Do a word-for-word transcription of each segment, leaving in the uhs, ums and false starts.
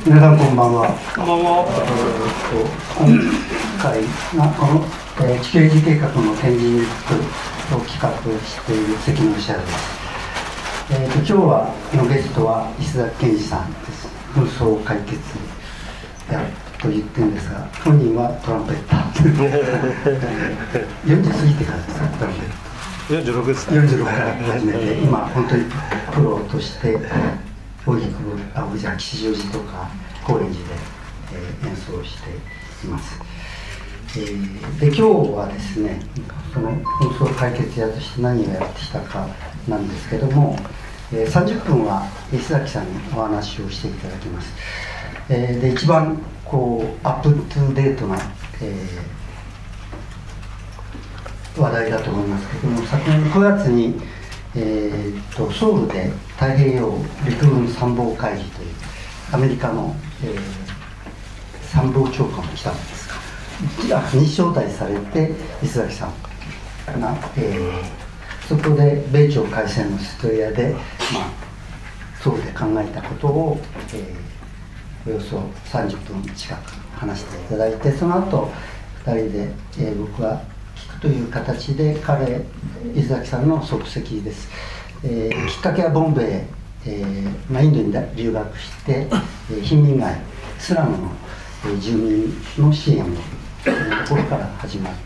皆さんこんばんは。 こんばんは。 えー、と今回がこの、えー、地球維持計画の展示を企画している関野記者です。えー、と今日はのゲストは石崎健二さんです。紛争解決やと言ってるんですが、本人はトランペッターよんじゅう過ぎてからですか、トランペッターよんじゅうろくですか。 よんじゅうろくから始めて、今本当にプロとして荻窪、あ、じゃあ吉祥寺とか高円寺で、えー、演奏しています。えー、で今日はですね、その紛争解決屋として何をやってきたかなんですけども、えー、さんじゅっぷんは石崎さんにお話をしていただきます。えー、で一番こうアップトゥデートな、えー、話題だと思いますけども、昨年のくがつにえー、とソウルで太平洋陸軍参謀会議というアメリカの、えー、参謀長官が来たんですがに招待されて、石崎さんが、えー、そこで米朝開戦のストレアで、まあ、ソウルで考えたことを、えー、およそさんじゅっぷん近く話していただいて、その後ふたりで、えー、僕はという形で彼、石崎さんの足跡です。えー、きっかけはボンベイ、えーまあ、インドに留学して、えー、貧民街スラムの、えー、住民の支援をというところから始まって、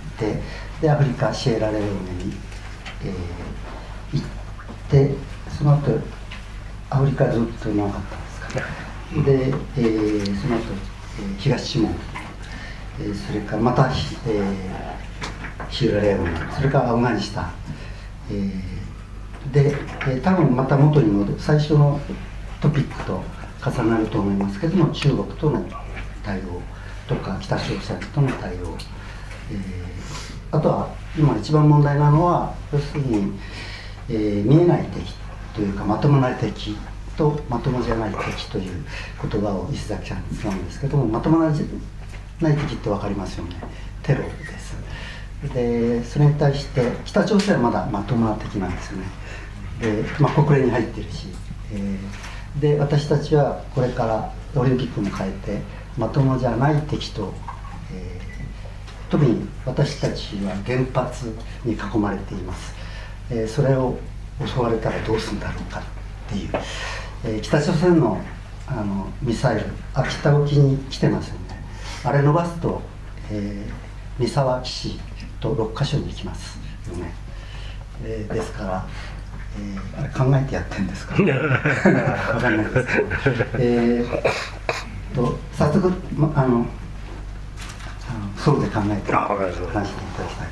でアフリカシエラレオネに、えー、行って、その後アフリカずっと長かったんですか。で、えー、その後、えー、東ティモール、えー、それからまた、えーシエラレオネ、それからアフガニスタン、えー、で、えー、多分また元に戻る最初のトピックと重なると思いますけども、中国との対応とか北朝鮮との対応、えー、あとは今一番問題なのは要するに、えー、見えない敵というかまともな敵とまともじゃない敵という言葉を石崎さんに使うんですけども、まともなない敵って分かりますよね。テロです。でそれに対して北朝鮮はまだまともな敵なんですよね。で、まあ、国連に入ってるし、えー、で私たちはこれからオリンピックも変えてまともじゃない敵と、えー、特に私たちは原発に囲まれています。えー、それを襲われたらどうするんだろうかっていう、えー、北朝鮮の、あのミサイル秋田沖に来てますよね。あれ伸ばすと、えー、三沢基地とろっかしょに行きますよね。えー、ですから、えー、あれ考えてやってるんですか分かんないですけど、えー、と早速、ま、あのあのソウルで考えて話していただきたい。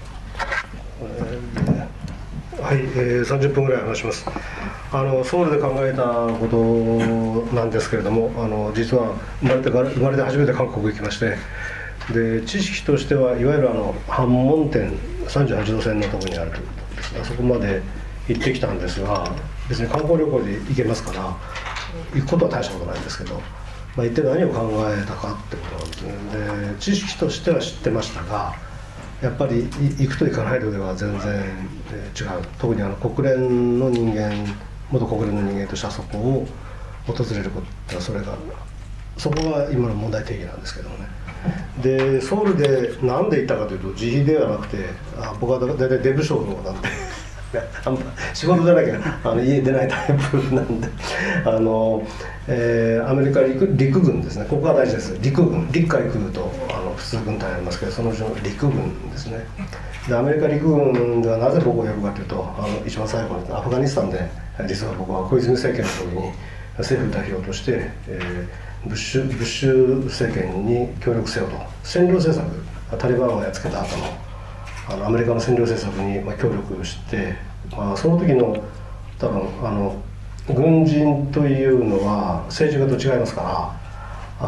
はい、えー、さんじゅっぷんぐらい話します。あのソウルで考えたことなんですけれども、あの実は生まれてから生まれて初めて韓国行きまして、で知識としてはいわゆるあの阪門店さんじゅうはちど線のところにあるということですが、そこまで行ってきたんですが、別に観光旅行で行けますから行くことは大したことないんですけど、まあ、行って何を考えたかってことなんですね。で知識としては知ってましたが、やっぱり行くと行かないとでは全然違う。特にあの国連の人間、元国連の人間としてあそこを訪れることは、それがそこが今の問題定義なんですけどもね。でソウルで何で行ったかというと、自費ではなくて、あ僕は大体デブ症のなんであんま仕事じゃなきゃあの家出ないタイプなんであの、えー、アメリカ 陸, 陸軍ですね。ここが大事です。陸軍、陸海空とあの普通軍隊ありますけど、そのうちの陸軍ですね。でアメリカ陸軍ではなぜ僕を呼ぶかというと、あの一番最後にアフガニスタンで実は僕は小泉政権の時に政府代表として、えーブッシュ、ブッシュ政権に協力せよと、占領政策、タリバンをやっつけた後のあのアメリカの占領政策に、まあ、協力して、まあ、その時の多分あの軍人というのは政治家と違いますから、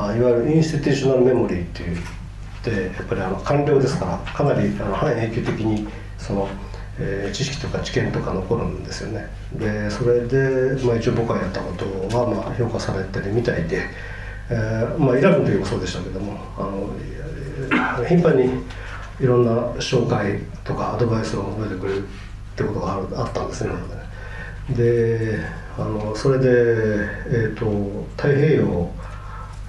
あいわゆるインスティテューショナルメモリーって言ってやっぱりあの官僚ですから、かなりあの半永久的にその、えー、知識とか知見とか残るんですよね。でそれで、まあ、一応僕がやったことは、まあ、評価されてるみたいで。えーまあ、イラクの時もそうでしたけども、あの頻繁にいろんな紹介とかアドバイスを求めてくれるってことが あ, あったんですね。であのそれで、えーと、太平洋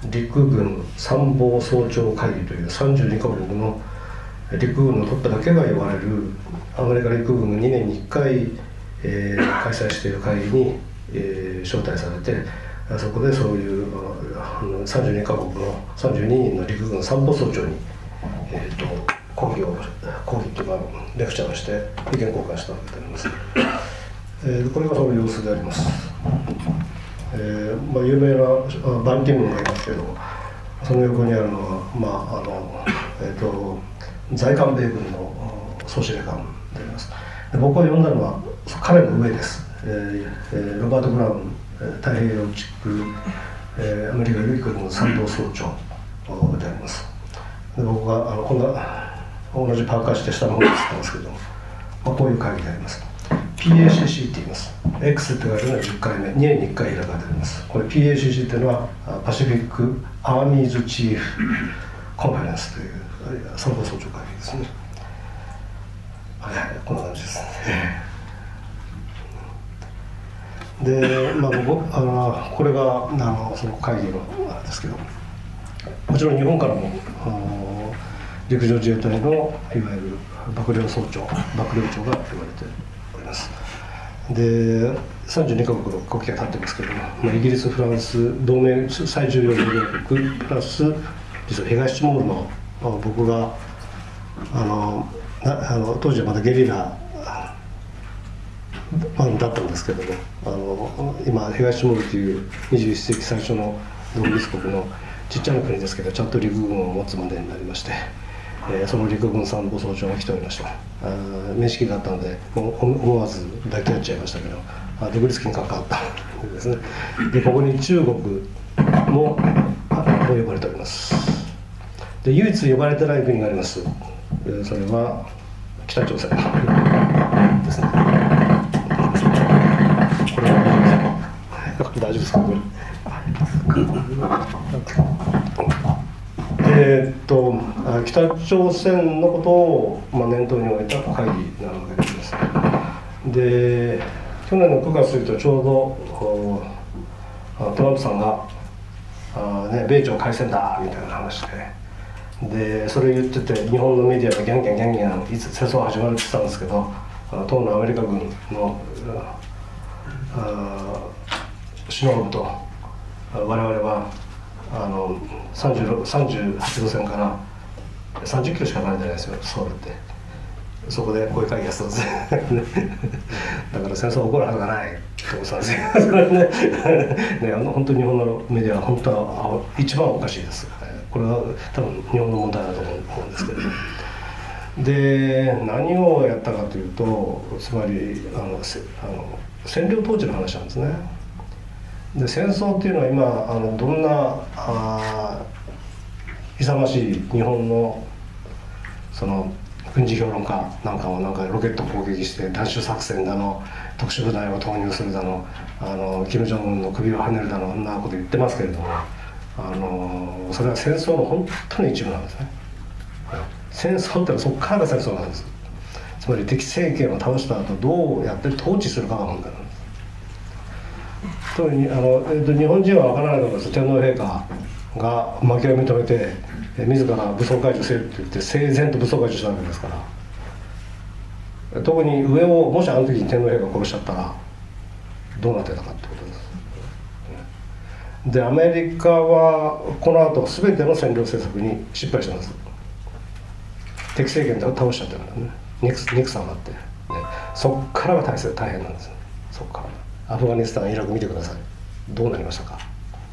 陸軍参謀総長会議というさんじゅうにカ国の陸軍のトップだけが呼ばれるアメリカ陸軍がにねんにいっかい、えー、開催している会議に、えー、招待されて、そこでそういうさんじゅうにカ国のさんじゅうににんの陸軍参謀総長に、えー、と講義を講義というかレクチャーをして意見交換したわけであります。えー、これがその様子であります。えーまあ、有名なバンティムンがいますけど、その横にあるのは、まああのえー、と在韓米軍の総司令官であります。で僕が読んだのは彼の上です。えー、ロバート・ブラウン太平洋地区、えー、アメリカ陸軍の参謀総長であります。で僕があのこんな同じパーカーして下の方に写ってますけど、まあ、こういう会議であります。ピーエーシーシー って言います。X って言われるのはじゅっかいめ、にねんにいっかい開かれております。これ ピーエーシーシー っていうのはパシフィックアーミーズチーフコンファレンスという参謀総長会議ですね。はいはい、こんな感じですね。で、まあ、僕あのこれがあのその会議のあれですけど、もちろん日本からも陸上自衛隊のいわゆる幕僚総長幕僚長が言われております。でさんじゅうにカ国の国旗が立ってますけども、まあ、イギリス、フランス、同盟最重要同盟国プラス実は東ティモールの僕があのなあの当時はまだゲリラだったんですけども、あの今東ティモールというにじゅういっせいき最初の独立国のちっちゃな国ですけど、ちゃんと陸軍を持つまでになりまして、えー、その陸軍参謀総長が来ておりました。あ面識があったので思わず抱き合っちゃいましたけど、あ独立に関わったですね。でここに中国も呼ばれております。で唯一呼ばれてない国があります。それは北朝鮮ですね。これは大丈夫ですか？これえー、っと北朝鮮のことを、まあ、念頭に置いた会議なわけです。で去年のくがつというとちょうどトランプさんがあ、ね、米朝開戦だみたいな話で、でそれを言ってて日本のメディアがギャンギャンギャンギャンいつ戦争始まるって言ってたんですけど、当のアメリカ軍の首脳部と我々はあのさんじゅうはちど線からさんじゅっキロしか離れてないですよ、ソウルって。そこでこういう会議やってたんですだから戦争起こるはずがないと思ってたんですよそれね、ね、あの本当に日本のメディアは本当は一番おかしいです。これは多分日本の問題だと思うんですけど、で何をやったかというと、つまりあのあの占領統治の話なんですね。で戦争っていうのは今あのどんなあ勇ましい日本のその軍事評論家なんかはなんかロケット攻撃して奪取作戦だの特殊部隊を投入するだのあの金正恩の首をはねるだのあんなこと言ってますけれども、あのそれは戦争の本当に一部なんですね。戦争ってのはそこからが戦争なんです。つまり敵政権を倒した後どうやって統治するかが問題なんです。特にあの、えー、と日本人は分からないと思います。天皇陛下が負けを認めて自ら武装解除せるって言って整然と武装解除したわけですから、特に上をもしあの時に天皇陛下を殺しちゃったらどうなってたかってことです。でアメリカはこの後全ての占領政策に失敗したんです。敵政権で倒しちゃってるんだね、ニクス、ニクさんがあって、ね、そっからが大変大変なんです。そっからアフガニスタン、イラク見てください、どうなりましたか、ね、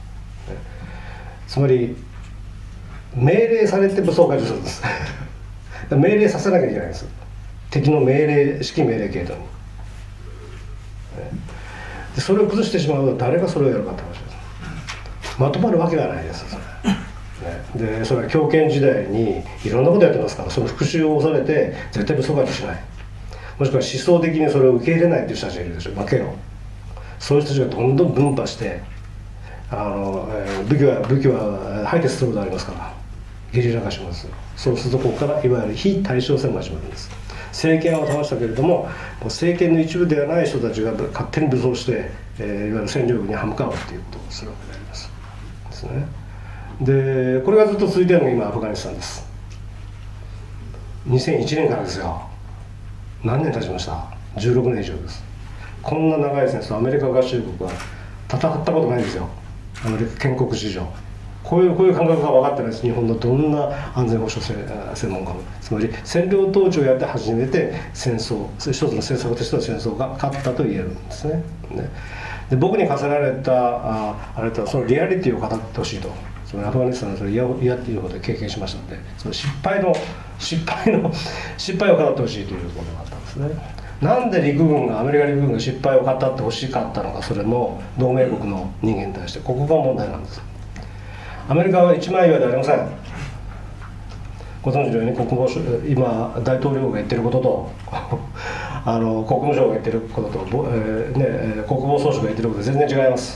つまり命令されて武装解除するんです命令させなきゃいけないんです。敵の命令、指揮命令系統に、ね、でそれを崩してしまうと誰がそれをやるかって話です。まとまるわけがないです、それ、ね、でそれは強権時代にいろんなことやってますから、その復讐を恐れて絶対武装解除しない、もしくは思想的にそれを受け入れないっていう人たちがいるでしょ、負けろ。そういう人たちがどんどん分派してあの、えー、武器は武器はハイテストロードありますからゲリラ化します。そうするとここからいわゆる非対称戦が始まるんです。政権を倒したけれども、もう政権の一部ではない人たちが勝手に武装して、えー、いわゆる占領軍に歯向かうっていうことをするわけでありますですね。 でこれがずっと続いているのが今アフガニスタンです。にせんいちねんからですよ。何年経ちました？じゅうろくねん以上です。こんな長い戦争アメリカ合衆国は戦ったことないんですよ、アメリカ建国史上。こういうこういう感覚が分かってないです、日本のどんな安全保障専門家も。つまり占領統治をやって初めて戦争、一つの政策としての戦争が勝ったと言えるんですね。ねで僕に課せられたああれとそのリアリティを語ってほしいと。そのアフガニスタンのそれ嫌嫌っていうことで経験しましたので、その失敗の失敗の失敗を語ってほしいということがあったんですね。なんで陸軍がアメリカ陸軍が失敗を語ってほしかったのか、それも同盟国の人間に対してここが問題なんです。アメリカは一枚岩ではありません。ご存知のように国防省、今大統領が言ってることとあの国務省が言ってることと、えーね、国防総省が言ってること全然違います。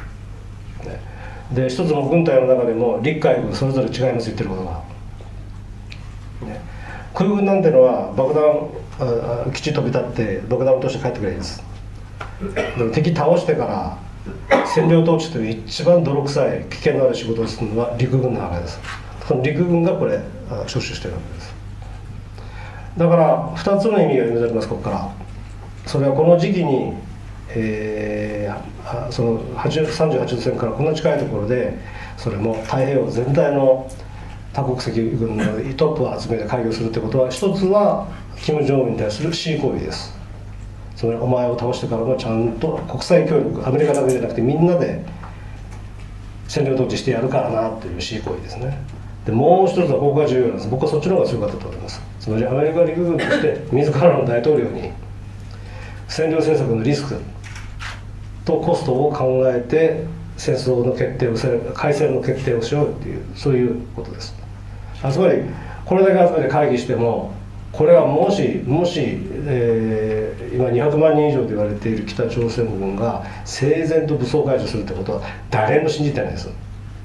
で一つの軍隊の中でも陸海軍それぞれ違います、言ってることが、ね、空軍なんてのは爆弾あ基地飛び立って爆弾を落として帰ってくればいいです。でも敵倒してから占領統治という一番泥臭い危険のある仕事をするのは陸軍なわけです。その陸軍がこれ招集してるわけです。だからふたつの意味が読み取れます、ここから。それはこの時期にえー、そのさんじゅうはちど線からこんな近いところで、それも太平洋全体の多国籍軍のトップを集めて会議をするということは、一つは金正恩に対する恣意行為です。つまりお前を倒してからもちゃんと国際協力、アメリカだけじゃなくてみんなで占領統治してやるからなという恣意行為ですね。でもう一つはここが重要なんです。僕はそっちの方が強かったと思います。つまりアメリカ陸軍として自らの大統領に占領政策のリスクとコストを考えて戦争の決定をする、開戦の決定をしようっていう、そういうことです。あつまりこれだけ集めて会議しても、これはもしもし、えー、今にひゃくまんにん以上と言われている北朝鮮軍が整然と武装解除するってことは誰も信じてないです。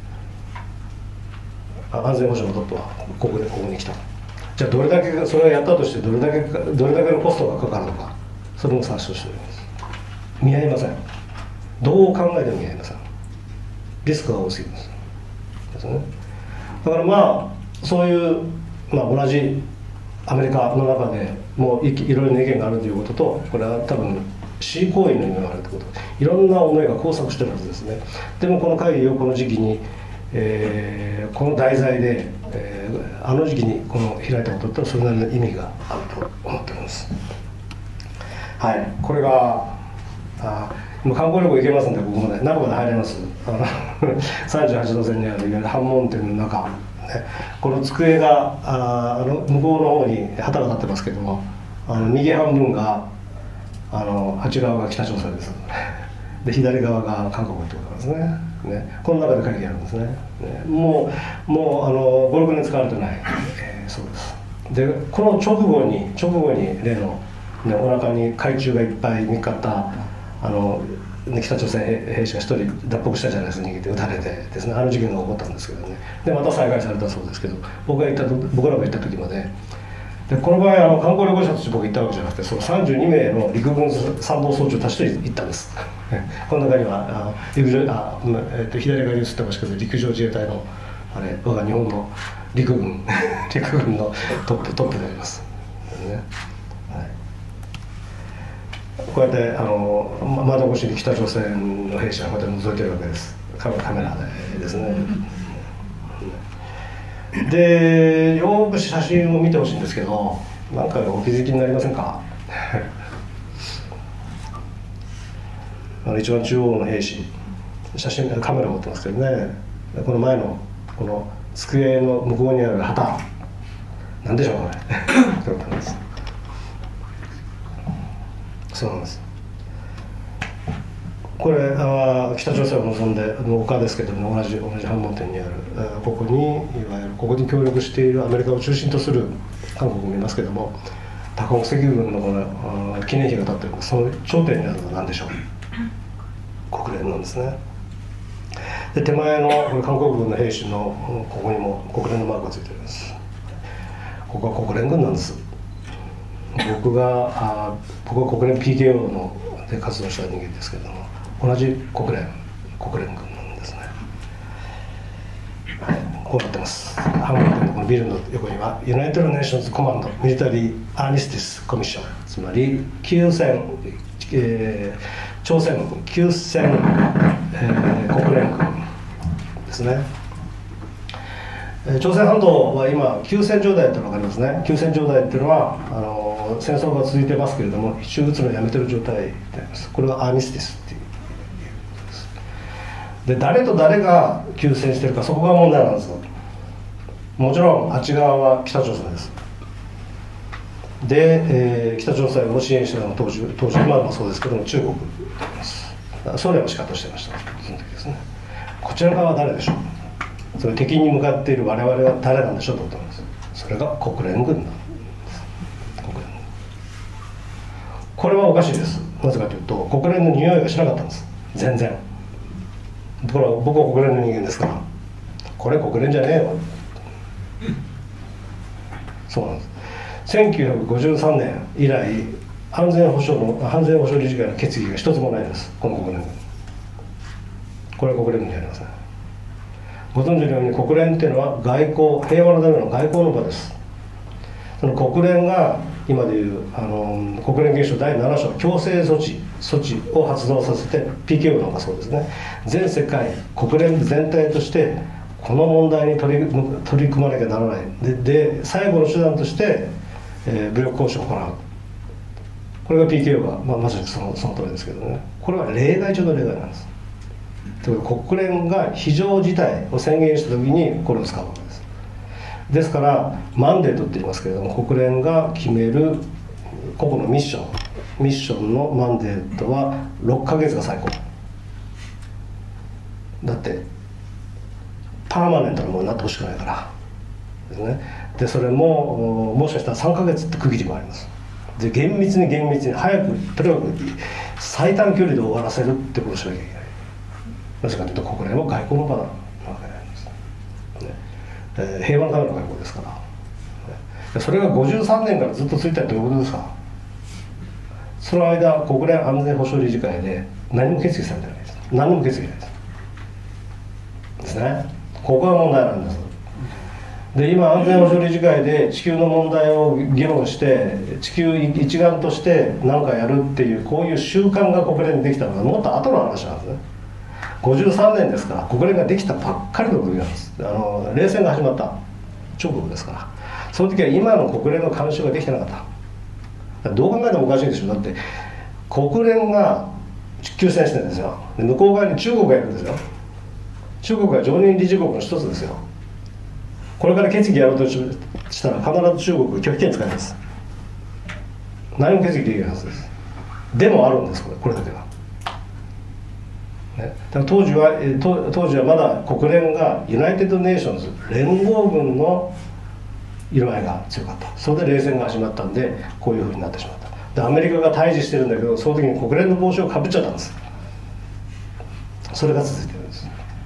安全保障のトップはここでここに来た。じゃあどれだけそれをやったとしてどれだけどれだけのコストがかかるのか、それも察ししております。見合いません。どう考えても見合いません。リスクが多すぎますですね。だからまあそういう、まあ、同じアメリカの中でもうい, いろいろな意見があるということと、これは多分恣意行為の意味があるということ、いろんな思いが交錯してるはずですね。でもこの会議をこの時期に、えー、この題材で、えー、あの時期にこの開いたことってそれなりの意味があると思っております。はい、これがあ今観光旅行行けますんで、ここまで中まで入れます。あのさんじゅうはちど線にあるいわゆる反問店の中、ね、この机がああの向こうの方に旗が立ってますけども、あの右半分があのあっち側が北朝鮮です。で左側が韓国ってことなんですね。ね、この中で会議やるんですね。ね、もうもうあのごろくねん使われてない、えー、そうです。でこの直後に直後に例の、ね、お腹に海中がいっぱい見つかったあの北朝鮮兵士が一人脱北したじゃないですか、逃げて撃たれてですね、あの事件が起こったんですけどね。でまた再開されたそうですけど、僕が行った僕らが行った時まで。でこの場合あの観光旅行者として僕行ったわけじゃなくて、そのさんじゅうにめいの陸軍参謀総長たちと行ったんです。この中にはあ陸上あ、えー、と左側に映ってますけど、陸上自衛隊のあれ我が日本の陸軍陸軍のトップトップであります。ね、はい、こうやってあの窓越しに北朝鮮の兵士がこうやって覗いてるわけです。カメラでですね。でよく写真を見てほしいんですけど、なんかお気づきになりませんか？あの一番中央の兵士、写真カメラを持ってますけどね、この前のこの机の向こうにある旗、なんでしょうこれ。そうなんです。これは北朝鮮を望んで丘ですけども、同じ同じ反問店にあるここにいわゆるここに協力しているアメリカを中心とする韓国もいますけども、多国籍軍のこの記念碑が立っている、その頂点にあるのは何でしょう？国連なんですね。で手前のこれ韓国軍の兵士のここにも国連のマークがついています。ここは国連軍なんです。僕があ僕は国連 ピーケーオー ので活動した人間ですけれども、同じ国連国連軍なんですね。 はい、こうなってます。ハンブルクのこのビルの横にはユナイテッド・ネーションズ・コマンド・ミリタリー・アーミスティス・コミッション、つまり休戦、えー、朝鮮軍休戦、えー、国連軍ですね。朝鮮半島は今休戦状態っていうのが分かりますね。休戦状態っていうのはあの戦争が続いてますけれども、一瞬撃つのをやめてる状態であります。これはアーミスティスっていうことです。で、誰と誰が休戦してるか、そこが問題なんですよ。もちろんあっち側は北朝鮮です。で、えー、北朝鮮を支援してたのは当時、当時今もそうですけども中国であります。ソ連もしかとしてました、その時ですね。こちら側は誰でしょう。それ敵に向かっている我々は誰なんでしょうと思います。それが国連軍なんです。国連軍。これはおかしいです。なぜかというと国連の匂いがしなかったんです。全然。これは僕は国連の人間ですから、これ国連じゃねえよ。そうなんです。せんきゅうひゃくごじゅうさんねん以来安全保障の安全保障理事会の決議が一つもないです。この国連軍。これは国連軍じゃありません。ご存知のように国連っていうのは外交、平和のための外交の場です。その国連が今でいうあの国連憲章だいなな章強制措置措置を発動させて ピーケーオー なんかそうですね、全世界国連全体としてこの問題に取り取り組まなきゃならないで、で最後の手段として、えー、武力行使を行う、これが ピーケーオー が、まあ、まさにそのその通りですけどね、これは例外中の例外なんです。国連が非常事態を宣言した時にこれを使うわけです。ですからマンデートって言いますけれども、国連が決める個々のミッションミッションのマンデートはろっかげつが最高だって、パーマネントなものになってほしくないからですね。でそれももしかしたらさんかげつって区切りもあります。で厳密に厳密に早くとにかく最短距離で終わらせるってことをしなきゃいけない。なぜかというと国連は外交の場なわけなんです、ねえー、平和のための外交ですから、ね、それがごじゅうさんねんからずっと続いたってどういうことですか。その間国連安全保障理事会で何も決議されてないです。何も決議ないですですね。ここが問題なんです。で今安全保障理事会で地球の問題を議論して地球一丸として何かやるっていうこういう習慣が国連にできたのがもっと後の話なんですね。ごじゅうさんねんですから国連ができたばっかりの時なんです。あの冷戦が始まった直後ですから、その時は今の国連の慣習ができてなかった。どう考えてもおかしいでしょ。だって国連が休戦してるんですよ。で向こう側に中国がいるんですよ。中国が常任理事国の一つですよ。これから決議やろうとしたら必ず中国拒否権使います。何も決議できないはずです。でもあるんです、これこれだけは。ね、だから当時は当当時はまだ国連がユナイテッド・ネーションズ連合軍の色合いが強かった。それで冷戦が始まったんでこういうふうになってしまった。でアメリカが対峙してるんだけど、その時に国連の帽子をかぶっちゃったんです。それが続いてるんです。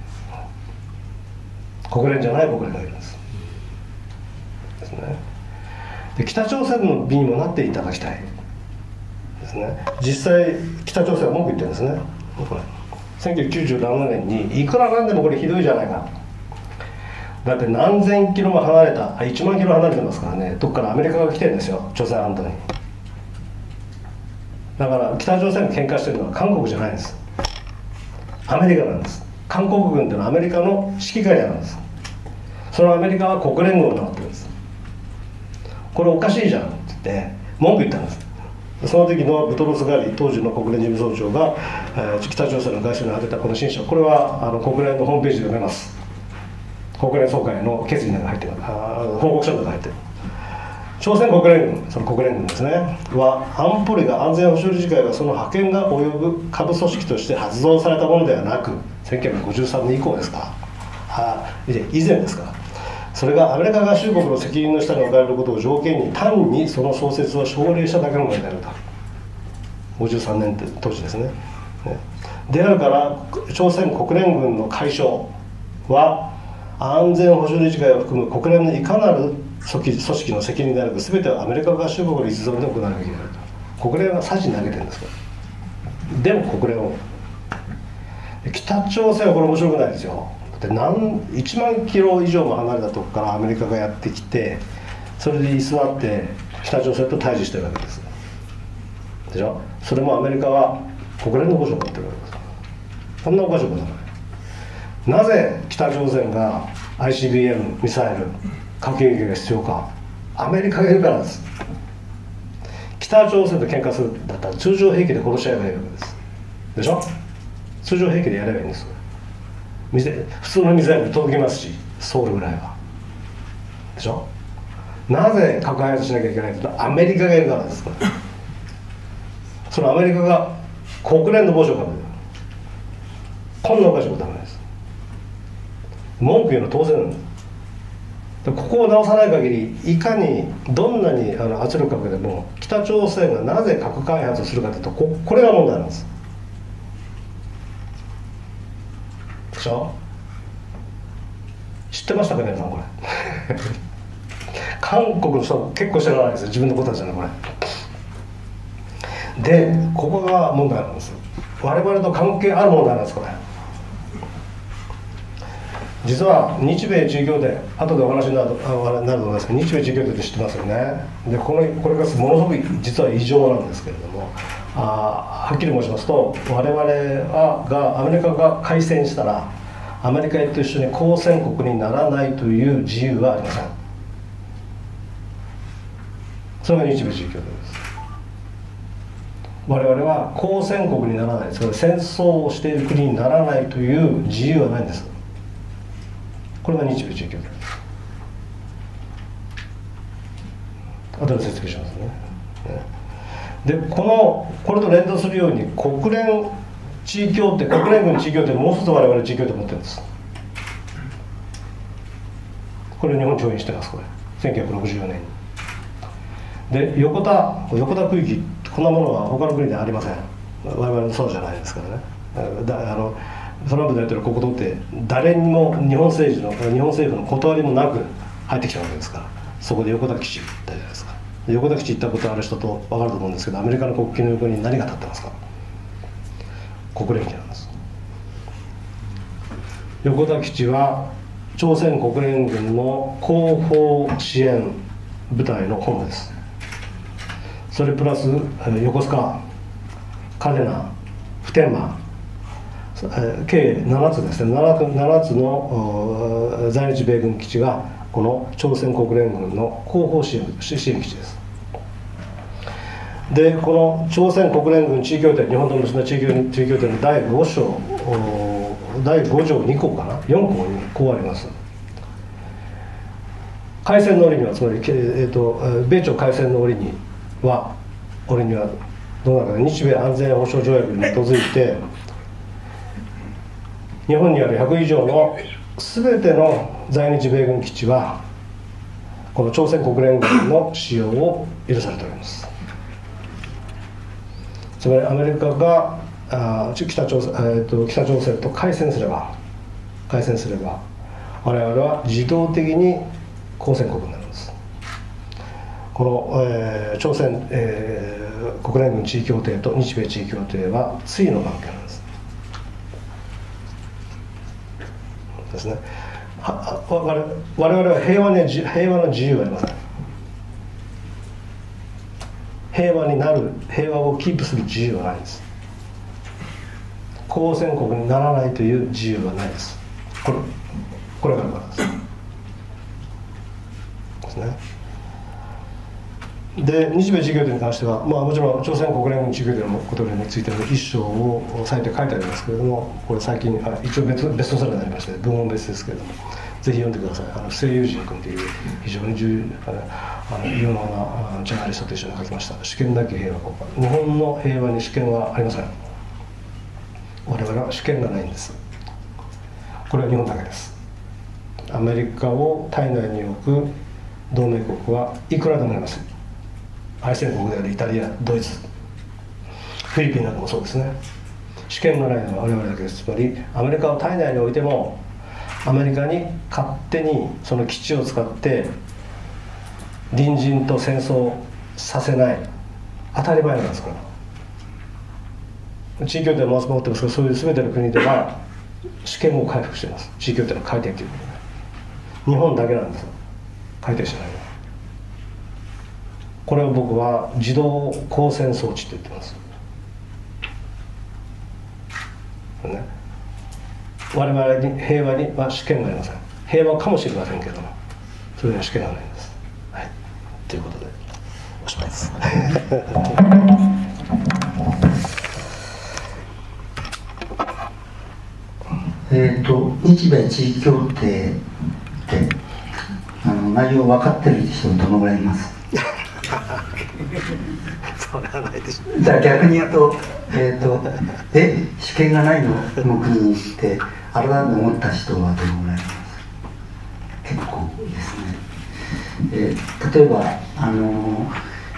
国連じゃない国連がいるんですですね。で北朝鮮の身にもなっていただきたいですね。実際北朝鮮は文句言ってるんですね。これせんきゅうひゃくきゅうじゅうななねんにいくらなんでもこれひどいじゃないか、だって何千キロも離れたいちまんキロ離れてますからね、どっからアメリカが来てるんですよ、朝鮮半島に。だから北朝鮮が喧嘩してるのは韓国じゃないんです、アメリカなんです。韓国軍っていうのはアメリカの指揮下にあるんです。そのアメリカは国連軍を名乗ってるんです。これおかしいじゃんって言って文句言ったんです。その時のブトロス・ガリ当時の国連事務総長が、えー、北朝鮮の外相に宛てたこの親書、これはあの国連のホームページで読めます。国連総会の決議の中に入ってる、報告書の中に入ってる。朝鮮国連軍、その国連軍ですねは、安保理が安全保障理事会がその覇権が及ぶ下部組織として発動されたものではなく、せんきゅうひゃくごじゅうさんねん以降ですから、以前ですから、それがアメリカ合衆国の責任の下に置かれることを条件に単にその創設を奨励しただけのものであると。ごじゅうさんねんって当時ですね。であるから朝鮮国連軍の解消は安全保障理事会を含む国連のいかなる組織の責任であるか、全てはアメリカ合衆国の一存で行わなきゃいけないと。国連はさじ投げてるんですから。でも国連を北朝鮮はこれ面白くないですよ。 で何いちまんキロ以上も離れたところからアメリカがやってきて、それで居座って北朝鮮と対峙してるわけですでしょ。それもアメリカは国連の保障を持ってるわけです。こんなおかしいことはない。なぜ北朝鮮が アイシービーエム ミサイル核兵器が必要か、アメリカがいるからです。北朝鮮と喧嘩するんだったら通常兵器で殺し合えばいいわけですでしょ。通常兵器でやればいいんです。普通のミサイル届きますし、ソウルぐらいはでしょ。なぜ核開発しなきゃいけないというと、アメリカがいるからです。そのアメリカが国連の保障から、こんなおかしいことはないです。文句言うの当然なんです。ここを直さない限り、いかにどんなにあの圧力かけても北朝鮮がなぜ核開発をするかというと、ここれが問題なんです。でしょ。知ってましたか皆さんこれ韓国の人は結構知らないですよ、自分のことですよねこれで。ここが問題なんです。我々と関係ある問題なんですこれ。実は日米地位協定、後でお話になると思いますけど、日米地位協定って知ってますよね。でこのこれがものすごく実は異常なんですけれども、あはっきり申しますと、我々はがアメリカが開戦したらアメリカと一緒に交戦国にならないという自由はありません。それが日米地位協定です。我々は交戦国にならない、それ戦争をしている国にならないという自由はないんです。これが日米地位協定です。後で説明しますね。でこのこれと連動するように国連地位協定、国連軍地位協定、もう一つ我々地位協定持ってるんです。これ日本調印してます。これせんきゅうひゃくろくじゅうよねんに。で横田横田区域、こんなものは他の国ではありません。我々そうじゃないですからね。だあのトランプ大統領ここ取って誰にも日本政治の日本政府の断りもなく入ってきたわけですから、そこで横田基地行ったじゃないですか。横田基地行ったことある人と分かると思うんですけど、アメリカの国旗の横に何が立ってますか。国連機なんです。横田基地は朝鮮国連軍の後方支援部隊の本部です。それプラス横須賀、嘉手納、普天間、計ななつですね。 7, 7つの在日米軍基地がこの朝鮮国連軍の後方支援支援基地です。でこの朝鮮国連軍地位協定、日本と結んだ地位協定のだいご章だいご条に項かな、よん項にこうあります。開戦の折には、つまり、えー、と米朝開戦の折には折にはどうなるか、日米安全保障条約に基づいて日本にあるひゃく以上の全ての在日米軍基地はこの朝鮮国連軍の使用を許されております。つまりアメリカがあ 北, 朝鮮、えー、と北朝鮮と開戦すれば開戦すれば我々は自動的に交戦国になります。この、えー、朝鮮、えー、国連軍地位協定と日米地位協定は対の関係なんです。ですね。は我々は平和に平和の自由はありません。平和になる、平和をキープする自由はないです。交戦国にならないという自由はないです。これこれがあるからです。ですね。で日米地位協定に関しては、まあ、もちろん朝鮮国連軍地位協定のことについての一章をサイトに書いてありますけれども、これ最近あ一応別ベストセラーになりまして文言別ですけれども、ぜひ読んでください。あの清友人君という非常に重あの有能なジャーナリストと一緒に書きました「主権なき平和国家」。日本の平和に主権はありません。我々は主権がないんです。これは日本だけです。アメリカを体内に置く同盟国はいくらでもあります。愛戦国であるイタリア、ドイツ、フィリピンなどもそうですね。主権がないのは我々だけです。つまりアメリカを体内に置いてもアメリカに勝手にその基地を使って隣人と戦争させない、当たり前なんです。これ地位協定も持ってますけど、そういう全ての国では試験を回復しています。地位協定の改定ということで、日本だけなんですよ、改定してないのは。これを僕は自動光線装置って言ってます、ね、我々に平和には試験がありません。平和かもしれませんけども、それには試験がないんです。はい、ということでおしまいです。 えっと日米地位協定であの内容分かってる人どのぐらいいます？ それはないでしょ。 じゃあ逆に言うと、えっ、ー、とえ試験がないのの国に行って改めて思った人はどのぐらいいます？結構ですね。えー、例えばあの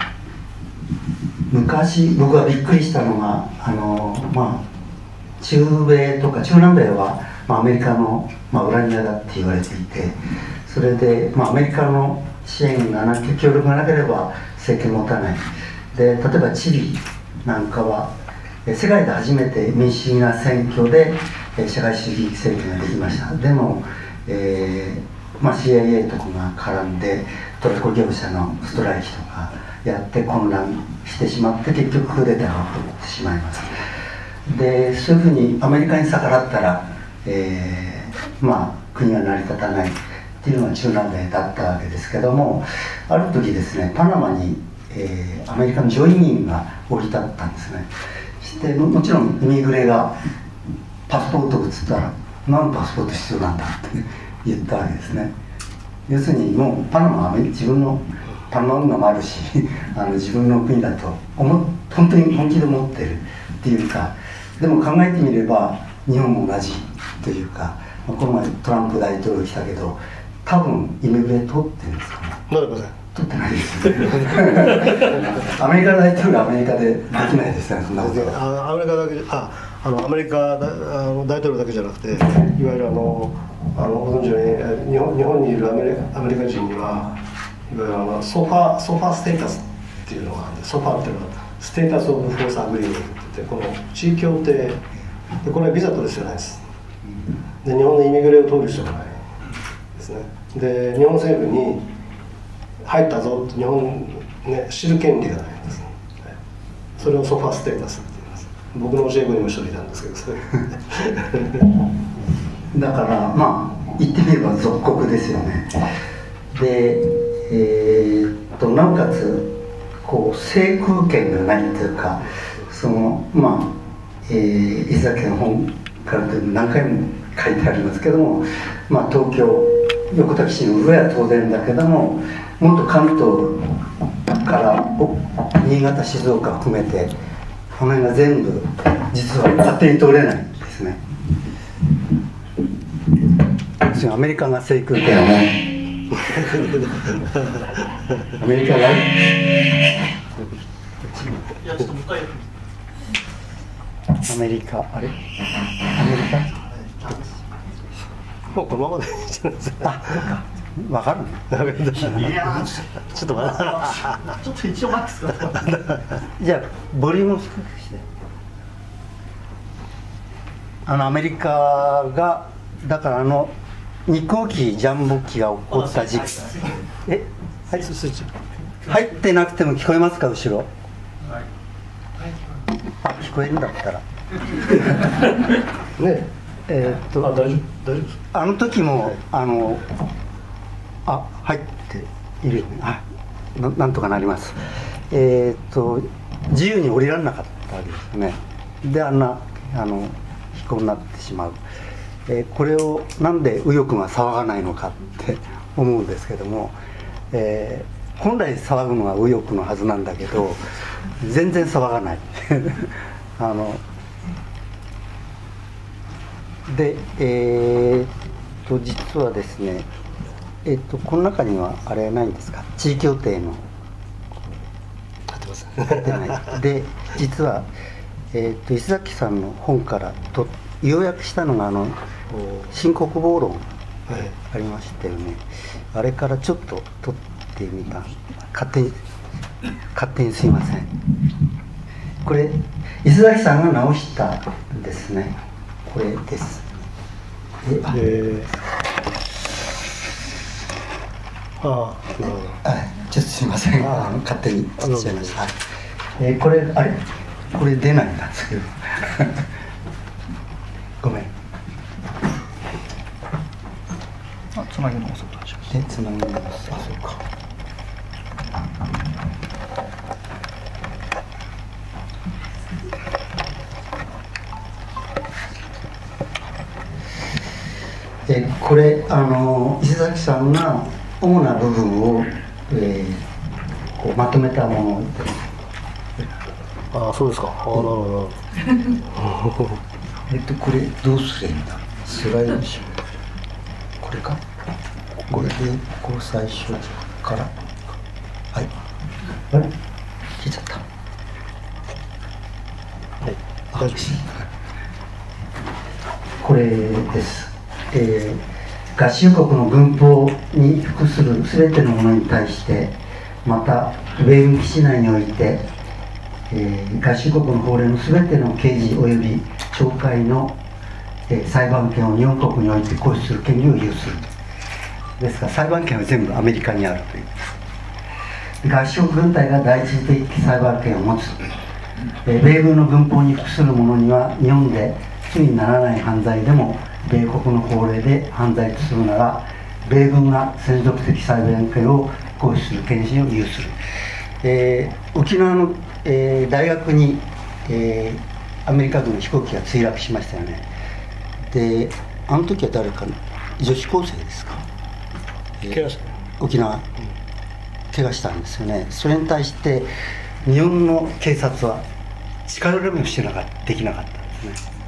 昔僕がびっくりしたのがあのまあ中米とか中南米は、まあ、アメリカの、まあ、裏庭だって言われていて、それで、まあ、アメリカの支援がなく協力がなければ政権持たない。で例えばチリなんかは世界で初めて民主主義な選挙で社会主義政権ができました。でも、えーまあ、シーアイエー とかが絡んでトルコ業者のストライキとかやって混乱してしまって、結局クーデターが起こってしまいます。でそういうふうにアメリカに逆らったら、えー、まあ国が成り立たないっていうのが中南米だったわけですけども、ある時ですねパナマに、えー、アメリカの上移民が降り立ったんですね。してももちろんイミグレがパスポートを移ったら何のパスポート必要なんだって言ったわけですね。要するにもうパナマは自分のパナマ運河もあるしあの自分の国だと思本当に本気で思ってるっていうか、でも考えてみれば日本も同じというか、この前トランプ大統領来たけど多分イミグレ通ってるんですかね。 まだまだ通ってないですよね。アメリカ大統領はアメリカでできないですね、そんなことは。 アメリカだけああのアメリカだあの大統領だけじゃなくて、いわゆるあのあのご存知のように日本日本にいるアメリアメリカ人にはいわゆるあのソファソファステータスっていうのがあるんで、ソファっていうのはステータス・オブ・フォース・アグリーメントって言って、この地位協定でこれはビザ取る必要ないです。で日本のイミグレを通る必要がないですね。で日本政府に入ったぞと日本、ね、知る権利がないんです、ね、それをソファステータスって言います。僕の教え子にも一人いたんですけどそれだからまあ言ってみれば属国ですよね。で、えー、っとなおかつこう制空権がないというか、そのまあ、えー、伊崎の本から何回も書いてありますけども、まあ、東京横田基地の上は当然だけども、もっと関東から新潟静岡含めてこの辺が全部実は勝手に通れないんですね。アメリカが制空権をねアメリカがいやちょっともう一回アメリカあれアメリカもうこのままでいいじゃないですか。 あ、そうか。わかるの？いやちょっと待って。 ちょっと一応マックスか。じゃあボリュームを低くして。あのアメリカがだからあの日航機ジャンボ機が起こった時期。え、はい、スイッチ。入ってなくても聞こえますか後ろ？はい。あ、聞こえるんだったら。ね。えー、っとあ、大丈夫、大丈夫です。 あの時も、はい、あのあ入っているよね。あ な, なんとかなります。えー、っと自由に降りられなかったわけですね。であんなあの飛行になってしまう、えー、これをなんで右翼が騒がないのかって思うんですけども、えー、本来騒ぐのは右翼のはずなんだけど全然騒がないあので、えー、と実はですね、えー、とこの中にはあれないんですか、地位協定の入ってます。 入ってないで実は、えー、と石崎さんの本からと要約したのがあの新国防論ありましたよね、はい、あれからちょっと取ってみた、勝手に勝手にすいません、これ石崎さんが直したんですね。これです。 えー、ああ、なるほど。 はい、ちょっとすみません、あの勝手につっちゃいました。はい、えー、これあれこれ出ないんですけどごめん。 あ、つなぎ直すとします。 でつなぎ直す。あ、そうか。えこれあの石崎さんが主な部分を、えー、こうまとめたものです。 ああ、そうですか。ああ、なるほど。 えっとこれどうすればいいんだ。スライドショー。これか。これでこう最初からはい。あれ？消えちゃった。はい。あ、これです。えー、合衆国の軍法に服するすべてのものに対して、また米軍基地内において、えー、合衆国の法令のすべての刑事及び懲戒の、えー、裁判権を日本国において行使する権利を有する。ですから裁判権は全部アメリカにあるという。合衆国軍隊が第一次的裁判権を持つ。えー、米軍の軍法に服する者には日本で罪にならない犯罪でも米国の法令で犯罪とするなら、米軍が専属的裁判権を行使する権利を有する。えー、沖縄の、えー、大学に、えー、アメリカ軍の飛行機が墜落しましたよね。で、あの時は誰か女子高生ですか、えー、 怪我した沖縄、うん、怪我したんですよね。それに対して日本の警察は力止めをしてなかったできなかったんですね。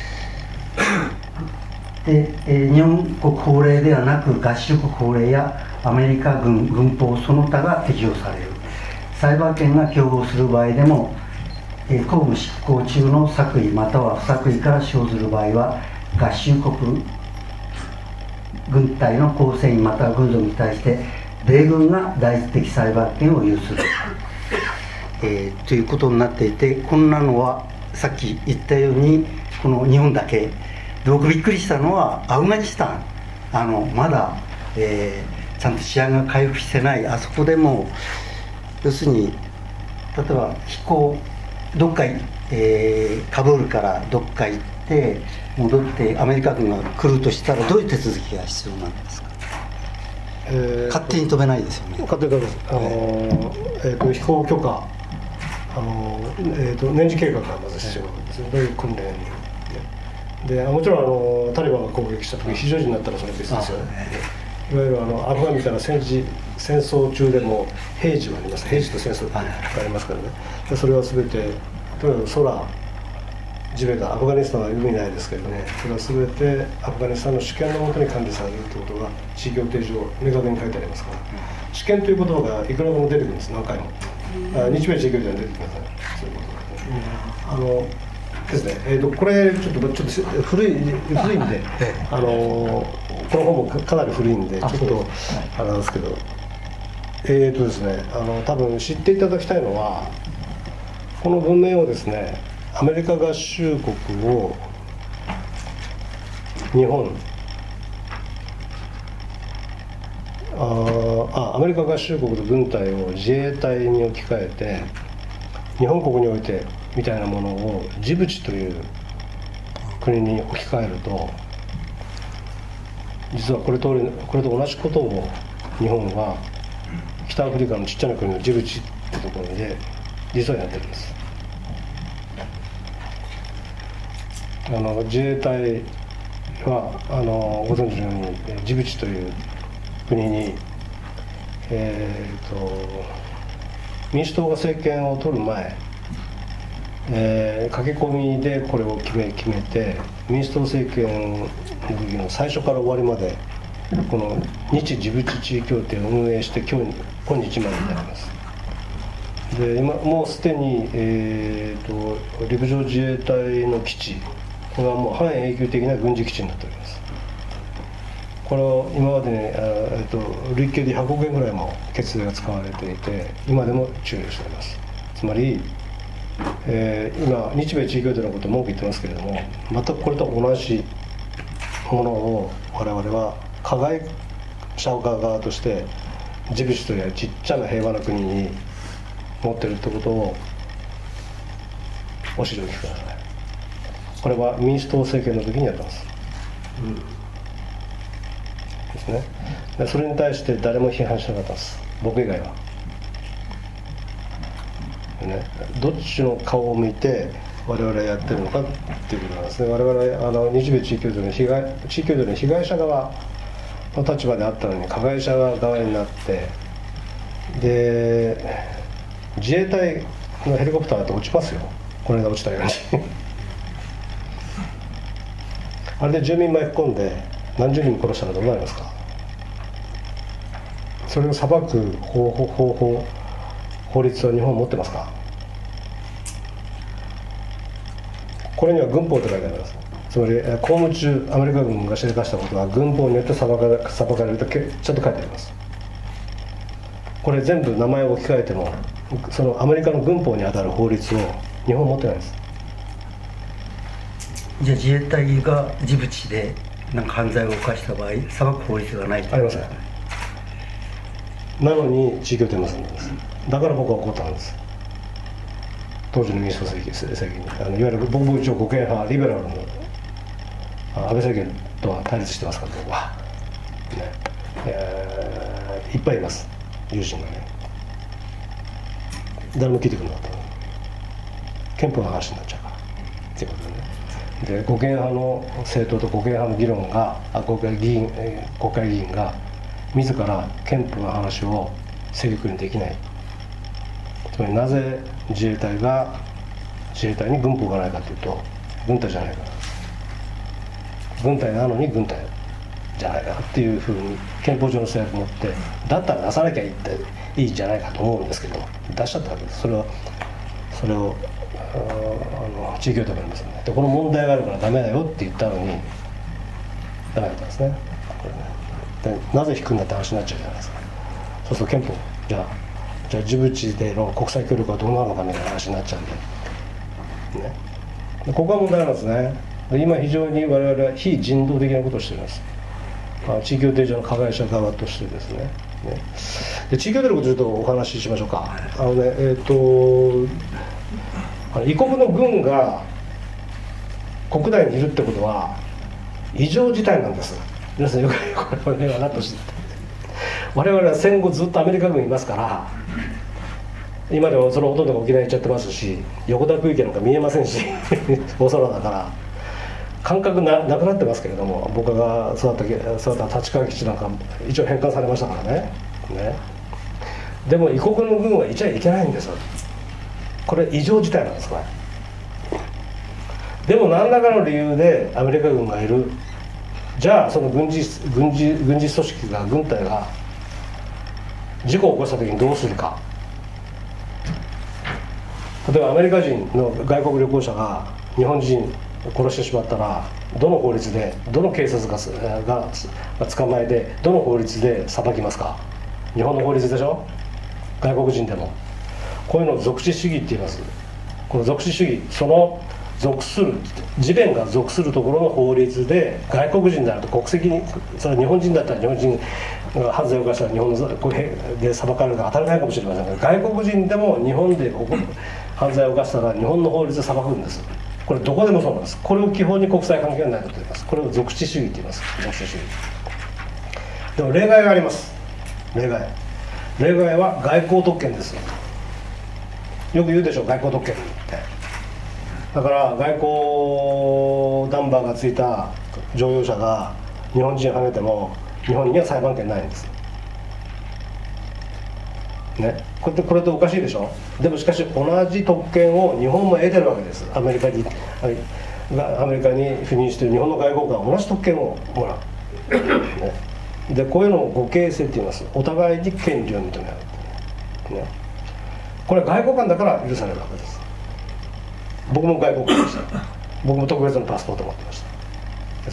で、えー、日本国法令ではなく合衆国法令やアメリカ軍軍法その他が適用される。裁判権が競合する場合でも、えー、公務執行中の作為または不作為から生ずる場合は合衆国軍隊の構成員または軍属に対して米軍が第一的裁判権を有する、えー、ということになっていて、こんなのはさっき言ったようにこの日本だけで、僕びっくりしたのはアフガニスタン、あのまだ、えー、ちゃんと治安が回復してないあそこでも、要するに例えば飛行どっか、えー、カブールからどっか行って戻ってアメリカ軍が来るとしたらどういう手続きが必要なんですか。えー、勝手に飛べないですよね。 勝手に飛べないです。あのーえー、と飛行許可、あのーえー、と年次計画がまず必要なんですね。そういう訓練で、もちろんあのタリバンが攻撃した時非常時になったらそれは別ですよね。いわゆるあのアフガンみたいな戦時戦争中でも平時はあります。平時と戦争がありますからね。でそれは全てとにかく空地べた、アフガニスタンは海ないですけれども、それは全てアフガニスタンの主権のもとに管理されるということが地位協定上明確に書いてありますから、主権という言葉がいくらでも出てくるんです。何回もあ日米地位協定に出てきますね。そういうことがね、あのですね、えー、とこれちょっとちょっと古い古いんで、あのこの本もかなり古いんでちょっとあれなんですけど、えーとですね、あの多分知っていただきたいのは、この文面をですね、アメリカ合衆国を日本ああアメリカ合衆国の軍隊を自衛隊に置き換えて日本国においてみたいなものをジブチという国に置き換えると、実はこれとこれと同じことを日本は北アフリカのちっちゃな国のジブチってところで実はやってるんです。あの自衛隊はあのご存知のようにジブチという国に、えー、と民主党が政権を取る前、えー、駆け込みでこれを決め決めて民主党政権の時の最初から終わりまでこの日ジブチ地位協定を運営して今日に今日までになります。で今もうすでに、えー、と陸上自衛隊の基地、これはもう半永久的な軍事基地になっております。これを今までに、えー、と累計でひゃくおくえんぐらいも血税が使われていて今でも注意しております。つまり、えー、今日米地位協定のことを文句言ってますけれども、全くこれと同じものを我々は加害者側としてジブチというちっちゃな平和な国に持ってるってことをお知りおきください。これは民主党政権の時にやってます、うん、ですね。でそれに対して誰も批判しなかったんです、僕以外は。でね、どっちの顔を見て我々はやってるのかっていうことなんですね。我々あの日米地位協定の被害地位協定の被害者側の立場であったのに加害者側になって、で自衛隊のヘリコプターだと落ちますよ、この間落ちたようにあれで住民巻き込んで何十人殺したらどうなりますか。それを裁く方法方法法律は日本持ってますか。これには軍法と書いてあります。つまり公務中アメリカ軍がしでかしたことは軍法によって裁かれ、裁かれるとちゃんと書いてあります。これ全部名前を置き換えてもそのアメリカの軍法にあたる法律を日本持ってないです。 じゃあ自衛隊がジブチでなんか犯罪を犯した場合裁く法律がないと。 ありません。なのに地位協定を結んだんです。だから僕は怒ったんです。当時の民主党政権にあのいわゆる僕も一応護憲派リベラルの安倍政権とは対立してますから僕は、ねえー、いっぱいいます友人がね。誰も聞いてくれなかった憲法の話になっちゃうからっていうことでね。で護憲派の政党と護憲派の議論があ国会議員国会議員が自ら憲法の話を正確にできない。つまりなぜ自衛隊が自衛隊に軍法がないかというと軍隊じゃないから、軍隊なのに軍隊じゃないかっていうふうに憲法上の制約を持って、だったら出さなきゃいいっていいんじゃないかと思うんですけど出しちゃったわけです。それはそれをあの地位協定がありますよね。でこの問題があるからダメだよって言ったのにダメだったんですね。これねでなぜ引くんだって話になっちゃうじゃないですか。そうすると憲法じゃあじゃあジブチでの国際協力はどうなるのかみたいな話になっちゃうんで、ね、でここが問題なんですね。で今非常に我々は非人道的なことをしています。あの地位協定上の加害者側としてですね。ねで地位協定のことをちょっとお話ししましょうか。あのねえっ、ー、と異国の軍が国内にいるってことは異常事態なんです。皆さんよくこれは何として我々は戦後ずっとアメリカ軍いますから今でもそのほとんどが沖縄行っちゃってますし横田区域なんか見えませんし大空だから感覚 な, なくなってますけれども、僕が育った育った立川基地なんか一応返還されましたから ね, ねでも異国の軍はいちゃいけないんです。これ異常事態なんです。これでも何らかの理由でアメリカ軍がいる。じゃあその軍事軍事軍事組織が軍隊が事故を起こした時にどうするか。例えばアメリカ人の外国旅行者が日本人を殺してしまったらどの法律でどの警察がが捕まえてどの法律で裁きますか。日本の法律でしょ。外国人でもこういうのを属地主義って言います。この属地主義その属する地面が属するところの法律で外国人であると国籍にそれは日本人だったら日本人が犯罪を犯したら日本で裁かれるのが当たり前かもしれませんが外国人でも日本で犯罪を犯したら日本の法律で裁くんです。これどこでもそうなんです。これを基本に国際関係がないと言います。これを属地主義と言います。属地主義でも例外があります。例外例外は外交特権です。よく言うでしょ外交特権って。だから外交ナンバーがついた乗用車が日本人はねても日本には裁判権ないんです、ね、これってこれっておかしいでしょ。でもしかし同じ特権を日本も得てるわけです。アメリカにアメリカに赴任している日本の外交官は同じ特権をもらう、ね、でこういうのを互恵性って言います。お互いに権利を認め合う、ね、これは外交官だから許されるわけです。僕も外国人でした。僕も特別なパスポートを持ってました。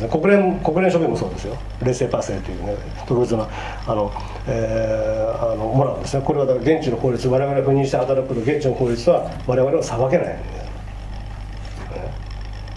国連国連諸君もそうですよ。レセパセというね特別なあの、えー、あのもらうんですね。これはだから現地の法律、我々が赴任して働く現地の法律は我々は裁けないんです。そ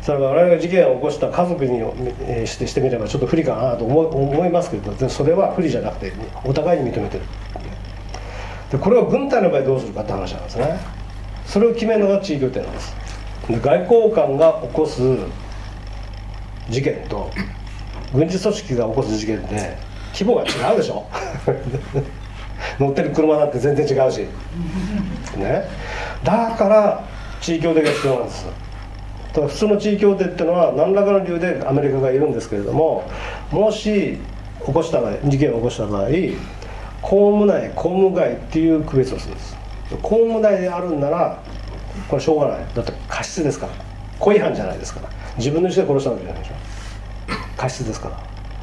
それは我々が事件を起こした家族にえーしてしてみればちょっと不利かなと思思いますけど、それは不利じゃなくてお互いに認めてる。でこれを軍隊の場合どうするかって話なんですね。それを決めるのが地位協定なんです。で外交官が起こす事件と軍事組織が起こす事件で規模が違うでしょ乗ってる車だって全然違うし、ね、だから地位協定が必要なんです。だから普通の地位協定っていうのは何らかの理由でアメリカがいるんですけれども、もし起こした場合事件を起こした場合、公務内公務外っていう区別をするんです。公務内であるんならこれしょうがない。だって過失ですから、故意犯じゃないですから、自分の意思で殺したわけじゃないでしょ。過失ですから、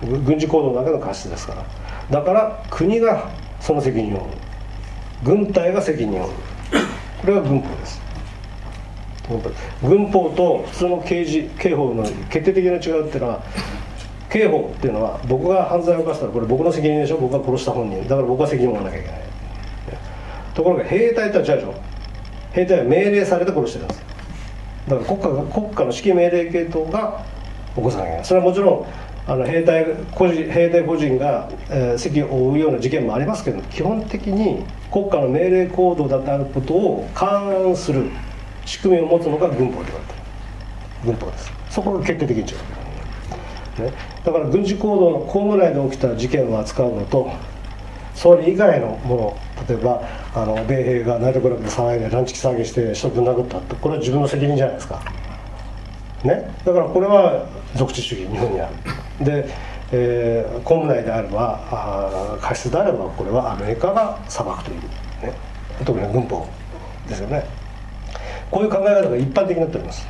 軍事行動だけの過失ですから、だから国がその責任を負う、軍隊が責任を負う、これが軍法です。軍法と普通の刑事刑法の決定的な違いっていうのは、刑法っていうのは僕が犯罪を犯したらこれ僕の責任でしょ、僕が殺した本人だから僕は責任を負わなきゃいけない。ところが兵隊って違うでしょ。兵隊は命令されて殺してるんです。だから国家が国家の指揮命令系統が起こさなきゃいけない。それはもちろんあの兵隊個人兵隊個人が、えー、責任を負うような事件もありますけど、基本的に国家の命令行動だとあることを勘案する仕組みを持つのが軍法と言われている。軍法です。そこが決定的に違う、ね、だから軍事行動の公務内で起きた事件を扱うのと、それ以外のもの、例えばあの米兵がナイトクラブで騒いでランチ騒ぎして人ぶん殴ったって、これは自分の責任じゃないですか、ね、だからこれは属地主義、日本にある。で、えー、公務内であればあ過失であればこれはアメリカが裁くという、ね、特に軍法ですよね。こういう考え方が一般的になっております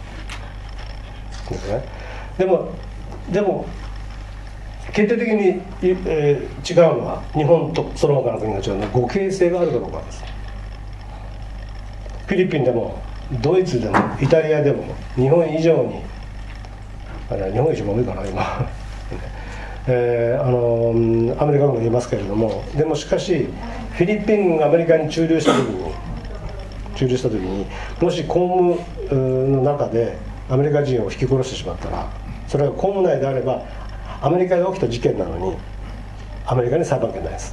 ですね。でもでも決定的に、えー、違うのは日本とその他の国が違うのは互恵性があるかどうかです。フィリピンでもドイツでもイタリアでも日本以上に、あれ日本一番多いかな今、えー、あのアメリカ軍がいますけれども、でもしかしフィリピンがアメリカに駐留した時に駐留した時にもし公務の中でアメリカ人を引き殺してしまったら、それが公務内であればアメリカで起きた事件なのにアメリカに裁判権ないです。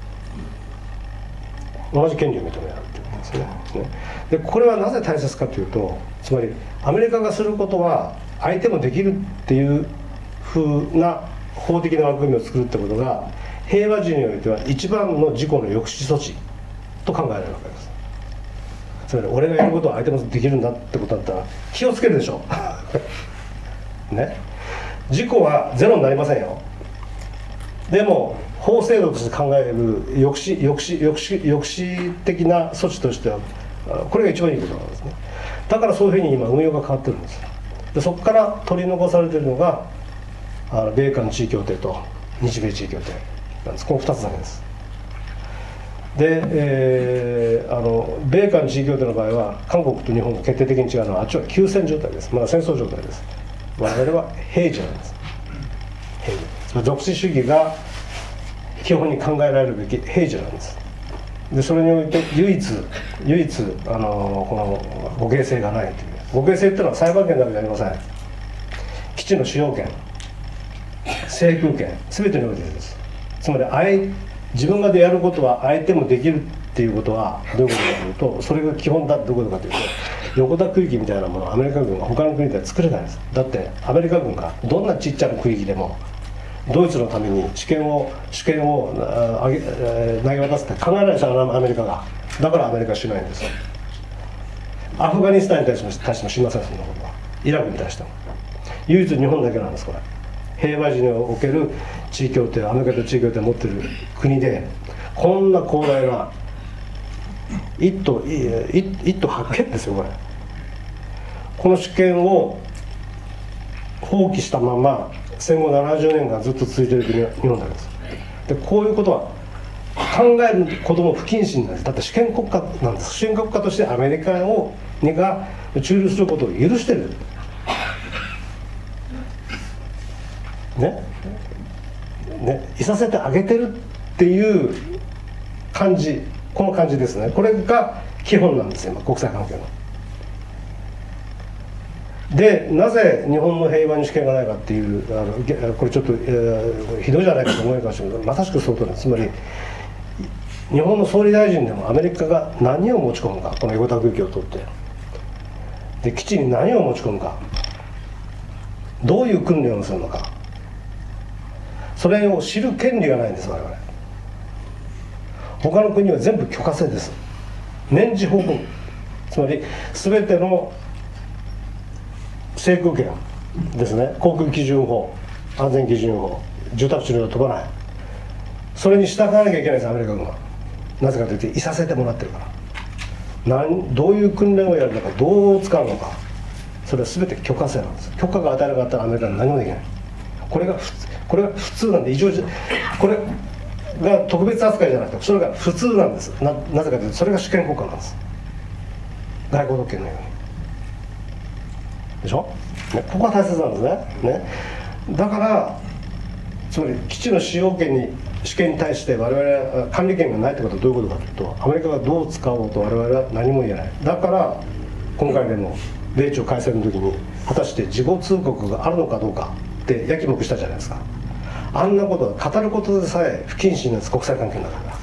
同じ権利を認められるということですね。でこれはなぜ大切かというと、つまりアメリカがすることは相手もできるっていうふうな法的な枠組みを作るってことが平和時においては一番の事故の抑止措置と考えられるわけです。つまり俺がやることは相手もできるんだってことだったら気をつけるでしょね、事故はゼロになりませんよ。でも法制度として考える抑止抑止抑止抑止的な措置としてはこれが一番いいことなんですね。だからそういうふうに今運用が変わってるんです。でそこから取り残されているのがあの米韓地位協定と日米地位協定なんです。このふたつだけです。で、えー、あの米韓地位協定の場合は韓国と日本が決定的に違うのは、あっちは休戦状態です。まだ戦争状態です。我々は平時なんです。平時。つまり独自主義が基本に考えられるべき平時なんです。でそれにおいて唯一唯一あのこの互恵性がないという。互恵性っていうのは裁判権だけじゃありません。基地の使用権、制空権、全てにおいてです。つまり相自分がでやることは相手もできるっていうことはどういうことかというと、それが基本だってどういうことかというと、横田区域みたいなものをアメリカ軍が他の国では作れないです。だってアメリカ軍がどんなちっちゃな区域でもドイツのために主権を主権をあげ投げ渡すって考えないですよ、アメリカが。だからアメリカはしないんです。アフガニスタンに対しても対してもしません、そんなことは。イラクに対しても唯一日本だけなんです。これ平和時における地位協定、アメリカと地位協定を持っている国でこんな広大な一都一都八県ですよ、これ。この主権を放棄したまま戦後ななじゅうねんかんずっと続いている国は日本だけです。でこういうことは考えることも不謹慎なんです。だって主権国家なんです。主権国家としてアメリカをが駐留することを許してるねね、いさせてあげてるっていう感じ、この感じですね。これが基本なんですよ、今国際関係の。 でなぜ日本の平和に主権がないかっていうあのこれちょっと、えー、ひどいじゃないかと思いますけど、まさしくその通りです。つまり日本の総理大臣でもアメリカが何を持ち込むか、この横田空域を取ってで基地に何を持ち込むか、どういう訓練をするのか、それを知る権利がないんです。我々他の国は全部許可制です。年次報告、つまり全ての制空権ですね、航空基準法、安全基準法、住宅地には飛ばない、それに従わなきゃいけないです、アメリカ軍は。なぜかというといさせてもらってるから。なんどういう訓練をやるのか、どう使うのか、それは全て許可制なんです。許可が与えなかったらアメリカに何もできない。これが普通、これが普通なんで、異常じゃこれが特別扱いじゃなくて、それが普通なんです。 な, なぜかというとそれが主権国家なんです。外交特権のようにでしょ、ね、ここが大切なんです ね, ねだからつまり基地の使用権に主権に対して我々は管理権がないってことはどういうことかというと、アメリカがどう使おうと我々は何も言えない。だから今回でも米中開戦の時に果たして事後通告があるのかどうかってやきもきしたじゃないですか。あんなことは語ることでさえ不謹慎なんです、国際関係の中では。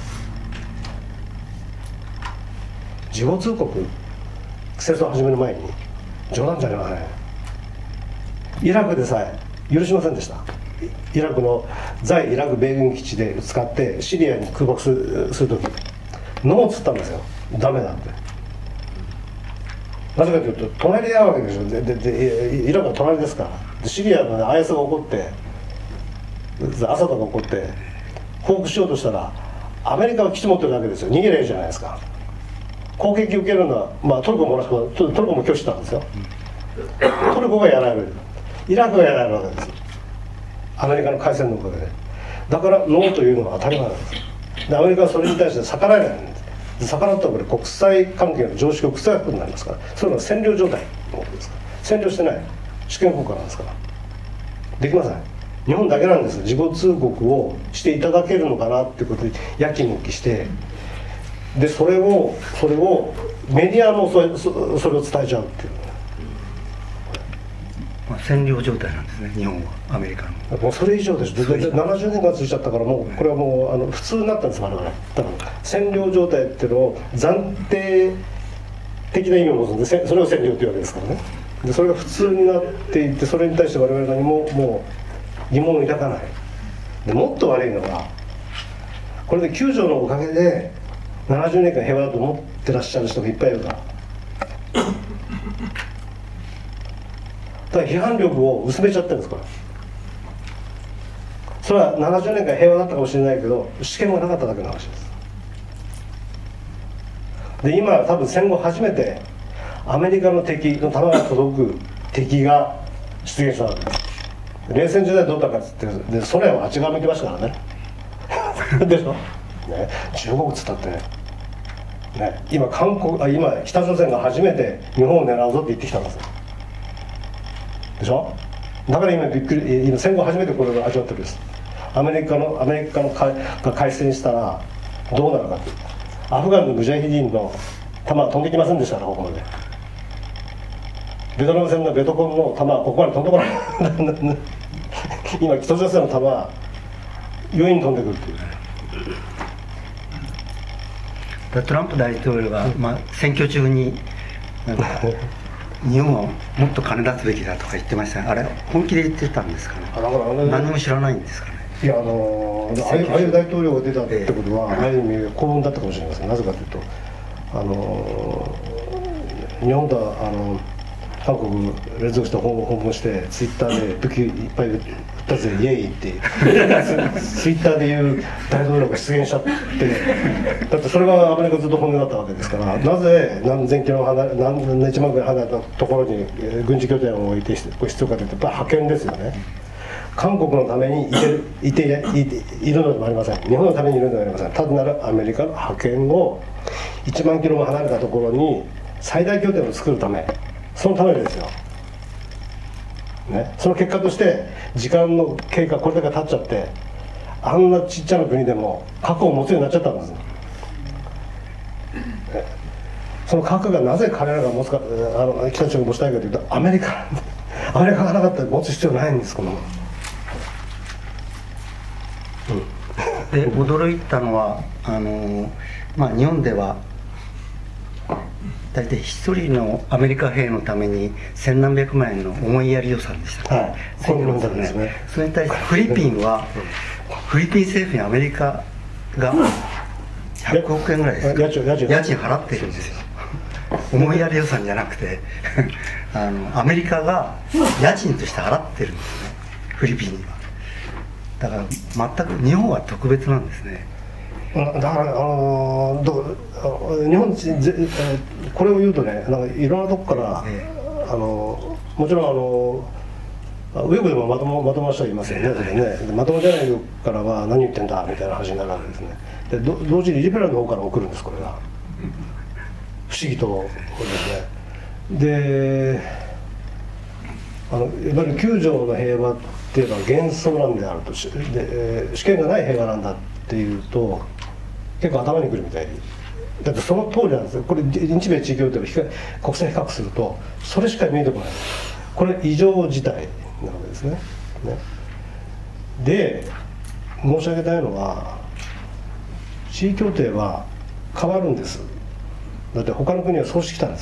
事後通告、戦争を始める前に冗談じゃありません。イラクでさえ許しませんでした。イラクの在イラク米軍基地で使ってシリアに空爆するする時ノーっつったんですよ。ダメだって。なぜかというと隣で会うわけでしょ。でででイラクは隣ですから。でシリアの、ね、アイエス が起こってアサドが起こって報復しようとしたらアメリカは基地持ってるだけですよ。逃げればいいじゃないですか。攻撃を受けるのは、まあ、トルコも同じこと、トルコも拒否したんですよ。トルコがやられる、イラクがやられるわけです。アメリカの開戦のおかげで。だからノーというのは当たり前なんです。でアメリカはそれに対して逆らえないんです。で逆らったらこれ国際関係の常識を覆すことになりますから、そういうのは占領状態のことですから。占領してない主権国家なんですからできません。日本だけなんです。事後通告をしていただけるのかなっていうことでやきもきして、でそれをそれをメディアもそれ そ, それを伝えちゃうっていう、 まあ、占領状態なんですね、日本はアメリカの。 もうそれ以上です。でななじゅうねんかん続いちゃったから、もうこれはもうあの普通になったんです我々。だから占領状態っていうのを暫定的な意味を持つんで、それを占領っていうわけですからね。でそれが普通になっていって、それに対して我々何ももう疑問を抱かない。でもっと悪いのがこれできゅう条のおかげでななじゅうねんかん平和だと思ってらっしゃる人がいっぱいいるから。だから批判力を薄めちゃってるんですこれ。それはななじゅうねんかん平和だったかもしれないけど主権がなかっただけの話です。で今多分戦後初めてアメリカの敵の弾が届く敵が出現したわけです。冷戦時代どうだったかっつってでソ連はあっち側向いてましたからねでしょ、ね、中国っつったってね、ね、今韓国あ今北朝鮮が初めて日本を狙うぞって言ってきたんですよ。でしょ。だから今びっくり、今戦後初めてこれを味わってるんです。アメリカのアメリカのかが開戦したらどうなるかって、アフガンのムジャヒディンの弾は飛んできませんでしたからここまで。ベトナム戦のベトコンの弾はここまで飛んでこない今北朝鮮の弾は容易に飛んでくるっていう。 トランプ大統領が、まあ、選挙中になんか日本はもっと金出すべきだとか言ってましたね。あれ本気で言ってたんですかね。あだから何も知らないんですかね。 いやあのああいう大統領が出たってことは、えー、ある意味幸運だったかもしれません。なぜかというとあの日本とはあの韓国連続して訪問してツイッターで武器いっぱい売ったぜイエイってツイッターで言う大統領が出現しちゃって、だってそれがアメリカずっと本音だったわけですから、なぜ何千キロ離れ何いちまんぐらい離れたところに軍事拠点を置いて必要かというとやっぱり覇権ですよね。韓国のためにいていていているのでもありません。日本のためにいるのではありません。ただならアメリカの覇権をいちまんキロも離れたところに最大拠点を作るため、そのためですよ、ね、その結果として時間の経過これだけ経っちゃって、あんなちっちゃな国でも核を持つようになっちゃったんです、ね、 その核がなぜ彼らが持つか、あの北朝鮮が持ちたいかというと、アメリカアメリカがなかったら持つ必要ないんです、この、 うん、で驚いたのはあの、まあ、日本では大体一人のアメリカ兵のために千何百万円の思いやり予算でしたね、はい、ついてますよね。ね、それに対してフィリピンは、フィリピン政府にアメリカがひゃくおくえんぐらいですか、家賃払ってるんですよ。思いやり予算じゃなくてあのアメリカが家賃として払ってるんですね、フィリピンには。だから全く日本は特別なんですね。 だからあのど日本ぜこれを言うとね、なんかいろんなとこから、ええ、あのもちろんあのウェブでもまともまともな人はいますよね、ええ、ねまともじゃないからは何言ってんだみたいな話になるわけですね。でど同時にリベラルの方から送るんです、これが不思議とですね。であのいわゆるきゅう条の平和っていうのは幻想なんであると、で試験がない平和なんだっていうと結構頭にくるみたい。だってその通りなんですよ。これ日米地位協定を国際比較するとそれしか見えてこない。これ異常事態なわけですね。ねで申し上げたいのは、地位協定は変わるんです。だって他の国はそうしてきたんです。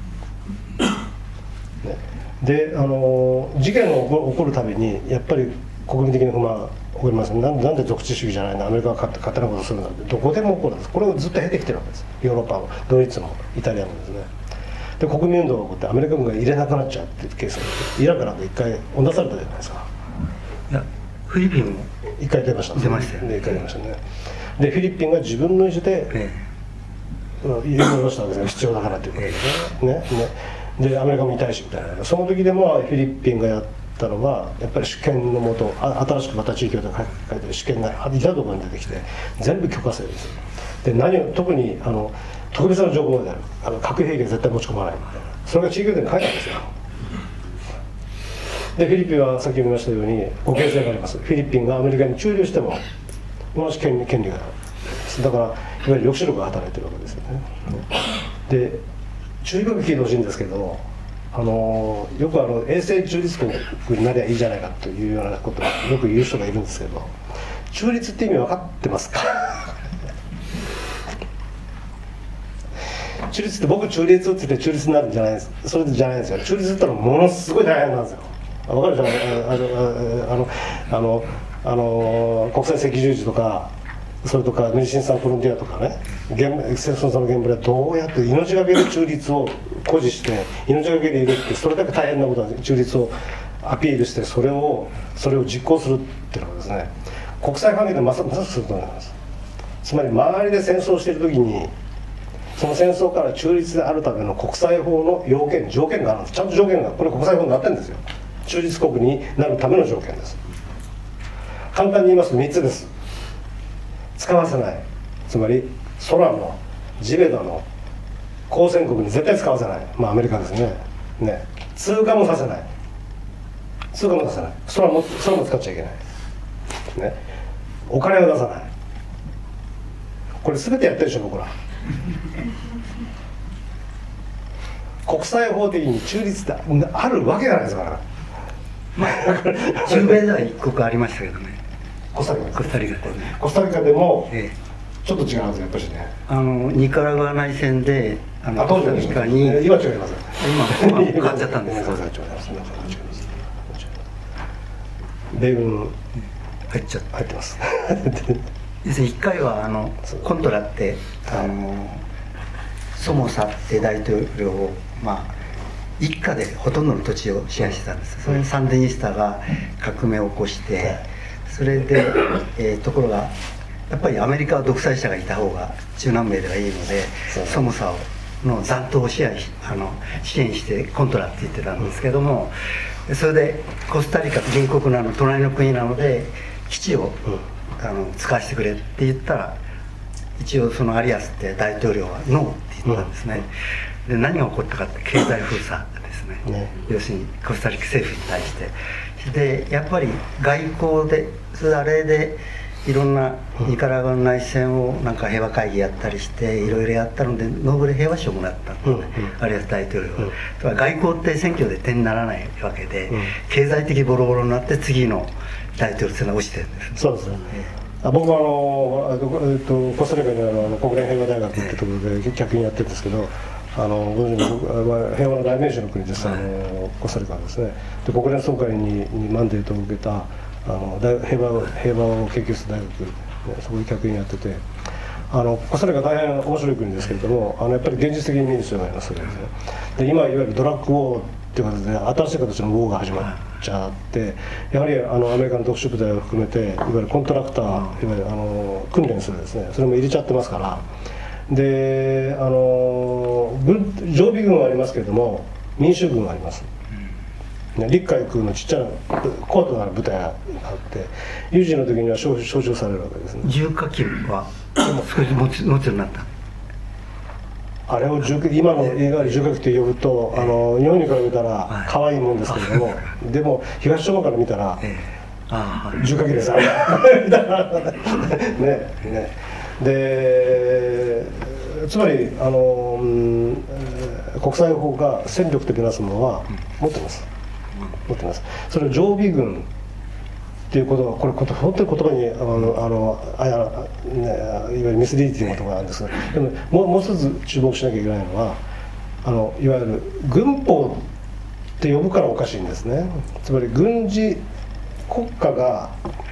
ね、であの事件が起こ起こるたびにやっぱり国民的な不満起こります。なんなんで独治主義じゃないの、アメリカが勝手なことするんだってどこでも起こるんです。これをずっと経てきてるわけです。ヨーロッパもドイツもイタリアもですね。で国民運動が起こってアメリカ軍が入れなくなっちゃうっていうケースがイラクなんか一回追ん出されたじゃないですか。 いやフィリピンも一回出ましたね。 出ましたよね。 一回出ましたね。でフィリピンが自分の意思で、ええ、入れ戻したわけですね、必要だからということでね。ええ、ねねでアメリカも痛いしみたいな、その時でもフィリピンがやったのはやっぱり主権のもと、新しくまた地域協定が書いてる主権がいたところに出てきて全部許可制ですよ。で何を特にあの特別な条項である、あの核兵器は絶対持ち込まないみたいな、それが地域協定に書いたんですよ。でフィリピンはさっき言いましたように互恵性があります。フィリピンがアメリカに駐留しても同じ権利権利がある。だからいわゆる抑止力が働いてるわけですよね。で注意深く聞いてほしいんですけど、あのよくあの永世中立国になりゃいいじゃないかというようなことをよく言う人がいるんですけど、中立って意味分かってますか？中立って僕中立って言って中立になるんじゃないです。それじゃないですよ。中立ってのはものすごい大変なんですよ。分かるじゃない、あのあのあのあの国際赤十字とかそれとかメディシンサンフロンティアとかね、戦争の現場ではどうやって命がけで中立を誇示して命がけでいるって、それだけ大変なことなんです。中立をアピールしてそれをそれを実行するっていうのはですね、国際関係でまさまさすると思います。つまり周りで戦争をしている時にその戦争から中立であるための国際法の要件条件があるんです。ちゃんと条件がこれ国際法になってるんですよ。中立国になるための条件です。簡単に言いますとみっつです。使わせない、つまり空の地べたの交戦国に絶対使わせない、まあアメリカですね。ね、通過もさせない、通過もさせない、空も空も使っちゃいけない、ね、お金を出さない。これ全てやってるでしょ僕ら。国際法的に中立ってあるわけじゃないですから。 まあ、中米では一国ありましたけどね。 コスタリカコスタリカですね。 コスタリカでもええ、 ちょっと違うんですよやっぱりね。 あのニカラグア内戦であのコスタリカに今違います。 今変わっちゃったんですよ。 米軍入っちゃった入ってます。 要するにいっかいはあのコントラってあのソモサって大統領をまあ一家でほとんどの土地を支配してたんです。それにサンデニスタが革命を起こして、それで、えー、ところがやっぱりアメリカは独裁者がいた方が中南米ではいいので、ソモサの残党を支配しあの支援してコントラって言ってたんですけども、それでコスタリカって隣国なの隣の国なので基地を、うん、あの使わせてくれって言ったら、一応そのアリアスって大統領はノーって言ったんですね。うん、で何が起こったかって経済封鎖ですね。ね、要するにコスタリカ政府に対してでやっぱり外交でそれあれでいろんなニカラグアの内戦をなんか平和会議やったりしていろいろやったのでノーベル平和賞をもらったんですね、うんうん、アリアス大統領は、うん、外交って選挙で点にならないわけで、うん、経済的ボロボロになって次の大統領選が落ちてるんです、ね、 そうですね、あ僕はあの、えっと、コスタリカにあるあの国連平和大学ってところで客員やってるんですけど、あのご存知の平和の代名詞の国です、あのコスタリカはですね。で国連総会ににマンデートを受けたあの平和平和を研究する大学、そこで客員やってて、あのコスタリカは大変面白い国ですけれども、あのやっぱり現実的に見る必要がありますよね。で今いわゆるドラッグウォーっていう形で新しい形のウォーが始まっちゃって、やはりあのアメリカの特殊部隊を含めていわゆるコントラクター、いわゆるあの訓練するですね、それも入れちゃってますから。であの軍常備軍はありますけれども民衆軍はあります、うん、陸海空のちっちゃなコートのある部隊があって有事の時には招集されるわけですね。 重火器は少し持つ持つようになった。 あれを重今の映画で重火器と呼ぶと、えー、あの日本に比べたら可愛いもんですけれども、はい、でも東島から見たら、えー、あ重火器ですねねでつまりあの、うん、国際法が戦力とみなすものは持ってます、持ってます。それを常備軍っていうことはこれ本当に言葉にあのあのあや、ね、いわゆるミスリーディングなところなんですが、でももうもう一つ注目しなきゃいけないのはあのいわゆる軍法って呼ぶからおかしいんですね。つまり軍事国家が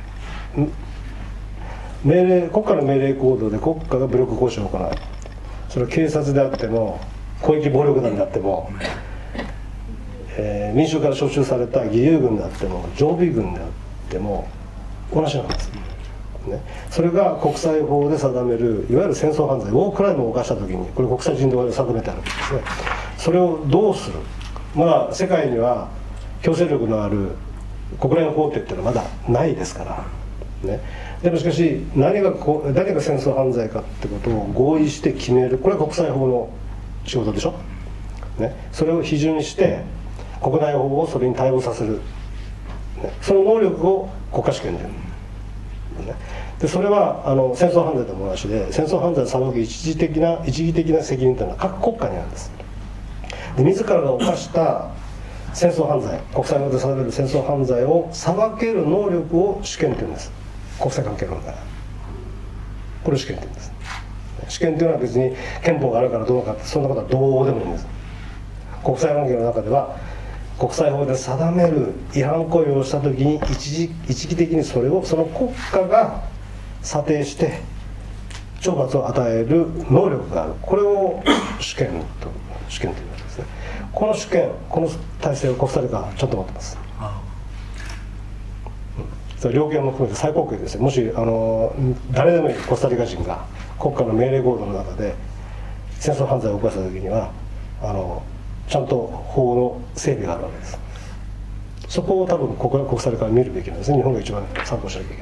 命令国家の命令行動で国家が武力行使を行う、それは警察であっても広域暴力団であっても、えー、民衆から招集された義勇軍であっても常備軍であっても同じなんです、ね、それが国際法で定めるいわゆる戦争犯罪ウォークライムを犯した時にこれ国際人道法で定めてあるんですね。それをどうする、まだ世界には強制力のある国連法廷っていうのはまだないですからね。でもしかし何がこう誰が戦争犯罪かってことを合意して決める、これは国際法の仕事でしょ、ね、それを批准して国内法をそれに対応させる、ね、その能力を国家試験でやる、ね、でそれはあの戦争犯罪とも同じで、戦争犯罪を裁く一時的な一義的な責任というのは各国家にあるんです。で自らが犯した戦争犯罪、国際法で定める戦争犯罪を裁ける能力を試験というんです。国際関係論がこれを試験というんです。試験というのは別に憲法があるからどうかってそんなことはどうでもいいんです。国際関係の中では国際法で定める違反行為をした時に一時一義的にそれをその国家が査定して懲罰を与える能力がある、これを試験と試験というわけですね。この試験、この体制をコスタリカはちゃんと持ってます。量刑も含めて最高級ですよ。もしあの誰でもいいコスタリカ人が国家の命令行動の中で戦争犯罪を犯した時にはあのちゃんと法の整備があるわけです。そこを多分ここは国際から見るべきなんですね。日本が一番参考しなきゃい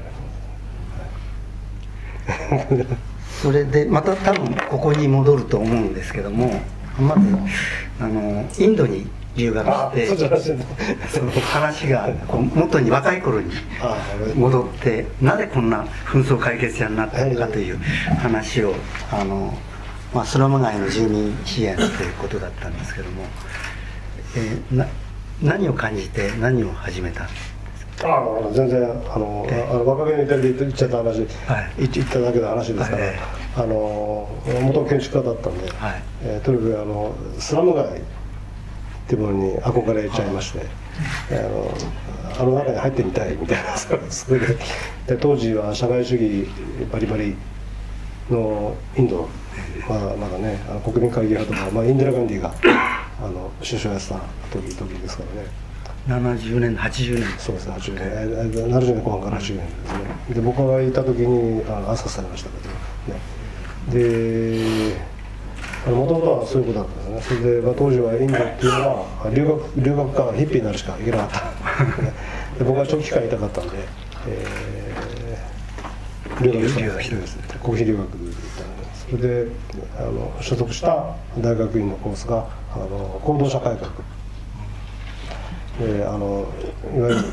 けない。 それでまた多分ここに戻ると思うんですけども、まずあのインドに留学してその話がこう元に若い頃に戻ってなぜこんな紛争解決者になったのかという話をあの、まあ、スラム街の住民支援ということだったんですけども、えー、な何を感じて何を始めたんですか？ ああ全然あの、えー、あの若気の至りで言っちゃった話、はい、言っただけの話ですから、はい、あの元建築家だったんで、はい、えー、とにかくあのスラム街っていうものに憧れちゃいまして、あのあの中に入ってみたいみたいなそれで、で当時は社会主義バリバリのインド、まあ、まだねあの国民会議派とか、まあ、インディラ・ガンディがあの首相やってた時時ですからね。 ななじゅうねんはちじゅうねんそうですね、はちじゅうねんななじゅうねんこう半からはちじゅうねんですね。で僕がいた時にあの暗殺されましたけどね。でもともとはそういうことだったんですね。それで、まあ、当時はインドっていうのは留学留学かヒッピーになるしかいけなかったで僕は長期間いたかったんで、えー、留学したんですね。国費留学で行ったんです。それであの所属した大学院のコースがあの行動者改革で、あのいわゆる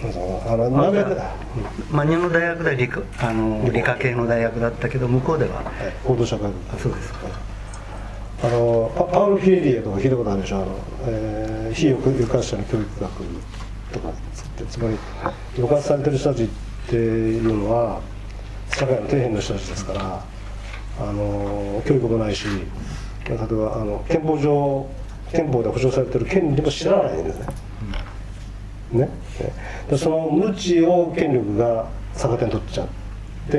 あの南米で、 まあ、日本の大学では理科あの理科系の大学だったけど、向こうでは、 はい、報道社会学。 あ、そうですか。 あの パ, パウロ・フィレリエとか聞いたことあるでしょ。あの、えー、非抑圧者の教育学とかつつまり抑圧されてる人たちっていうのは社会の底辺の人たちですから、あの教育もないし、例えばあの憲法上憲法で保障されてる権利も知らないんですね。うん、ねでその無知を権力が逆手に取っちゃって、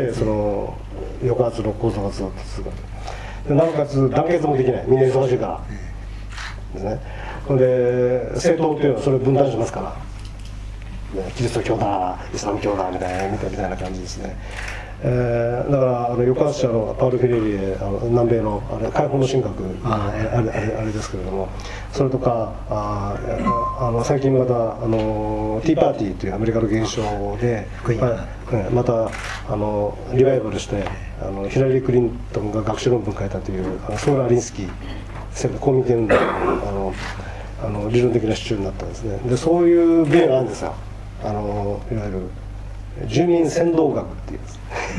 その抑圧の構造がずっと続く。なおかつ団結もできない、みんな忙しいからですね。で政党というのはそれを分断しますから、ね、キリスト教だ、イスラム教だみたいなみたいな感じですね。えー、だからあの抑圧者のパウロ・フィレリエ、あの南米のあれ解放の神学あれあれあれあれですけれども、それとかああの最近またあのティーパーティーというアメリカの現象で、ま, またあのリバイバルして、あのヒラリー・クリントンが学習論文を書いたというあのソーラー・リンスキー公民権運動のあのあの理論的な主張になったんですね。でそういう分野があるんですよ。あのいわゆる住民先導学っていう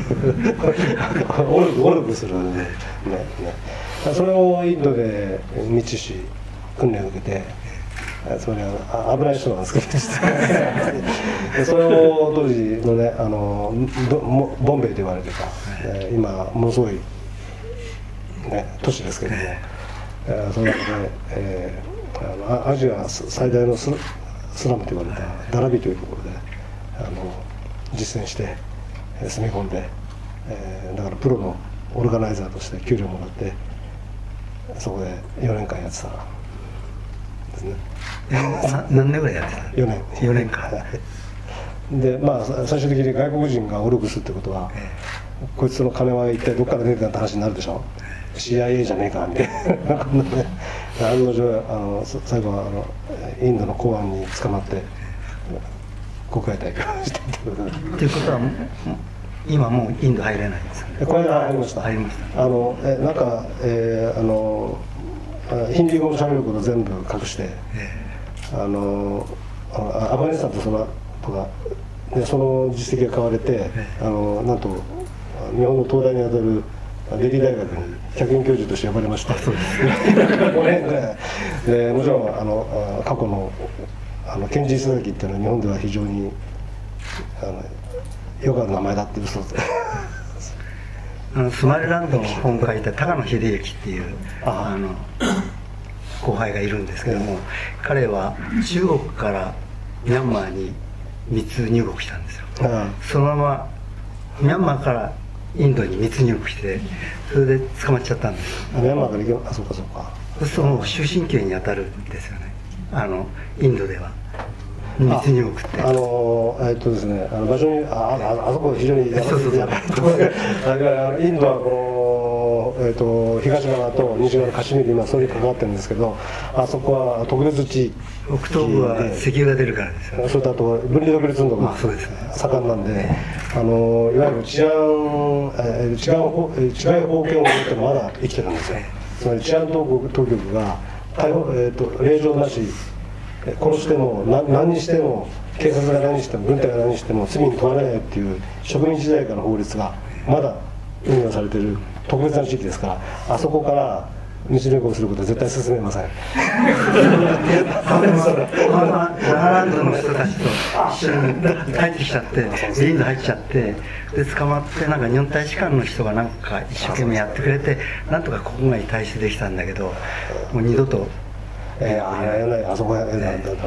オルグオルグするね、ね、それをインドで密使訓練を受けて、つまりあ危ない人なんですけどでそれを当時のね、あのボンベイと言われてた、えー、今ものすごい、ね、都市ですけども、えー、その中で、えー、あのアジア最大のス, スラムと言われたダラビというところであの実践して住み込んで、えー、だからプロのオルガナイザーとして給料もらってそこでよねんかんやってたですね。 何年ぐらいやってた？ よねん。 よねんかんでまあ最終的に外国人がオルグすってことは、えー、こいつの金は一体どっから出てたって話になるでしょ。シーアイエー じゃねえかみたいな案の定あの最後はあのインドの公安に捕まって国外退去してっていうことは今もうインド入れないんですかね。 これは入りました。 入りました。 あのえなんか、えー、あのヒンディー語の喋ること全部隠して、えー、あのアフガニスタンとそのとかでその実績が買われて、えー、あのなんと日本の東大にあたるデリー大学に客員教授として呼ばれました。ごねんぐらいでもちろんあの過去のあのケンジ・スザキっていうのは日本では非常にあのよくある名前だっていう嘘であのスマイルランドの本を書いた高野秀之っていうあの後輩がいるんですけども、ええ、彼は中国からミャンマーに密入国したんですよ。ああそのままミャンマーからインドに密入国してそれで捕まっちゃったんです。 ミャンマーから行けばあそうかそうか。 そうするともう終身刑に当たるんですよね。あのインドでは密入国ってあのえっとですねあの場所にあああそこ非常にやばいところでインドはこの、えー、と東側と西側のカシミール今それに関わってるんですけど、あそこは特別地域北東部は石油が出るからですよね。 それとあと分離独立運動が盛んなんで、あのいわゆる治安、えー、治安法治外法権を持ってまだ生きてるんですよ。つまり治安当局当局が逮捕、えー、と令状なし殺しても何, 何にしても警察が何にしても軍隊が何にしても罪に問われないっていう植民地時代からの法律がまだ運用されている特別な地域ですから、あそこから日入国することは絶対進めません。 ラランドの人たちと一緒に帰ってきちゃってインド入っちゃってで捕まって、なんか日本大使館の人がなんか一生懸命やってくれてなんとか国外に退出できたんだけど、もう二度とえー、あやらないあそこやらないだ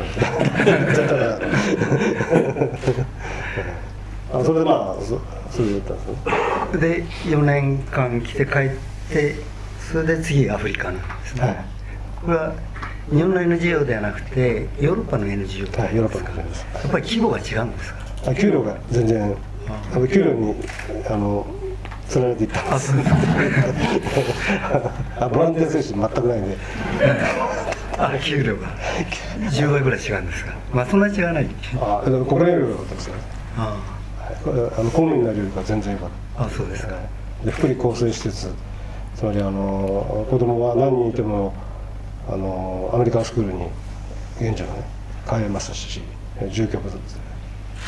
あそれでまあそそれで言ったんですね。 でよねんかん来て帰ってそれで次アフリカなんですね。はい、これは日本の エヌジーオー ではなくてヨーロッパの エヌジーオーはい、ヨーロッパの エヌジーオー です。 やっぱり規模が違うんですか。 あ給料が全然あの給料にあのつられていったんです。あボランティア精神全くないんであ給料がじゅうばいぐらい違うんですか。まあそんなに違わない。 あ国内料だったんですね。ああの公務員になるよりか全然良かった。 あそうですか。 で福利厚生施設、つまりあの子供は何人いてもあのアメリカンスクールに現地のね通いましたし、住居部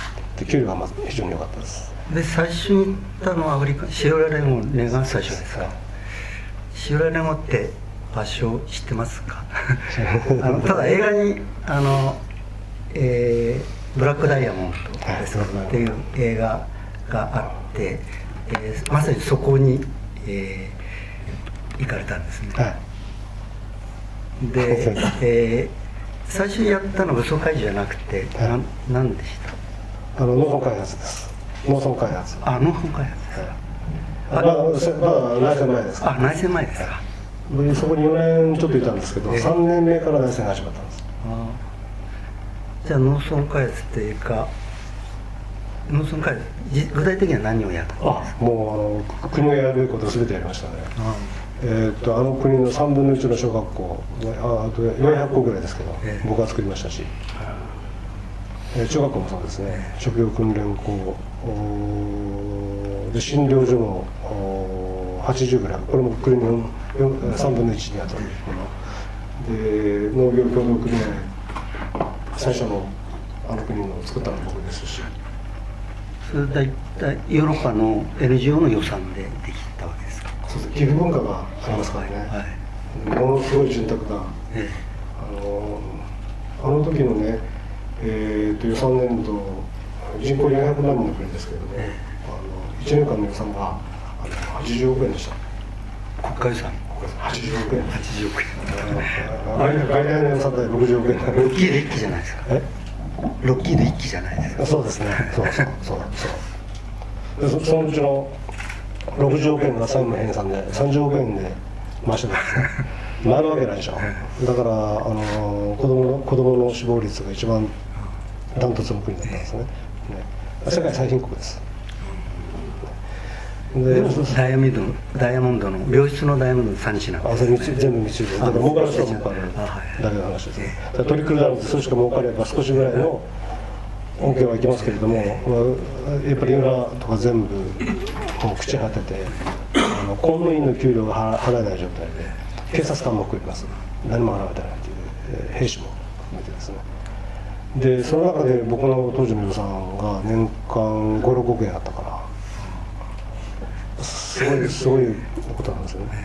って給料がまず非常に良かったです。 で最初に行ったのはアフリカシエラレオネが最初ですか。シエラレオネって場所知ってますか？あのただ映画にあの、えー、ブラックダイヤモンドですっていう映画があって、えー、まさにそこに、えー、行かれたんですね。 はい、 で、えー、最初やったのは武装会議じゃなくて、はい、な何でした？ あの農村開発です。農村開発。 あ、農村開発です。はい、 まだ、まだ内戦前ですか。 あ、内戦前ですか。 そこによねんちょっといたんですけど、えー、さんねんめから内戦が始まったんです。 あ、じゃあ農村開発っていうか、農村開発具体的には何をやったんですか？ あ、もうあの国がやることを全てやりましたね。あえー、っとあの国のさんぶんのいちの小学校、ああとよんひゃくこぐらいですけど、えー、僕が作りましたし、えー、中学校もそうですね。職業訓練校で診療所のはちじゅうぐらい、これも国のさんぶんのいちにあたるもので、農業協同組合最初のあの国の作ったのも僕ですし、 それ大体ヨーロッパの エヌジーオー の予算でできたわけですか？ そうです。寄付文化がありますからね、はいはい、ものすごい潤沢な、ええ、あのあの時のね、えー、と予算年度人口よんひゃくまんにんの国ですけれども、ええ、あのいちねんかんの予算があのはちじゅうおくえんでした。 国家予算はちじゅうおくえん。 はちじゅうおくえん。 外来の予算でろくじゅうおくえん。 ロッキード一機じゃないですか。え？ロッキード一機じゃないですか。 そうですね。そうそうそうそう。で そ, そのうちのろくじゅうおくえんが債務返済でさんじゅうおくえんで回してたんですね。なるわけないでしょ。だからあの子供の子供の死亡率が一番ダントツの国だったんですね。ね、世界最貧国です。 でダイヤモンドのダイヤモンドの良質のダイヤモンドの産地なんです、ね、 あ、それ全部密輸で、だから儲かる人は儲かるだけの話ですね。だからトリクルダウンでそれしか儲かれば少しぐらいの恩恵はいきますけれども、やっぱりインフラとか全部もう朽ち果てて、あの公務員の給料が払えない状態で、警察官も含みます、何も払われてないという、兵士も含めてですね。でその中で僕の当時の予算が年間ご、ろくおくえんあったから、すごいすごいことなんですよね。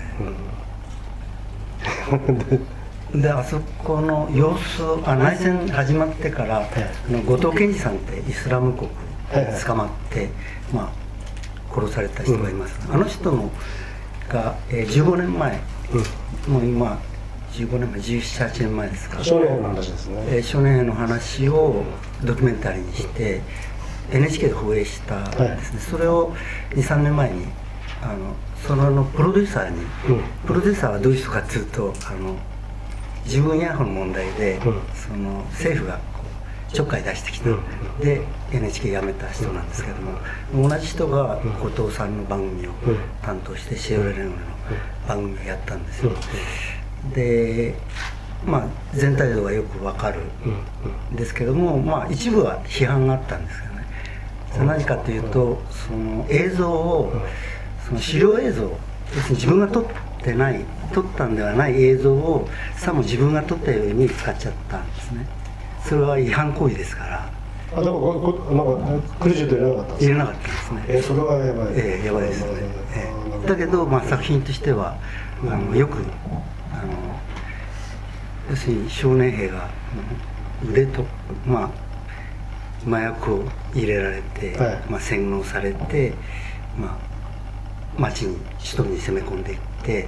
うん、で, であそこの様子、あ内戦始まってから、はい、あの後藤健二さんってイスラム国捕まって、はいはい、まあ、殺された人がいます、うん、あの人のが、えー、じゅうごねんまえ、うん、もう今じゅうごねんまえじゅうなな、はちねんまえですか。 少年兵の話ですね。 えー、少年兵の話をドキュメンタリーにして、うん、エヌエイチケー で放映したんですね、はい、それをに、さんねんまえにあのそののプロデューサーに、うん、プロデューサーはどういう人かというと、あの自分やの問題で、うん、その政府がこうちょっかい出してきた、うん、で エヌエイチケー 辞めた人なんですけども、同じ人が後藤さんの番組を担当してシエラレオネの番組をやったんですよ。でまあ全体像がよくわかるんですけども、まあ一部は批判があったんですよね。それ何かというと、その映像をその資料映像、要するに自分が撮ってない撮ったんではない映像をさも自分が撮ったように使っちゃったんですね。それは違反行為ですから。 あ、でもここなんかクレジット入れなかったんですか？ 入れなかったんですね。 えー、それはやばい。 えー、やばいですね。えー、だけど、まあ、作品としてはあのよくあの要するに少年兵が腕と、まあ、麻薬を入れられて、はい、まあ、洗脳されて、まあ町に首都に攻め込んでいって、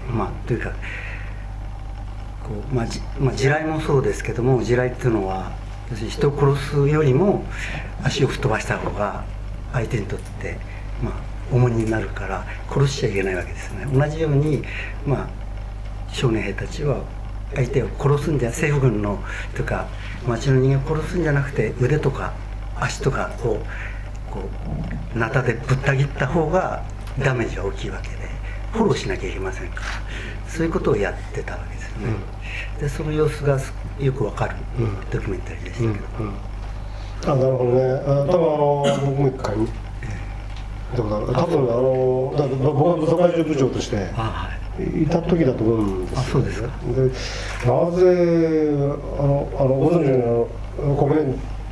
まあ、というかこう、まあじまあ、地雷もそうですけども、地雷っていうのは要するに人を殺すよりも足を吹っ飛ばした方が相手にとって、まあ、重荷になるから殺しちゃいけないわけですね。同じように、まあ、少年兵たちは相手を殺すんじゃ、政府軍のというか町の人間を殺すんじゃなくて、腕とか足とかをこうナタでぶった切った方がダメージが大きいわけで、フォローしなきゃいけませんから、そういうことをやってたわけですよね。うん、でその様子がよくわかるドキュメンタリーでしたけど、うんうんうん、 あ、なるほどね。あ、多分あの僕も一回見たことある。多分あのだ僕は武装会場部長としていた時だと思うんですよ。 あ、そうですか。 でなぜあのあのご存知の国連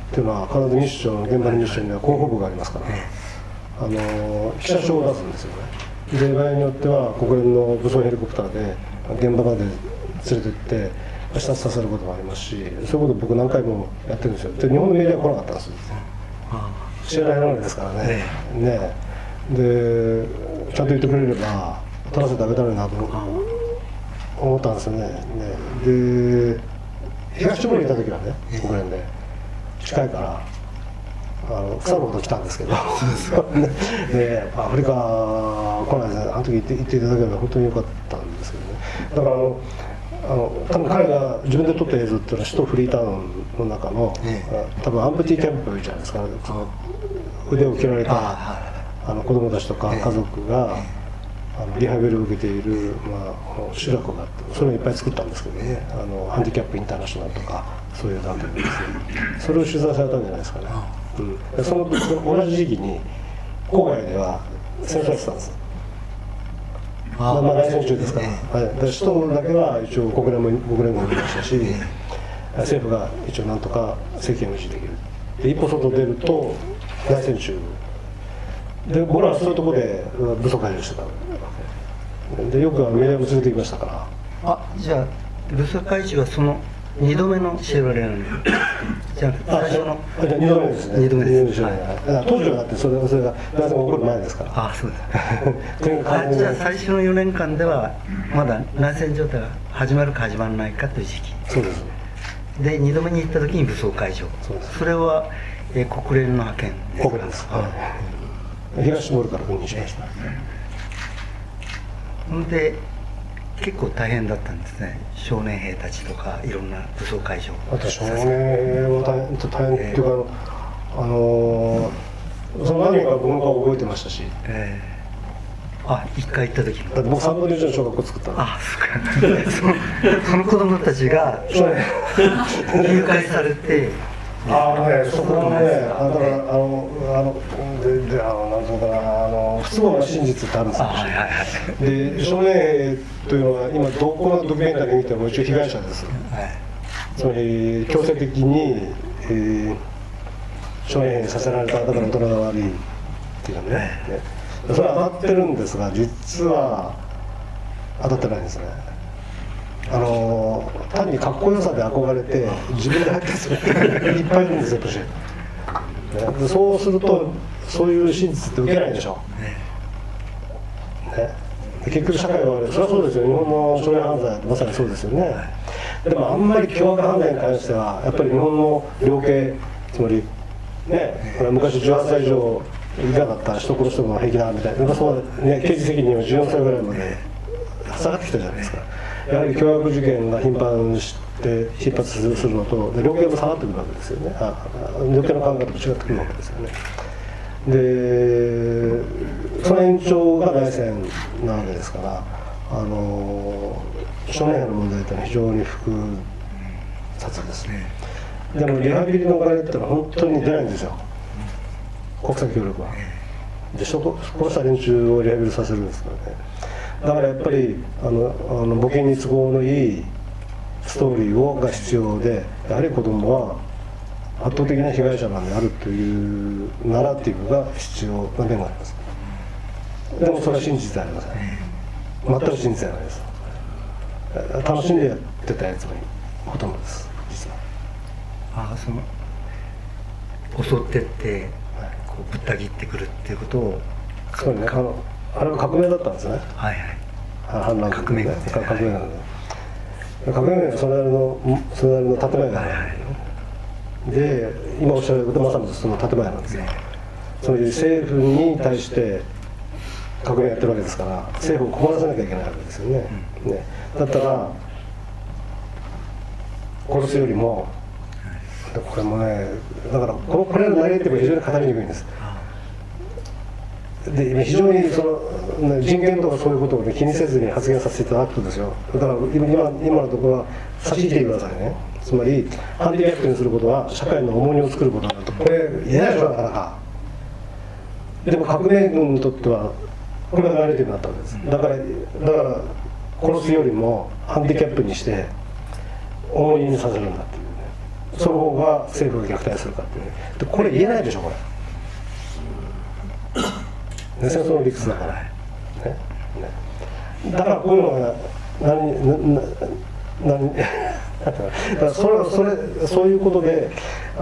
っていうのは必ずミッション、現場のミッションには広報部がありますから、あの記者証を出すんですよね。で場合によっては国連の武装ヘリコプターで現場まで連れて行って視察させることもありますし、そういうこと僕何回もやってるんですよ。で日本のメディアは来なかったんですよ。知らないものですからね。ねでちゃんと言ってくれれば取らせてあげたらいいなと思ったんですよね。ねで東地方にいた時はね、国連で近いからあの腐るほど来たんですけど、でアフリカ来ないであの時行って行っていただければ本当に良かったんですけどね。だからあのあの多分彼が自分で撮った映像っていうのは首都フリータウンの中の、多分アンプティキャンプじゃないですか、その腕を切られたあの子供たちとか家族があのリハビリを受けている、まあ、集落があって、それをいっぱい作ったんですけどね、あのハンディキャップインターナショナルとかそういう団体ですね、それを取材されたんじゃないですかね。うん、でその同じ時期に郊外では戦争やってたんです。まあ、まあ内戦中ですから、はい、で首都だけは一応国連も国連も見ましたし、政府が一応なんとか政権を維持できる。で一歩外出ると内戦中で、僕らはそういうところで武装解除してたわけで、よくメディアも連れてきましたから。 あ、じゃあ武装解除はそのにどめのシェルレオネじゃあ最初のにどめですね。 にどめです。 だから当時はだってそれそれが内戦が起こる前ですから。 ああ、そうです。あ、じゃあ最初のよねんかんではまだ内戦状態が始まるか始まらないかという時期。 そうです。 でにどめに行った時に武装解除。 そうです。 それは、えー、国連の派遣ですか。 国連です。はい。東シモールから赴任しました。 ほんで結構大変だったんですね、少年兵たちとかいろんな武装解除。 あと少年兵は大変大変っていうか、あのー、その何人か僕の顔覚えてましたし、えー、あ、一回行った時にだって僕さんぶんのいちの小学校作ったの。 あ、そうかそのその子供たちが誘拐されてあのね、そこはね、だからあのあのでであのなんていうのかな、あの不都合な真実ってあるんですよ。 はいはいはい、 で少年兵というのは今どこのドキュメンタリー見ても一応被害者です。はい、つまり強制的に、えー、少年兵にさせられた、だから大人が悪いっていうね。はい、ね、それは当たってるんですが、実は当たってないんですね。あの単にかっこよさで憧れて自分で入ってる人いっぱいいるんですよ、年、ね、そうするとそういう真実って受けないでしょ、ね、結局社会は悪い。それはそうですよ、日本の少年犯罪まさにそうですよね。でもあんまり凶悪犯罪に関してはやっぱり日本の量刑、つまりね、昔じゅうはっさい以上以下だったら人殺しても平気だみたいな、そう、ね、刑事責任はじゅうよんさいぐらいまで下がってきたじゃないですか。やはり凶悪事件が頻繁して頻発するのと、量刑も下がってくるわけですよね。あ量刑の考え方も違ってくるわけですよね。でその延長が内戦なわけですから、あの少年兵の問題というのは非常に複雑ですね。でもリハビリのお金っていうのは本当に出ないんですよ、国際協力は。で人を殺した連中をリハビリさせるんですからね。だからやっぱりあのあの募金に都合のいいストーリーをが必要で、やはり子どもは圧倒的な被害者なんであるというナラティブが必要な面があります。でもそれは真実ではありません。全く真実ではないです。楽しんでやってたやつがほとんどです、実は。 ああ、その襲ってって、はい、こうぶった切ってくるっていうことを、 そうね、あのあれは革命だったんですね。 はいはい。 反乱革命が、ね、 革命なので、革命はそれなりのそれなりの建前がある。はいはい、で、今おっしゃることまさにその建前なんですよ。つまり政府に対して革命やってるわけですから、政府を困らせなきゃいけないわけですよね。うん、ね、だったら殺すよりも、これもね、だからこのこれの投げても非常に語りにくいんです。で非常にその人権とかそういうことを、ね、気にせずに発言させていただくとですよ、だから今, 今のところは差し引いてくださいね。つまりハンディキャップにすることは社会の重荷を作ることだと、これ言えないでしょ、なかなか。でも革命軍にとってはこれがナレティブになったわけです。だからだから殺すよりもハンディキャップにして重荷にさせるんだっていうね、 その方が政府が虐待するかっていうね。でこれ言えないでしょこれ、ね、戦争の理屈だから、ねね、だからこういうのが何な何だからそれそれそういうことであ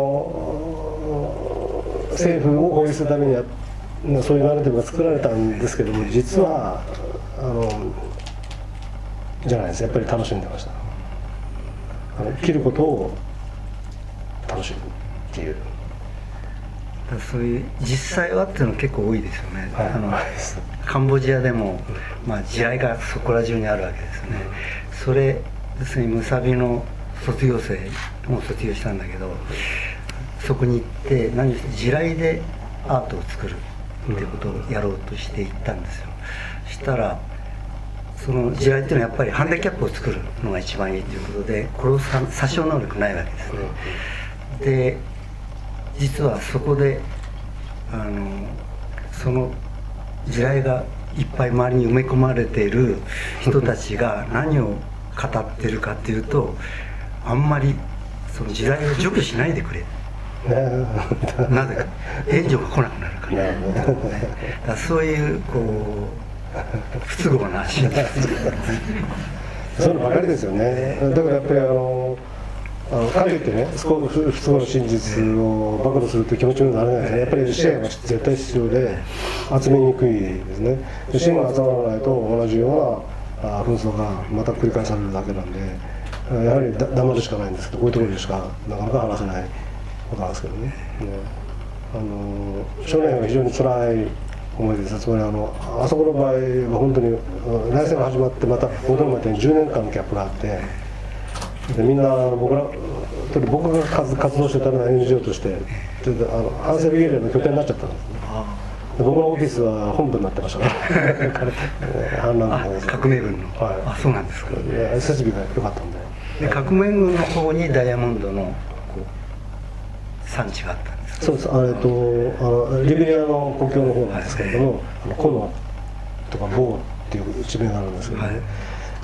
の政府を攻撃するためにはそういうナラティブが作られたんですけども、実はあのじゃないです。やっぱり楽しんでました。あの切ることを楽しむっていう。 そういう実際はっていうの結構多いですよね、 はい、 あのカンボジアでも、まあ、地雷がそこら中にあるわけですよね、うん、それ要するにムサビの卒業生も卒業したんだけど、そこに行って何して地雷でアートを作るっていうことをやろうとして行ったんですよ。そしたらその地雷っていうのはやっぱりハンディキャップを作るのが一番いいということで、これを殺傷能力ないわけですね、うん、で実はそこであのその地雷がいっぱい周りに埋め込まれている人たちが何を語ってるかっていうと、あんまりその地雷を除去しないでくれなぜか援助が来なくなるから、ね、だからそういうこう不都合な真実そういうのばかりですよね。だからやっぱりあのあのかといってね、不都合の真実を暴露するという気持ちにならないですね。やっぱり支援が絶対必要で集めにくいですね。支援が集まらないと同じような紛争がまた繰り返されるだけなんで、やはりだ黙るしかないんですけど、こういうところでしかなかなか話せないことなんですけどね。ねあの少年は非常に辛い思いです。つまりあのあそこの場合は本当に内戦が始まってまた戻るまでにじゅうねんかんのギャップがあって、でみんな僕ら僕が活動してたのは エヌジーオー としてあのアンセルゲリラの拠点になっちゃったんですね。で僕のオフィスは本部になってましたから反乱の革命軍の、はい、あそうなんですか。 設備が良かったんで、 で革命軍の方にダイヤモンドのこう産地があったんですか。 そうです。あれとあのリベリアの国境の方なんですけれども、はい、あのコノとかボーっていう地名があるんですけどね、はい、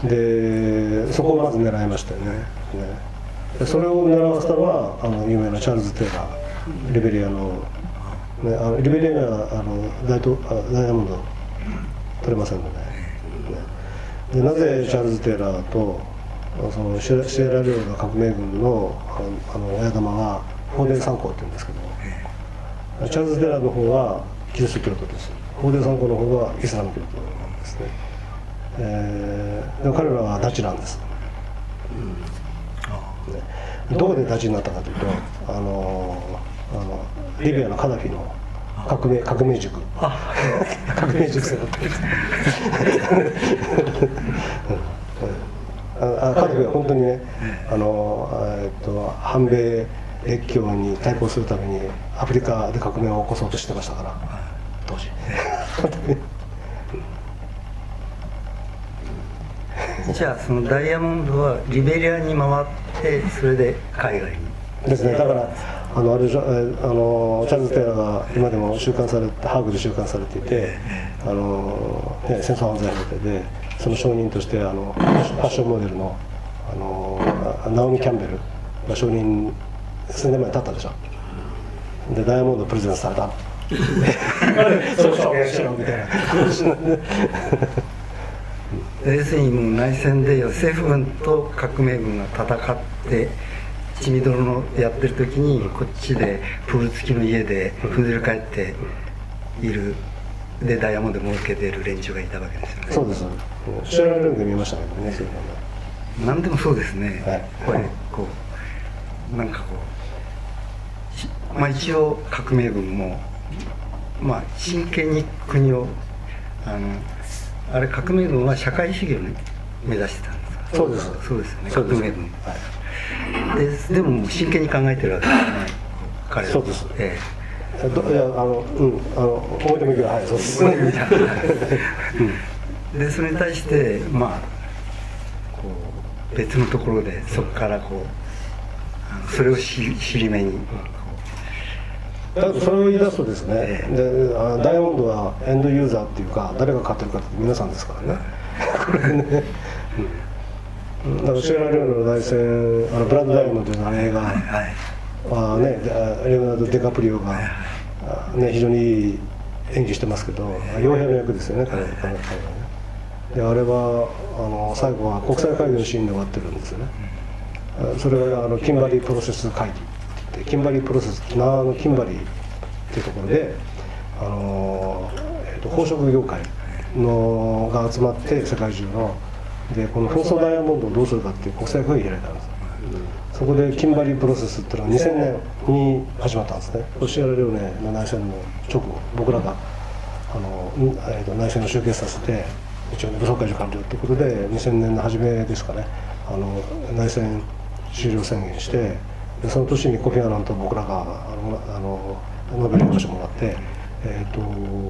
でそこをまず狙いましたよね。ねでそれを狙わせたのはあの有名なチャールズ・テイラー、リベリアの、ね、あのリベリアにはあのダイトあダイヤモンド取れませんので、ね、でなぜチャールズ・テイラーとそのシエラレオネの革命軍のあの親玉がフォーデン三校って言うんですけど、チャールズ・テイラーの方はキリスト教徒です。フォーデン三校の方はイスラム教徒なんですね。えー、でも彼らはダチなんです。どこでダチになったかというと、あのあのリビアのカダフィの革命革命塾革命塾生だったんです。あカダフィは本当にね、あのえっと反米列強に対抗するためにアフリカで革命を起こそうとしてましたから当時。 じゃあそのダイヤモンドはリベリアに回ってそれで海外にですね。だからあのあれあのチャールズ・テイラーが今でも収監されてハーグで収監されていて、あの、ね、戦争犯罪法でその証人としてあのファッションモデルのあのナオミ・キャンベルが証人数年前に立ったでしょ。でダイヤモンドをプレゼントされた。そう証言しろみたいな。 要するにもう内戦で政府軍と革命軍が戦って血みどろのやってる時にこっちでプール付きの家でふんぞり返っているでダイヤモンド儲けている連中がいたわけですよね。 そうです。シェラレオネで見ましたけどね。そういうの何でもそうですね、はい、これこうなんかこうまあ一応革命軍もまあ真剣に国をあのあれ革命軍は社会主義を、ね、目指してたんですか。 そうです。 そうですね。革命軍。はい、で, でももう真剣に考えてるわけですね。彼は。 そうです。 ええ。どいやあのうんあの思い出もいいけどはいそうです。うん、 でそれに対してまあこう別のところでそこからこうあのそれをし尻目に。うんだそれを言い出すとですね、でダイヤモンドはエンドユーザーっていうか誰が買ってるかって皆さんですからね。これね、 だからシェラレオネの内戦、あのブラッド・ダイヤモンドという映画はね、レオナルド・デカプリオが、ね、非常にいい演技してますけど、傭兵の役ですよね、彼はね。であれはあの最後は国際会議のシーンで終わってるんですよね。それがあのキンバリープロセス会議って言って、キンバリープロセス、長野キンバリーっていうところで、あの、えー、と宝飾業界のが集まって世界中の。でこの紛争ダイヤモンドをどうするかっていう国際会議を開いたんです、うん、そこでキンバリープロセスっていうのはにせんねんに始まったんですね。シェラレオネの内戦の直後、僕らがあの、えー、と内戦を終結させて一応ね武装解除完了ということでにせんねんの初めですかね、あの内戦終了宣言して、でその年にコフィ・アナンと僕らがあのあのノーベル賞をもらって、えー、と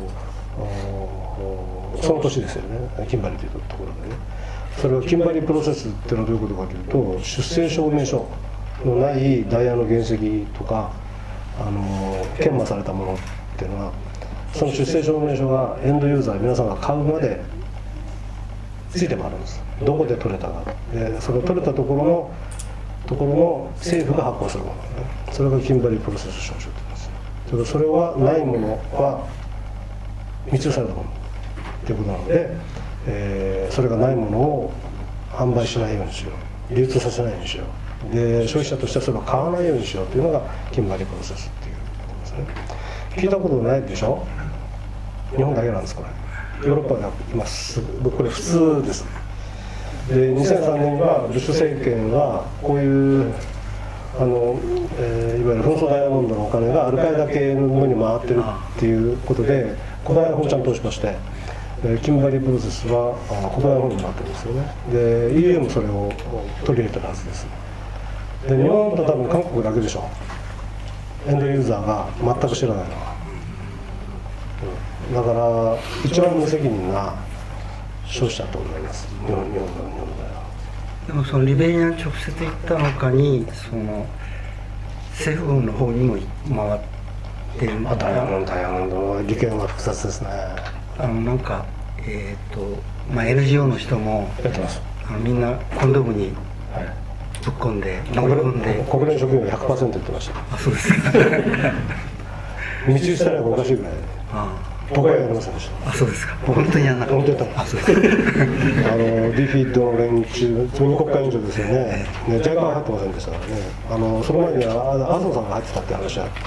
その年ですよね、キンバリーというところでね。それはキンバリープロセスっていうのはどういうことかというと、出生証明書のないダイヤの原石とかあの研磨されたものっていうのは、その出生証明書がエンドユーザー皆さんが買うまでついて回るんです。どこで取れたかで、その取れたところのところの政府が発行するもの、ね、それがキンバリープロセス証書って言うんですよ。それそれはないものは密輸されたものということなので、えー、それがないものを販売しないようにしよう、流通させないようにしよう、で消費者としてはそれを買わないようにしようというのがキンバリープロセスっていうことですね。聞いたことないでしょ。日本だけなんですこれ。ヨーロッパでは今すこれ普通です。でにせんさんねんにはブッシュ政権はこういうあの、えー、いわゆる紛争ダイヤモンドのお金がアルカイダ系のに回ってるっていうことで古代本ちゃん投資としてキンバリープロセスは古代本になってるんですよね。で イーユー もそれを取り入れてるはずです。で日本と多分韓国だけでしょ、エンドユーザーが全く知らないのは、うん、だから一番無責任な消費者と思います、日本日本の日本では。 でもそのリベリアに直接行ったのかに、その政府軍の方にも回っているのかな。 ダイヤモンドダイヤモンド利権は複雑ですね。 あのなんかえっ、ー、とまあ エヌジーオー の人もやってます。 あのみんなコンドームにぶっ込んで、 はい、国連国連職員が ひゃくパーセント 言ってました。 あ、そうですか。 密輸したらおかしいぐらいで。ああ、僕はやりませんでした。 あ、そうですか。本当にやんなかった。 本当やったの。あ、そうですか。あのディフィッドの連中、つみに国会議長ですよね。ね、ジャイカー入ってませんでしたからね。あのその前には麻生さんが入ってたって話は。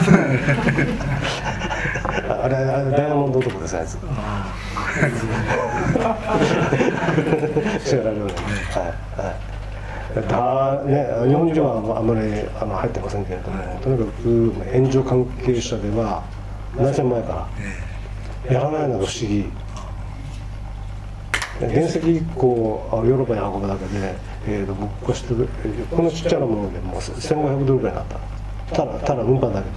あれあれダイヤモンド男ですあいつ。知られるよね。はいはい。だね、日本人はあんまりあの入ってませんけれども、とにかく援助関係者では何千前からやらないのが不思議。原石いっこヨーロッパに運ぶだけで、えー、と僕が知ってるこのちっちゃなものでもうせんごひゃくドルぐらいになった。ただただ運搬だけ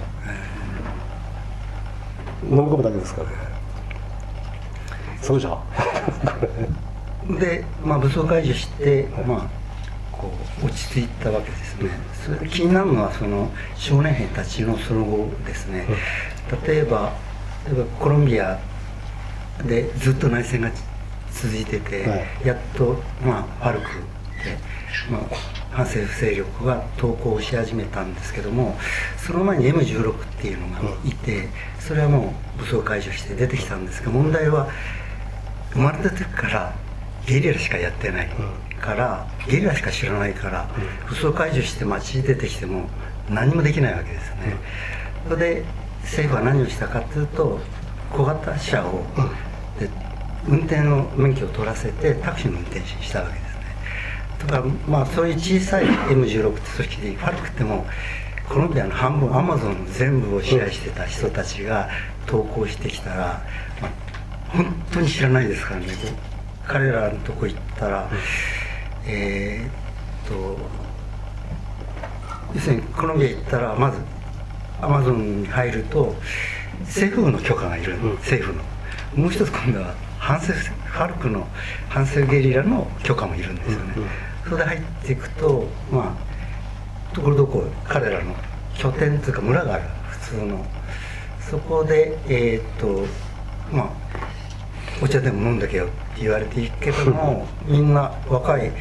で飲み込むだけですからね。そうじゃん。 で、まあ、武装解除して、まあこう落ち着いたわけですね。それで気になるのはその少年兵たちのその後ですね。例えば例えばコロンビアでずっと内戦が続いてて、はい、やっと、まあ、ファルクで、まあ、反政府勢力が投降し始めたんですけども、その前に エムじゅうろく っていうのがいて、それはもう武装解除して出てきたんですが、問題は生まれた時からゲリラしかやってないから、ゲリラしか知らないから、武装解除して街に出てきても何もできないわけですね。それで政府は何をしたかというと、小型車をで運転の免許を取らせてタクシーの運転手にしたわけですね。だからまあそういう小さい エムじゅうろく って組織で、ファルクってもコロンビアの半分アマゾン全部を支配してた人たちが投降してきたら、まあ、本当に知らないですからね。彼らのとこ行ったら、えー、っと要するにコロンビア行ったらまずアマゾンに入ると政府の許可がいる、うん、政府のもう一つ今度は反政府ファルクの反政府ゲリラの許可もいるんですよね。うんうん、それで入っていくと、まあところどころ彼らの拠点というか村がある、普通のそこでえー、っとまあお茶でも飲んだけよって言われていくけども、みんな若い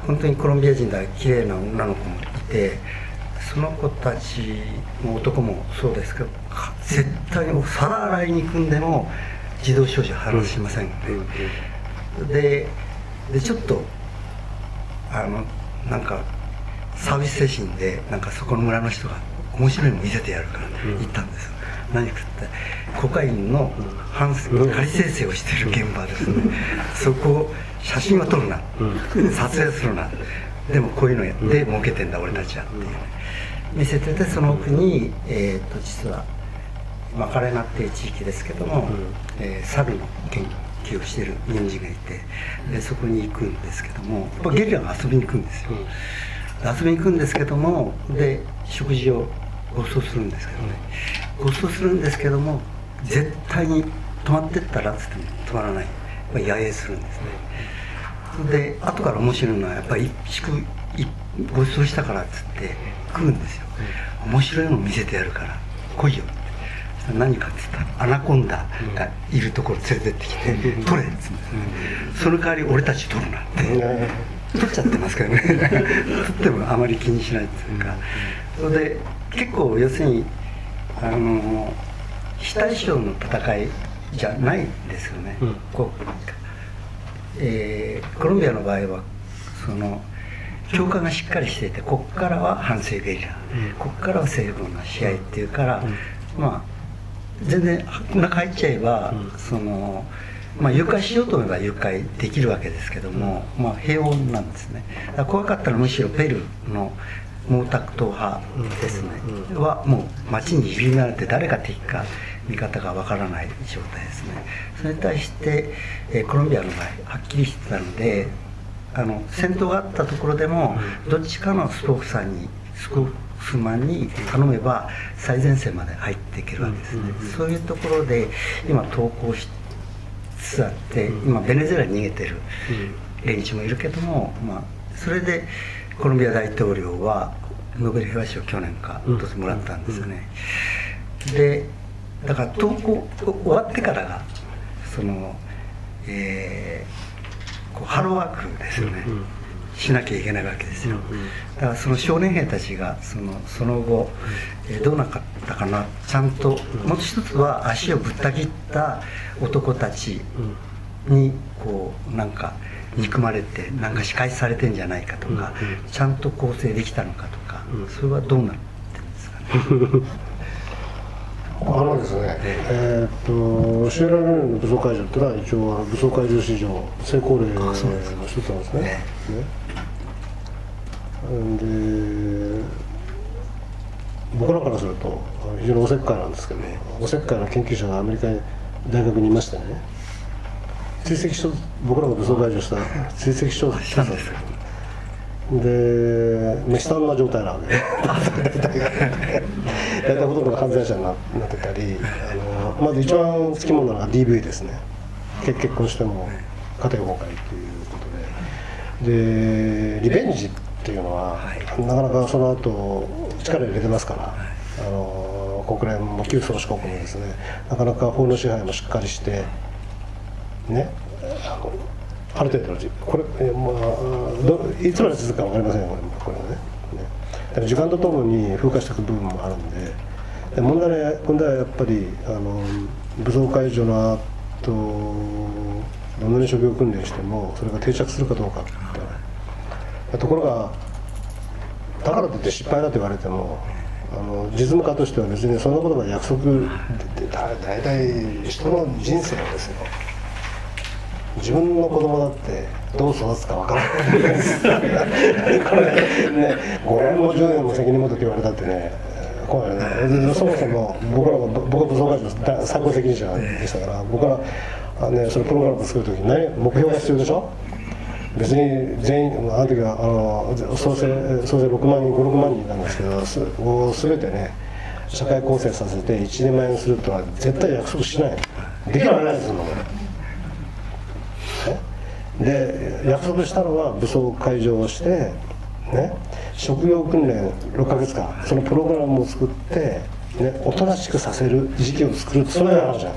本当にコロンビア人だ綺麗な女の子もいて、その子たちも男もそうですけど、絶対に皿洗いに行くんでも自動小銃離しませんので、うんうん、で, でちょっとあのなんかサービス精神でなんかそこの村の人が面白いの見せてやるから行ったんですよ、うん、何かってコカインの反仮生成をしている現場ですね、うん、そこを写真は撮るな、うん、撮影するな、でもこういうのやって儲けてんだ俺たちはっていう、ね、見せてて、その奥に、えー、と実はマカレナっていう地域ですけども、うんえー、猿の研究をしている日本人がいて、でそこに行くんですけども、やっぱゲリラが遊びに行くんですよ、うん、遊びに行くんですけども、で食事をご馳走するんですけどね、ご馳走するんですけども、絶対に泊まってったらっつっても泊まらない、野営するんですね。で後から面白いのはやっぱり一食ご馳走したからっつって食うんですよ、面白いのを見せてやるから来いよって。何かって言ったらアナコンダがいるところ連れてってきて、取れっつうんですね、その代わり俺たち取るなって取っちゃってますけどね取ってもあまり気にしないっていうか、それで結構要するにあの非対称の戦いじゃないんですよね、うん、こうえー、コロンビアの場合はその教科がしっかりしていて、ここからは反政ゲリラ、うん、ここからは政府の試合っていうから、うん、まあ全然中入っちゃえば、うん、そのまあ誘拐しようと思えば誘拐できるわけですけども、うん、まあ平穏なんですね。だから怖かったのはむしろペルーの毛沢東派ですね、うんうん、はもう街に入り慣れて誰が敵か味方がわからない状態ですね。それに対して、えー、コロンビアの場合はっきりしてたので、あの戦闘があったところでもどっちかのスポークさんにスポークスマンに頼めば最前線まで入っていけるわけですね、うんうんうん、そういうところで今投降しつつあって、今ベネズエラに逃げてる連中もいるけども、まあ、それでコロンビア大統領はノーベル平和賞を去年か今年もらったんですよね、うんうん、でだから投降終わってからがその、えー、こうハローワークですよね、うんうん、しなきゃいけないわけですよ、うんうん、だからその少年兵たちがその、その後、えー、どうなかったかな、ちゃんと、うん、もう一つは足をぶった切った男たちにこうなんか憎まれてなんか仕返しされてんじゃないかとか、うんうん、ちゃんと構成できたのかとか、うん、それはどうなってるんですかねあのですね、えー、とシエラレオネの武装解除っていうのは一応武装解除史上成功例の一つなんですね。ねで僕らからすると非常におせっかいなんですけど、ね、おせっかいな研究者がアメリカに大学にいましてね、追跡書僕らが武装解除した追跡書をしたんですよ。で悲惨な状態なわけ大体ほとんどが犯罪者になってたり、あのまず一番つきものは ディーブイ ですね。結婚しても家庭崩壊ということで、でリベンジっていうのは、はい、なかなかその後力入れてますから、はい、あの国連も旧宗主国もですね、なかなか法の支配もしっかりしてね、あのある程度のこれ、えまあ、どいつまで続くか分かりませんよ、これはね。ねだから時間とともに風化していく部分もあるんで、で問題は問題はやっぱりあの武装解除の後どんなに職業訓練してもそれが定着するかどうかってところが、だからといって失敗だと言われてもあの実務家としては別にそんなことが約束でだ大体人の人生ですよ。自分の子供だってどう育つかわからないんですこれね、ごねんもじゅうねんも責任持ってって言われたってね、怖いよね。そもそも僕らは僕は武装解除の最高責任者でしたから、僕はあ、ね、そのプログラムを作るときに何目標が必要でしょ。別に全員あの時はあの総勢総勢ろくまんにんご、ろくまんにんなんですけど、す全てね社会構成させていちねんまえにするとは絶対約束しない。できるわけないですよこれ。で約束したのは武装解除をして、ね、職業訓練ろっかげつかんそのプログラムを作ってね、おとなしくさせる時期を作る、そういう話じゃん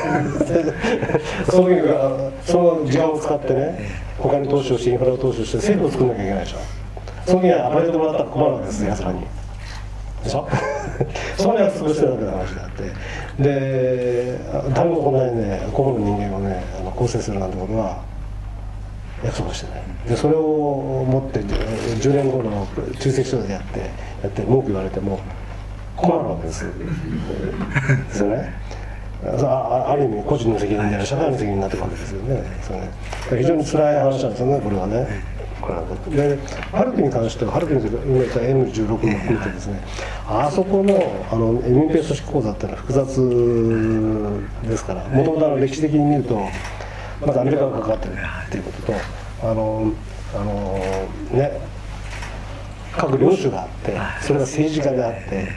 そういうか、その時間を使ってね、他に投資をして、インフラを投資をして、政府を作らなきゃいけないでしょ。その時に暴れてもらったら困るわけですよ、やつらに。でしょそれは潰してるわけの話であって、で、誰もこんなにね、個々の人間をね、あの構成するなんてことは約束してない。で、それを持って、じゅうねんごの中世書でやって、やって文句言われても困るわけですよ。ですよね。あ, ある意味個人の責任であり社会の責任になってくるわけですよね。それね非常に辛い話なんですよね、これはね。これはで、ハルクに関しては、ハルクに今言った エムじゅうろく も含めてですね、あそこのあの民兵組織構造っていうのは複雑ですから、もともと歴史的に見ると、まずアメリカが関わってるっていうことと、あのあのね、各領主があって、それが政治家であって。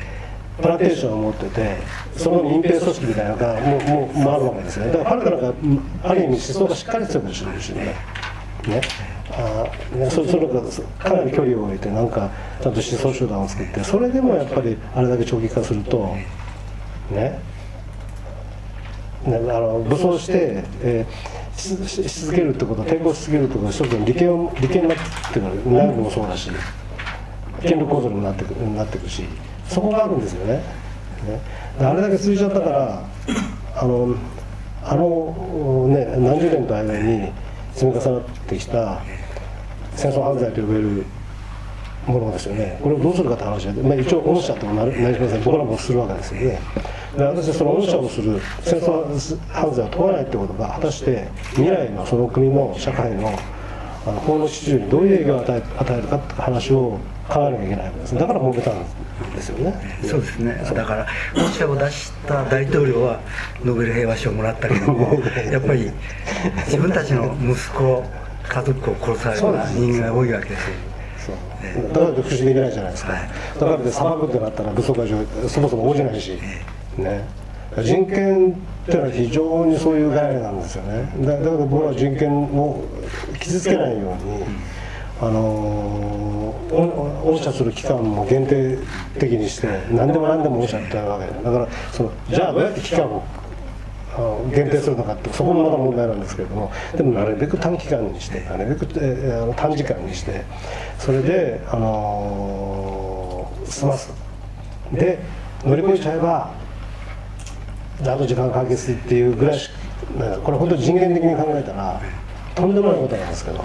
プランテーションを持ってて、その民兵組織みたいなのがもうもう回るわけですね。だから彼らがある意味思想がしっかり強くしてるしね。ね、あねそそれがかなり距離を置いてなんかちゃんと思想集団を作って、それでもやっぱりあれだけ長期化するとね、ねあの武装して、えー、し, し続けるってことは抵抗し続けるってことは一つの利権を利権になってくる、内部もそうだし、権力構造にもなってくるなってくるし。そこがあるんですよね。ね、あれだけ続いちゃったから、あの、あのね、何十年と間に積み重なってきた戦争犯罪と呼べるものですよね。これをどうするかって話で、まあ、一応恩赦ともなりません。僕らもするわけですよね。で、私はその恩赦をする戦争犯罪を問わないってことが果たして未来のその国の社会のあの法の秩序にどういう影響を与え、与えるかって話を考えなきゃいけないわけです。だから揉めたんですよね。 そうですね。だから恩赦を出した大統領はノーベル平和賞をもらったけども、やっぱり自分たちの息子家族を殺された人間が多いわけですよ。 そうだからって不思議できないじゃないですか。だからって裁くってなったら武装解除そもそも応じないし、ね。人権っていうのは非常にそういう概念なんですよね。だだから僕は人権を傷つけないように、あのー、恩赦する期間も限定的にして何でも何でも恩赦ってやるわけで、だからそのじゃあどうやって期間を限定するのかってそこもまだ問題なんですけれども、でもなるべく短期間にしてなるべく、えー、短時間にしてそれで、あのー、済ますで乗り越えちゃえばあと時間が解決するっていうぐらいしか、これ本当に人間的に考えたらとんでもないことなんですけど、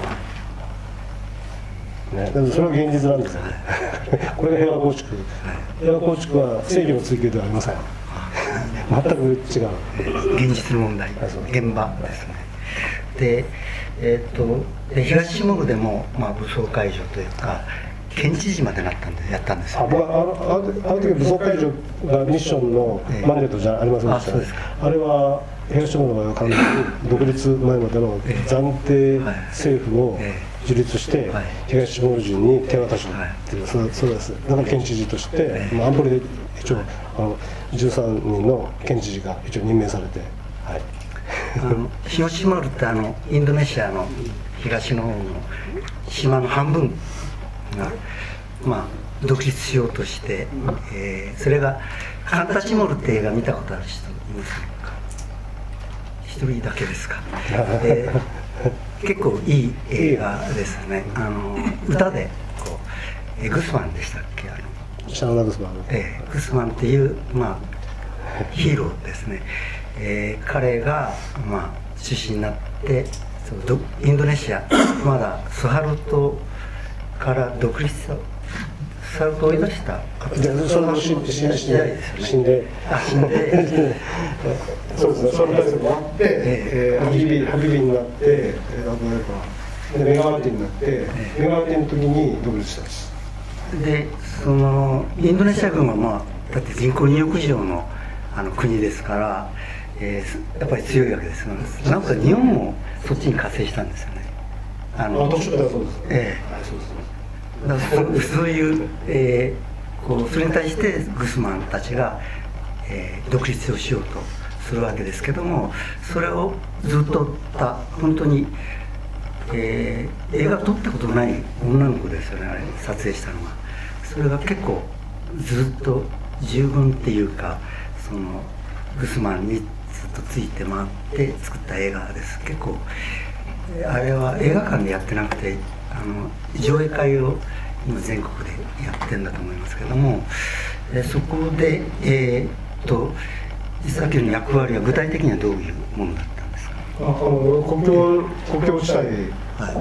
ね、でもそれは現実なんですよねこれが平和構築、平和構築は正義の追求ではありません全く違う現実の問題、現場ですね。で、えー、っとで東シモールでも、まあ、武装解除というか県知事までなったんでやったんですよ、ね、 あ僕はあのあの時武装解除がミッションのマンデートじゃありませんでしたね。あれは東シモールの場合は完全に独立前までの暫定政府を樹立して東シモール人に手渡しっていう、そうです。だから県知事として、まあ、安保理で一応あのじゅうさんにんの県知事が一応任命されて、はい、 あの東シモールってあのインドネシアの東の方の島の半分が、まあ、独立しようとして、えー、それがカンタチモールって映画見たことある人いますか？一人だけですか？えー、結構いい映画ですね。あの歌でこう、えー、グスマンでしたっけ？あのシャナグスマン、 えー、グスマンっていう、まあ、ヒーローですね。えー、彼が、まあ、中心になってそうインドネシアまだスハルトから独立したスハルトを追い出したでそれも死んで死んで死んであ死んでそうですね、その体制が終わって、えー、ハビビハビビになって、えー、あと何かでメガワティになって、メガワティの時に独立したんです。 でそのインドネシア軍は、まあ、だって人口におく以上の、あの国ですから、えー、やっぱり強いわけです。なんか日本もそっちに加勢したんですよね。あの特殊だそうです。 ええ、はい、そうです。だからそそういう、えー、こうそれに対してグスマンたちが、えー、独立をしようとするわけですけども、それをずっと追った本当に、えー、映画撮ったことない女の子ですよね、あれ撮影したのは。それが結構ずっと従軍っていうかそのグスマンにずっとついて回って作った映画です。結構あれは映画館でやってなくてあの上映会を今全国でやってるんだと思いますけども、えそこでえー、っと伊崎の役割は具体的にはどういうものだったんですか。 あの国境国境地帯、はい、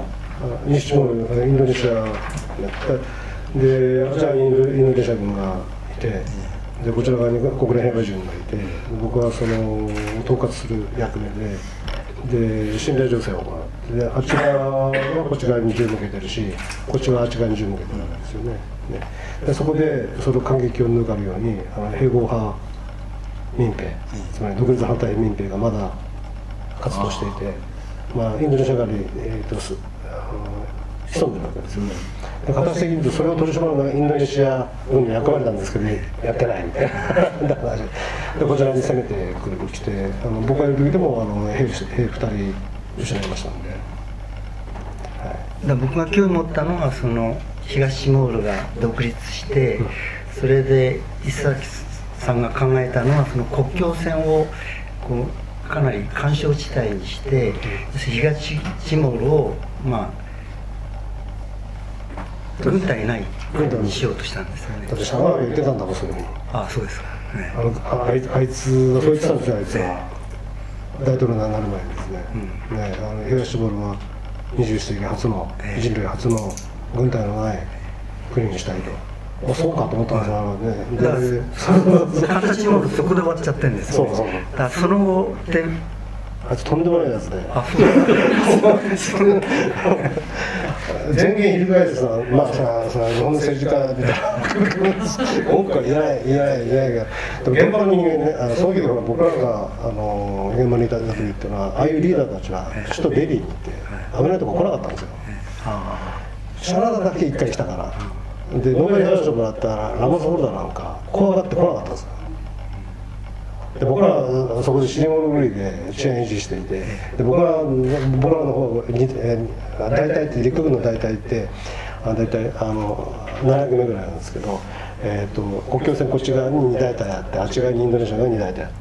西地方のインドネシアやったで、あちらにインドインドネシア軍がいて、でこちら側に国連平和軍がいて、僕はその統括する役目で、で信頼情勢を行う。であっち側はこっち側に銃向けてるし、こっちはあっち側に銃向けてるわけですよね。ねでそこでその感激を抜かるようにあの併合派民兵、つまり独立反対民兵がまだ活動していて、まあ、インドネシア側に、えー、とすあの潜んでるわけですよね。で形的に言うとそれを取り締まるのがインドネシア軍の役割なんですけど、ね、やってないみたいな話で、こちらに攻めてくる来て、あの僕がいる時でもあの兵兵ふたり失いましたんで、 はい、だ僕が興味持ったのはその東ティモールが独立して、うん、それで伊崎さんが考えたのはその国境線をこうかなり緩衝地帯にして、うん、東ティモールをまあ軍隊ないにしようとしたんですよね。 だってシャワーが言ってたんだもん、それに。 ああ、そうですか。ね、 あのあいつあいつがそう言ってたんですよ、あいつは。大統領になる前にですね。うん、ねあの東ティモールはにじゅういっ世紀初の、えー、人類初の軍隊のない国にしたいと。あそうかと思ったんですよ、ね。 だから形もそこで終わっちゃってるんですよ、ね。そうそう。だからその後であいつとんでもないやつで。 あ、そう全言翻ってさ、まあさ、さ日本の政治家みたいな多くは言えない言えない言えないが、でも現場の人間ね、あのそういう時は僕らがあの現場にいた時っていうのは、ああいうリーダーたちは首都デリーに行って危ないとこ来なかったんですよ。シャラダだけ一回来たから。でノーベル平和賞もらったらラモス・ホルダーなんか怖がって来なかったんですよ。で僕らはそこで死に物狂いで治安維持していて、で僕ら僕らの方に、えー、大隊って陸軍の大隊ってあ大体あのななひゃくめぐらいなんですけど、えー、と国境線こっち側にに大隊あって、あっち側にインドネシアがに大隊あって、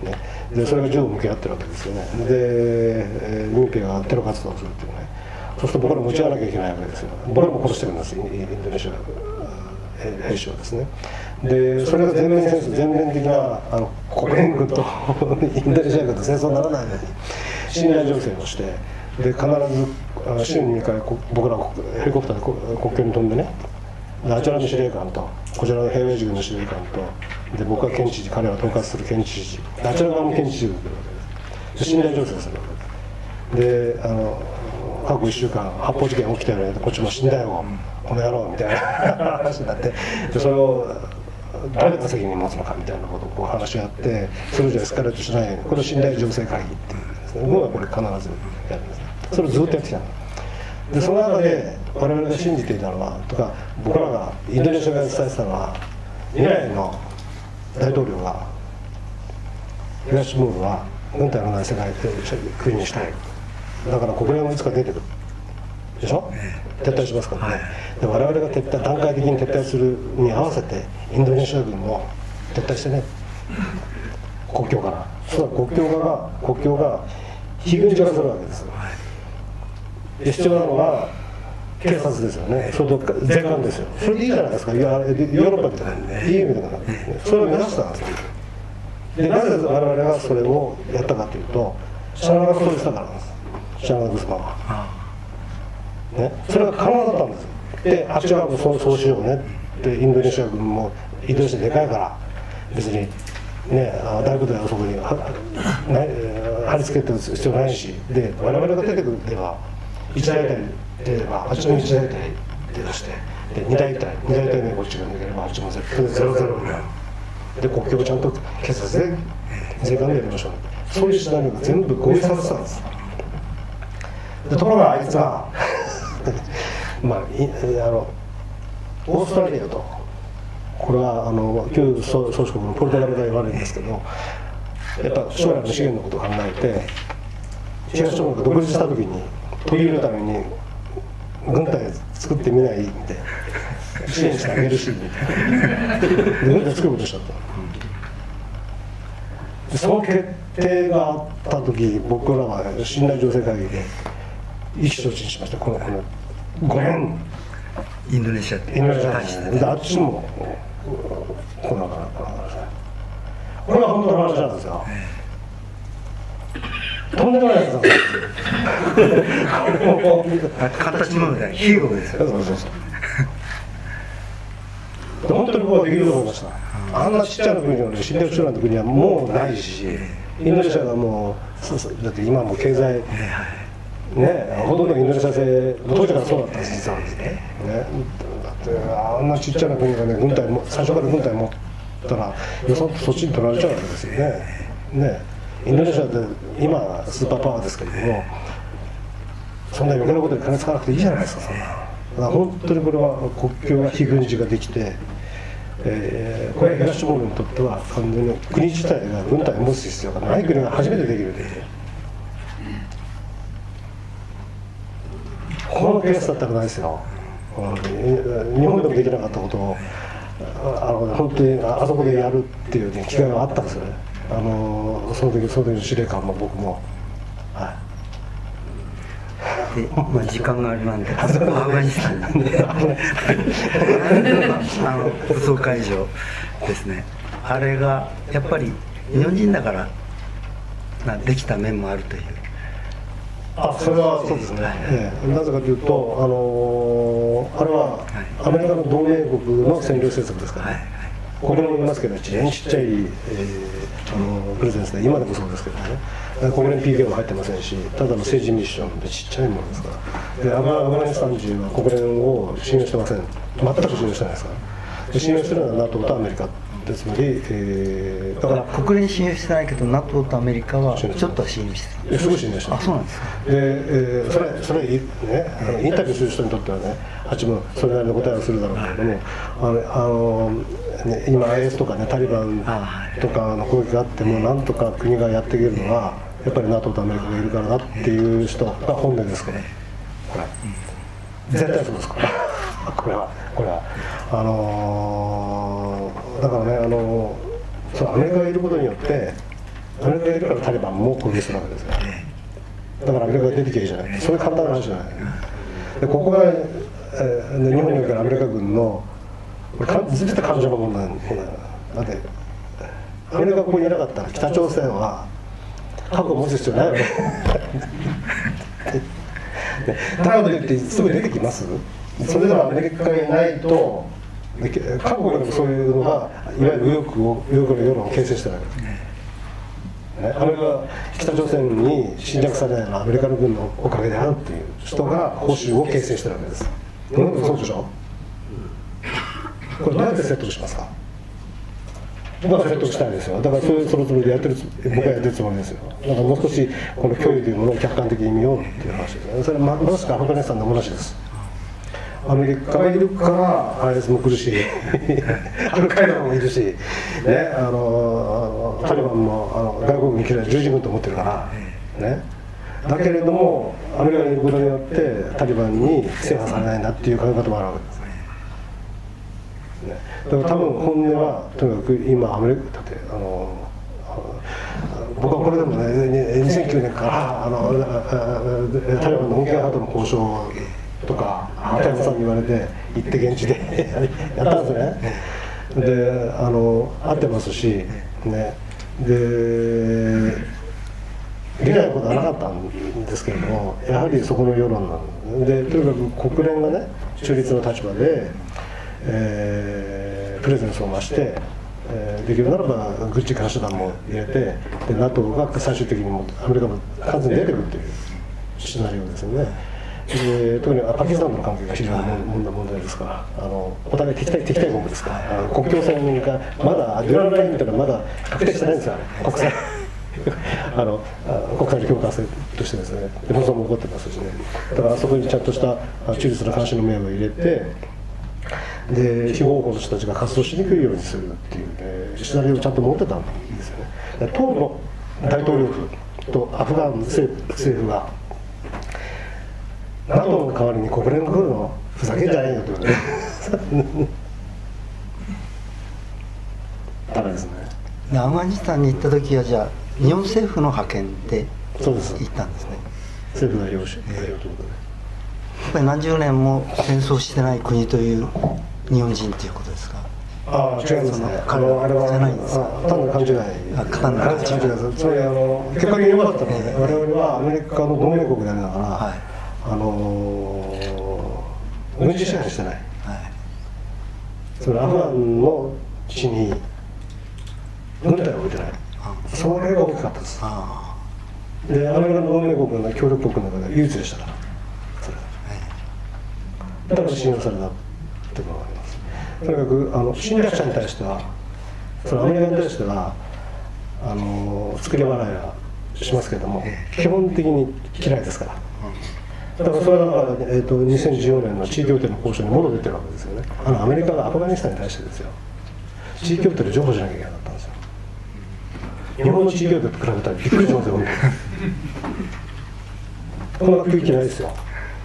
ね、でそれが銃を向け合ってるわけですよね。で、えー、民兵がテロ活動をするっていうね、そうすると僕ら持ち合わなきゃいけないわけですよ。僕らも殺してるんですインドネシア兵士はですね。でそれが全面戦争全面的なあの国連軍とインドネシア軍と戦争にならないように信頼情勢をして、で必ず週ににかい僕らヘリコプターで国境に飛んでね、あちらの司令官とこちらの平和軍の司令官とで僕は県知事、彼は統括する県知事、あちら側の県知事が来るわけです。信頼情勢をするわけです。であの過去いっしゅうかん発砲事件起きたよね、こっちも死んだよ、この野郎みたいな話になって、でそれを誰が責任持つのかみたいなことをこう話し合って、それじゃエスカレートしないように、これを信頼情勢会議っていうんですね、僕はこれ必ずやるんですね。それをずっとやってきたので、その中で我々が信じていたのはとか、僕らがインドネシア側に伝えてたのは、未来の大統領が東ティモールは軍隊のない世界国にしたい、だから国連もいつか出てくるでしょ、撤退しますからね、はい、で我々が撤退段階的に撤退するに合わせてインドネシア軍も撤退してね、国境から、そうだ国境側が国境が非軍事化するわけですよ。で必要なのは警察ですよね、それと税関ですよ。それでいいじゃないですか、ヨーロッパみたいな、イーユー みたいな、それを目指したんですよ。でなぜ我々がそれをやったかというと、シャララがそうしたからなんです、シャララグスマは。ね、それが可能だったんです。で、あっち側もそうそうしようねって、インドネシア軍もインドネシアでかいから別にね、大部隊はそこに貼り付けてる必要ないし、で我々が出てくるでは一大隊出ればあっちの一大隊出だして、で二大隊二大隊目こっちが抜ければあっちもゼロゼロになる。で国境をちゃんと警察で税関でやりましょう、そういうシナリオが全部合意されてたんです。でところがあいつはまあ、あのオーストラリアと、これはあの旧宗主国のポルトガルが言われるんですけど、やっぱ将来の資源のことを考えて、東ティモールが独立した時に取り入れるために軍隊を作ってみないって支援してあげるしみたいなで軍隊作ることにしたと。でその決定があった時僕らは信頼醸成会議で意気消沈しました。このこのごねんインドネシアインドネシアであっちも来なかったこれが本当の話なんですよ。とんでもないやつなんですよ。 形もみたいなヒーローですよ。 そうそうそう本当にここはできると思いました。あんなちっちゃな国の信頼集団の国はもうないし、インドネシアがもうそうそうだって今もう経済ね、ほとんどインドネシア製当時からそうだったんです実はですね。ねだってあんなちっちゃな国がね軍隊も最初から軍隊持ったら予算とそっちに取られちゃうわけですよね。ねインドネシアって今スーパーパワーですけれどもそんな余計なことに金使わなくていいじゃないですか。そんなだから本当にこれは国境が非軍事ができて、えー、これは東ティモールにとっては完全に国自体が軍隊を持つ必要がない国が初めてできるでこのペースだったらないですよ。日本でもできなかったことをあの本当にあそこでやるっていう、ね、機会があったんですよね。あのその時その時の司令官も僕も、はい、 でまあ、時間があれなんでアフガニスタンなんであの武装解除ですね。あれがやっぱり日本人だからなできた面もあるという。 あそれはそうですね、ええ、なぜかというと、あのー、あれはアメリカの同盟国の占領政策ですからね、はいはい、ここにもいますけど、ちっちゃい、えー、あのプレゼンスで、今でもそうですけどね、国連 ピーケー も入ってませんし、ただの政治ミッションでちっちゃいものですから、でアフガニスタン人は国連を信用してません、全く信用してないですから、で信用してるのは ナトー とアメリカ。つまり、えー、だから国連信用してないけど ナトー とアメリカはちょっとは信用してる。 すごい信用してる。 あ、そうなんですか。 で、えー、それそれね、あのインタビューする人にとってはね、あっちもそれなりの答えをするだろうけれども、あのあの、ね、今 アイエス とかねタリバンとかの攻撃があってもなんとか国がやっていけるのはやっぱり ナトー とアメリカがいるからだっていう人が本音ですから、これ絶対そうですからこれはこれはあのー、だからね、あのーそうアメリカがいることによってアメリカがいるからタリバンも攻撃するわけですよ。だからアメリカが出てきゃいいじゃない、それ簡単な話じゃない。でここが、えー、日本におけるアメリカ軍の全て感情の問題なんだって、アメリカがここにいなかったら北朝鮮は核を持つ必要ないわけだからといってすぐ出てきます。それではアメリカがいないと韓国でもそういうのがいわゆる右翼を右翼の世論を形成してるわけです、ね、アメリカ北朝鮮に侵略されないのはアメリカの軍のおかげであるっていう人が保守を形成してるわけです。日本でもそうでしょ。これどうやって説得しますか。僕は説得したいですよ。だからそれそのつもりでやってる、僕はやってるつもりですよ。だからもう少しこの脅威というものを客観的に見ようっていう話ですね。それはまさしくアフガニスタンの話です。アメリカがいるからアイエスも来るしアルカイダもいるし、ね、あのタリバンもあの外国に嫌い十字軍と思ってるから、ね、だけれどもアメリカにいることによってタリバンに制覇されないんだっていう考え方もあるわけです、ね、だから多分本音はとにかく今アメリカだってあの僕はこれでもねにせんきゅうねんからあのタリバンの穏健派との交渉とか畑山さんに言われて行って現地でやったんですね。であの会ってますし、ね、でできないことはなかったんですけれども、やはりそこの世論なんで、とにかく国連がね中立の立場で、えー、プレゼンスを増して、えー、できるならば軍事監視団も入れて、で ナトー が最終的にもアメリカも完全に出てくるっていうシナリオですよね。で特にパキスタンとの関係が非常に問題問題ですから、あのお互い敵対敵対国ですから、あの国境線がまだデュラルラインみたいなのまだ確定してないんですよ、国際あの国際の境界線としてですね、紛争も起こってますしね。だからあそこにちゃんとした中立な監視の面を入れて、で非合法の人たちが活動しにくいようにするっていうねシナリオをちゃんと持ってたんですよね。当の大統領府とアフガン政府、政府がナトー の代わりに国連が来るのふざけんじゃないよというねダメですね。 でアフガニスタンに行った時はじゃあ日本政府の派遣でそうです。 行ったんですね。 政府が用紙、えー、ということで。 やっぱり何十年も戦争してない国という日本人ということですか。 ああ、違いますね。あのあれはじゃないんですか。 単なる勘違い。 あ単なる勘違いです。つまりあの結果的に良かったので、我々はアメリカの同盟国でありながら、 はい、 あのー、軍事支配してない。はい、それアフガンの地に軍隊を置いてない。それが大きかったです。あで、アメリカの同盟国の協力国の中で唯一でしたから。それだから信用されたっていうのがあります。とにかくあの侵略者に対しては、そのアメリカに対してはあの作り笑いはしますけれども、基本的に嫌いですから。だからそれはだから、えー、とにせんじゅうよねんの地位協定の交渉に戻っててるわけですよね。あのアメリカがアフガニスタンに対してですよ、地位協定で譲歩しなきゃいけなかったんですよ。日本の地位協定と比べたらびっくりしますよ、本当に。こんな空気ないですよ。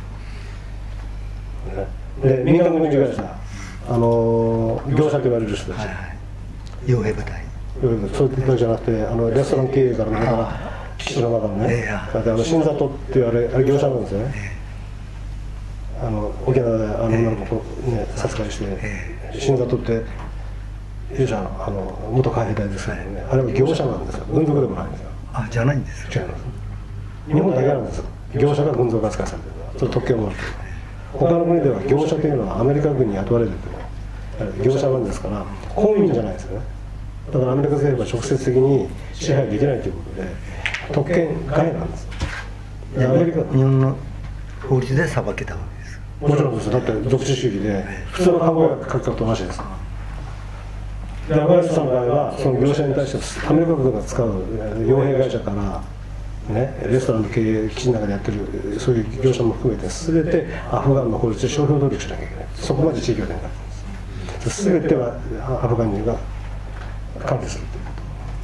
で、民間軍事会社、あの業者と言われる人たち、 傭兵部隊、 そういう人じゃなくて、あのレストラン経営からの基地の中のね、あの新里って言われ、あれ業者なんですよね。あの沖縄であの女の子を、ね、殺害して、新里って弊社のあの元海兵隊ですけどね、あれは業者なんですよ、軍属でもないんですよ。 あ、じゃないんです違います。日本だけなんですよ、業者が軍属扱いされてるのは、それ特権を持ってる。他の国では業者というのはアメリカ軍に雇われてても業者なんですから、公務員じゃないですよね。だからアメリカ政府は直接的に支配できないということで、特権外なんです。 アメリカ日本の法律で裁けたわけです。 もちろんです。だって独自主義で普通の看護薬書き方と同じです。で、アフガニスタンの場合はその業者に対してアメリカ軍が使う傭兵会社からね、レストランの経営基地の中でやってるそういう業者も含めて全てアフガンの法律で商標登録しなきゃいけない。そこまで地域を展開するんです。全てはアフガン人が管理するという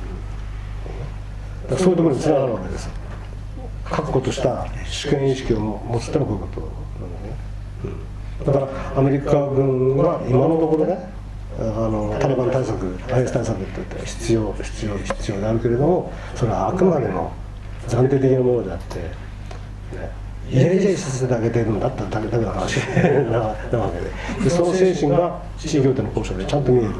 こと。だからそういうところにつながるわけです。確固とした主権意識を持つってのはこういうことなんですね。だからアメリカ軍は今のところね、あのタリバン対策、アイエス対策って言って必要必要必要であるけれども、それはあくまでも暫定的なものであって、ね、イレイレさせてあげてるんだったらだけだけの話なわけで、でその精神が地位協定の交渉でちゃんと見える。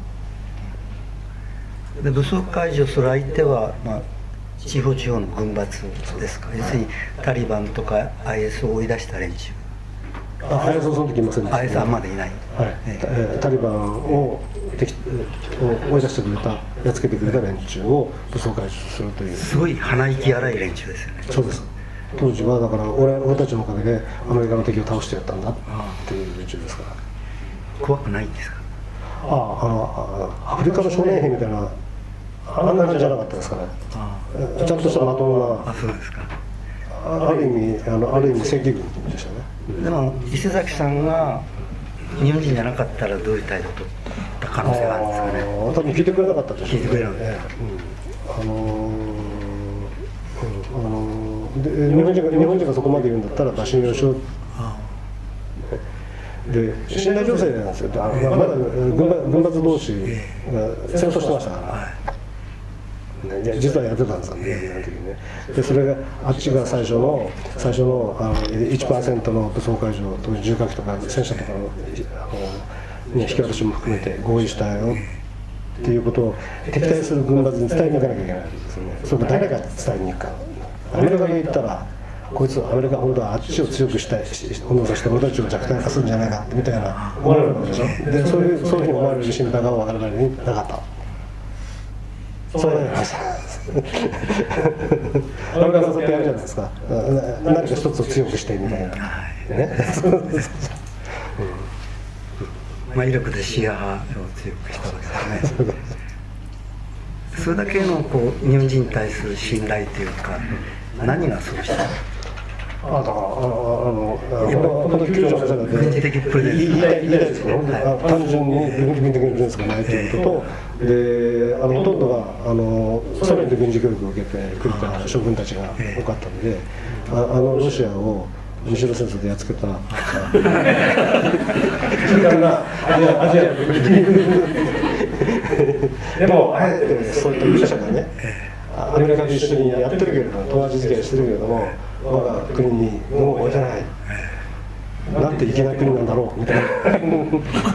で武装解除する相手は、まあ、地方地方の軍閥ですか。要するにタリバンとか アイエス を追い出した連中。 あ、アイエス はその時いませんでした、ね。 アイエス はまだいない。 はい、えー、タリバンを敵を追い出してくれた、やっつけてくれた連中を武装解除するという。 すごい鼻息荒い連中ですよね。 そうです。当時はだから俺俺たちのおかげでアメリカの敵を倒してやったんだっていう連中ですから。 怖くないんですか。 ああ、あのアフリカの少年兵みたいなあんな感じじゃなかったですかね。ちゃんとしたまともな。あ、そうですか。ある意味あのある意味正規軍でしたね。 でも伊勢崎さんが日本人じゃなかったらどういう態度を取った可能性があるんですかね。 多分聞いてくれなかったでしょうね。聞いてくれなかった。 ええ、 うん、あのーうんあのー、で日本人が日本人がそこまで言うんだったら馬信用しよう。で信頼情勢なんですよ。あのまだ軍閥軍閥同士が戦争してましたから。いや実はやってたんですよね、あの時にね。でそれがあっちが最初の最初のあの いちパーセント の武装解除と重火器とか戦車とかの、あの、ね、引き渡しも含めて合意したよっていうことを敵対する軍閥に伝えに行かなきゃいけないんですよね。それを誰が伝えに行くか。アメリカが言ったらこいつアメリカ本当はあっちを強くしたい本土として俺たちを弱体化するんじゃないかみたいな思われるわけでしょ。でそういうそういうふうに思われる自信が分からないになかった。そういう話。アメリカさんってやるじゃないですか。何か一つを強くしてみたいな。ね。 まあ威力でシア派を強くしたわけですね。それだけのこう日本人に対する信頼というか、何がそうしたの？ あだからあの本当に救助者が軍事的プレゼンス言いたい言いたいですけど、単純に軍事的なプレゼンスがないということと、であのほとんどがあのソ連で軍事教育を受けてくれた将軍たちが多かったので、ああのロシアを日露戦争でやっつけたそれからアジアアジアでもあえてそういった勇者がねアメリカと一緒にやってるけれども友達付き合いしてるけれども我が国にもう置いてないなんていけない国なんだろうみたいな、うん、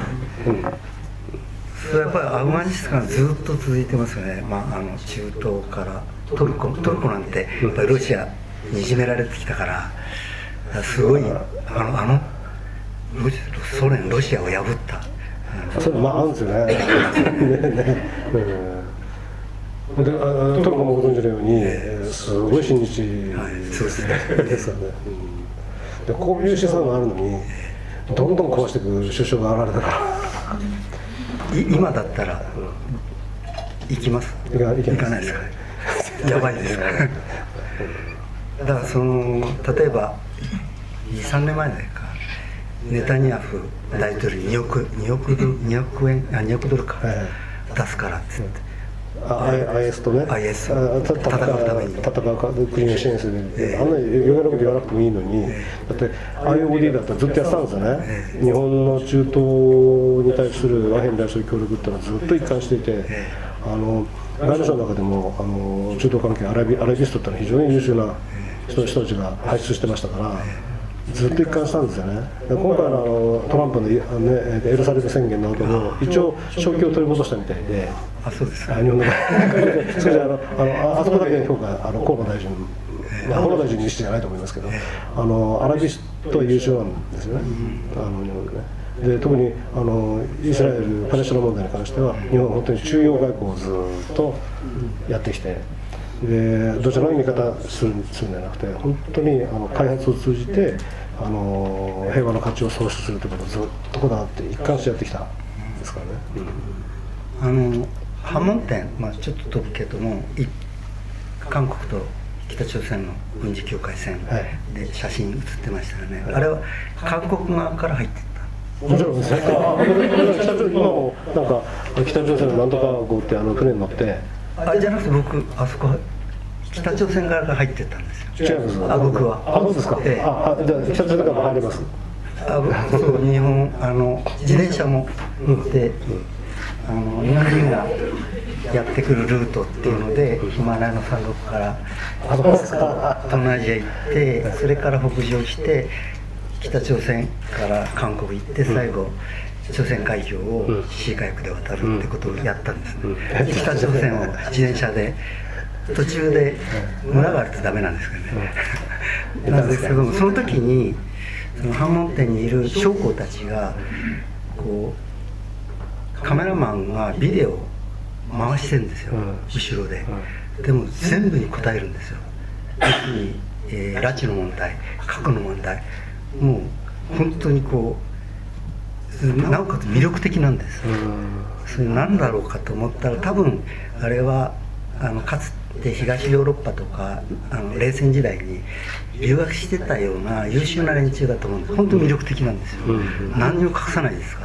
それはやっぱりアフガニスタンずっと続いてますよね、まあ、あの中東からトルコトルコなんてやっぱりロシアにいじめられてきたからすごいあのあのソ連ロシアを破ったそれまああるんですよねねね、うん、であトルコもご存知のように、えー、すごい親日ですね、ですからね、うん、でこういう資産があるのにどんどん壊していく首相が現れたから今だったら行きます？ 行か、行かないですか？やばいですだからその例えばにさんねんまえかネタニヤフ大統領におくにおくにおくえんあにおくドルか、はい、出すからっつって、 アイエス とねアイエス戦うために戦う国を支援する、えー、あんなに余計なこと言わなくてもいいのに、えー、だって アイオーディー だったらずっとやってたんですよね、えー、日本の中東に対する和平に対する協力っていうのはずっと一貫していて、えー、あの外務省の中でもあの中東関係アラビ、アラビストってのは非常に優秀な人, 人たちが輩出してましたから、ずっと一貫したんですよね。で今回のあのトランプの、ね、エルサレム宣言の後も一応正気を取り戻したみたいで、 あ、そうですか。 日本のそれであのあのあそこだけ評価あの河野大臣、まあ、河野大臣にしてじゃないと思いますけど、あのアラビストは優秀なんですよね。あの日本でね。で特にあのイスラエル・パレスチナ問題に関しては日本は本当に中央外交をずっとやってきて、でどちらの見方するするんじゃなくて本当にあの開発を通じてあの平和の価値を創出するということをずっとこだわって一貫してやってきたんですからね、 うん、あの波紋点、まあ、ちょっと飛ぶけども韓国と北朝鮮の軍事境界線で写真写ってましたよね、はい、あれは韓国側から入ってもちろんですね。今もなんか北朝鮮のなんとか号ってあの船に乗って、 あれじゃなくて僕あそこ北朝鮮側が入ってったんですよ。 違います。 あ、僕は。 あ、そうですか。ええ、あ、じゃあ北朝鮮側も入れます。 あ、僕そう日本あの自転車もで、あの日本人がやってくるルートっていうので、ヒマラヤの山麓から東南アジア行って、それから北上して。北朝鮮から韓国行って最後朝鮮海峡をシーカヤックで渡るってことをやったんですね、うん、北朝鮮を自転車で途中で村があるとダメなんですけどね、うん、なんですけどもその時にその反問店にいる将校たちがこうカメラマンがビデオを回してるんですよ、うん、後ろで、うん、でも全部に答えるんですよ。要するに、えー、拉致の問題、核の問題、もう本当にこうなおかつ魅力的なんです。それ何だろうかと思ったら多分あれはあのかつて東ヨーロッパとかあの冷戦時代に留学してたような優秀な連中だと思うんです。本当に魅力的なんですよ。何にも隠さないですから。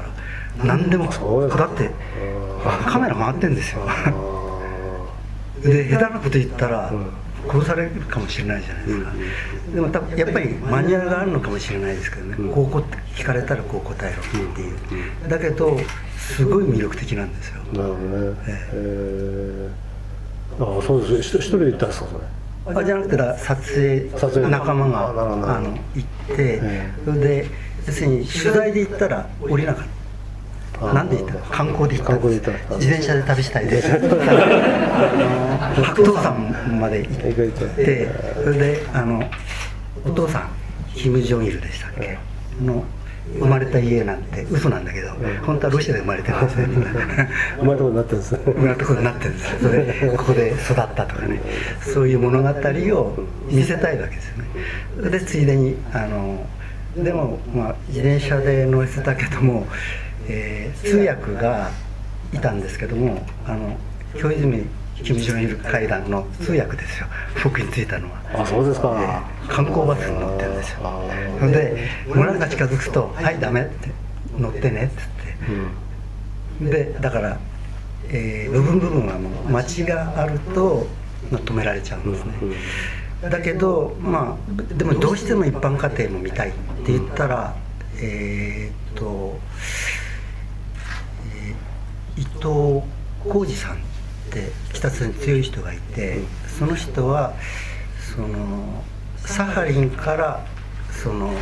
何でもだってカメラ回ってんですよ。で下手なこと言ったら殺されるかもしれないじゃないですか、うん、でも多分やっぱりマニュアルがあるのかもしれないですけどね、うん、こうこ聞かれたらこう答えろっていう、うん、だけどすごい魅力的なんですよ。 なるほどね、えー、ああそうです。一人で行ったんですかそれ？ あじゃなくて撮影仲間があの行って、それで要するに取材で行ったら降りなかった。なんで行った観光で行ったんです。自転車で旅したいです白頭山まで行ってそれであのお父さんキム・ジョンイルでしたっけの生まれた家なんて嘘なんだけど、本当はロシアで生まれてるんですね。 生まれたことになってるんですね。 生まれたことになってるんですよ。それここで育ったとかね、そういう物語を見せたいわけですよね。でついでにあのでも、まあ、自転車で乗せたけども、えー、通訳がいたんですけども、あの小泉キム・ジョンイル会談の通訳ですよ、僕に着いたのは。 あ、そうですか。 えー、観光バスに乗ってるんですよ。それで村が近づくと「はいダメ」って「乗ってね」って言って、うん、でだから、えー、部分部分はもう街があると止められちゃうんですね。 だけどまあでもどうしても一般家庭も見たいって言ったら、えー、っと、えー、伊藤浩二さんって北朝鮮に強い人がいて、その人はそのサハリンからその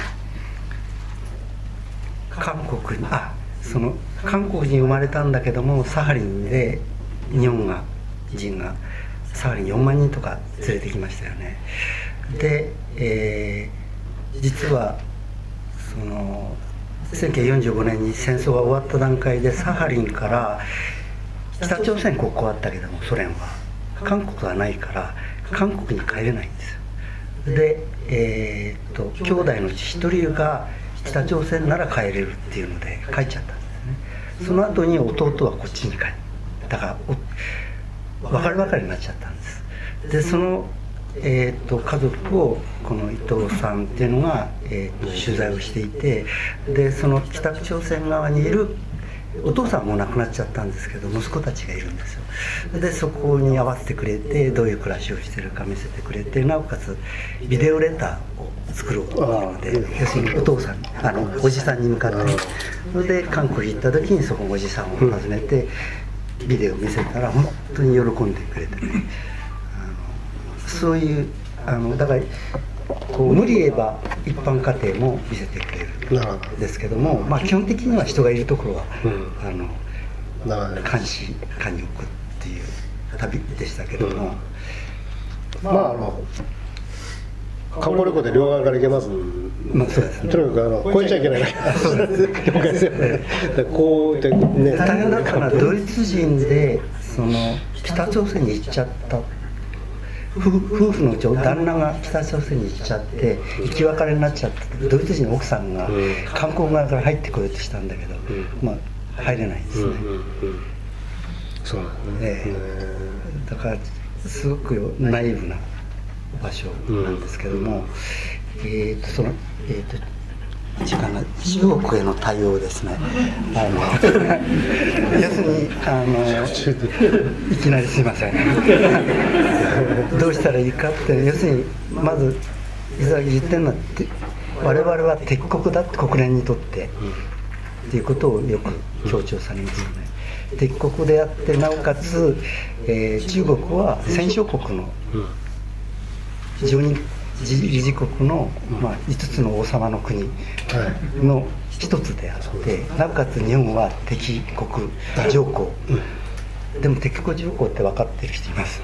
韓国にあその韓国に生まれたんだけども、サハリンで日本が人がサハリンよんまんにんとか連れてきましたよね。で、えー、実はそのせんきゅうひゃくよんじゅうごねんに戦争が終わった段階でサハリンから北朝鮮国交あったけども、ソ連は韓国はないから韓国に帰れないんですよ。で、えー、っと兄弟のうちひとりが北朝鮮なら帰れるっていうので帰っちゃったんですね。その後に弟はこっちに帰った。だから別れ別れになっちゃったんです。でその、えー、と家族をこの伊藤さんっていうのが、えー、と取材をしていて、でその北朝鮮側にいるお父さんはもう亡くなっちゃったんですけど、息子たちがいるんですよ。でそこに合わせてくれて、どういう暮らしをしてるか見せてくれて、なおかつビデオレターを作ろうというので、要するにお父さんあのおじさんに向かって、それで韓国行った時にそこのおじさんを訪ねてビデオを見せたら本当に喜んでくれてね、あのそういうあのだからこう無理言えば一般家庭も見せてくれるんですけども、まあ、基本的には人がいるところは、うん、あの監視下に置くっていう旅でしたけども、 うん、まああの観光旅行で両側から行けます、まあそうですね、とにかくあの越えちゃいけない了解ですよね。こうでね、 大変だったのはドイツ人でその北朝鮮に行っちゃった。夫婦の旦那が北朝鮮に行っちゃって生き別れになっちゃって、ドイツ人の奥さんが韓国側から入ってこようとしたんだけど、うん、まあ入れないんですね。うんうんうん、 そうなんですね。 えー、だからすごくナイーブな場所なんですけども、うん、えーとそのえーと時間が中国への対応ですね。あの要するにあのいきなりすいませんどうしたらいいかって、要するにまず伊沢言ってるのは我々は敵国だって国連にとってっていうことをよく強調されますよね。敵国であって、なおかつ、えー、中国は戦勝国の非常に理事国の、まあ、いつつの王様の国の一つであって、なおかつ日本は敵国条項、でも敵国条項って分かってる人います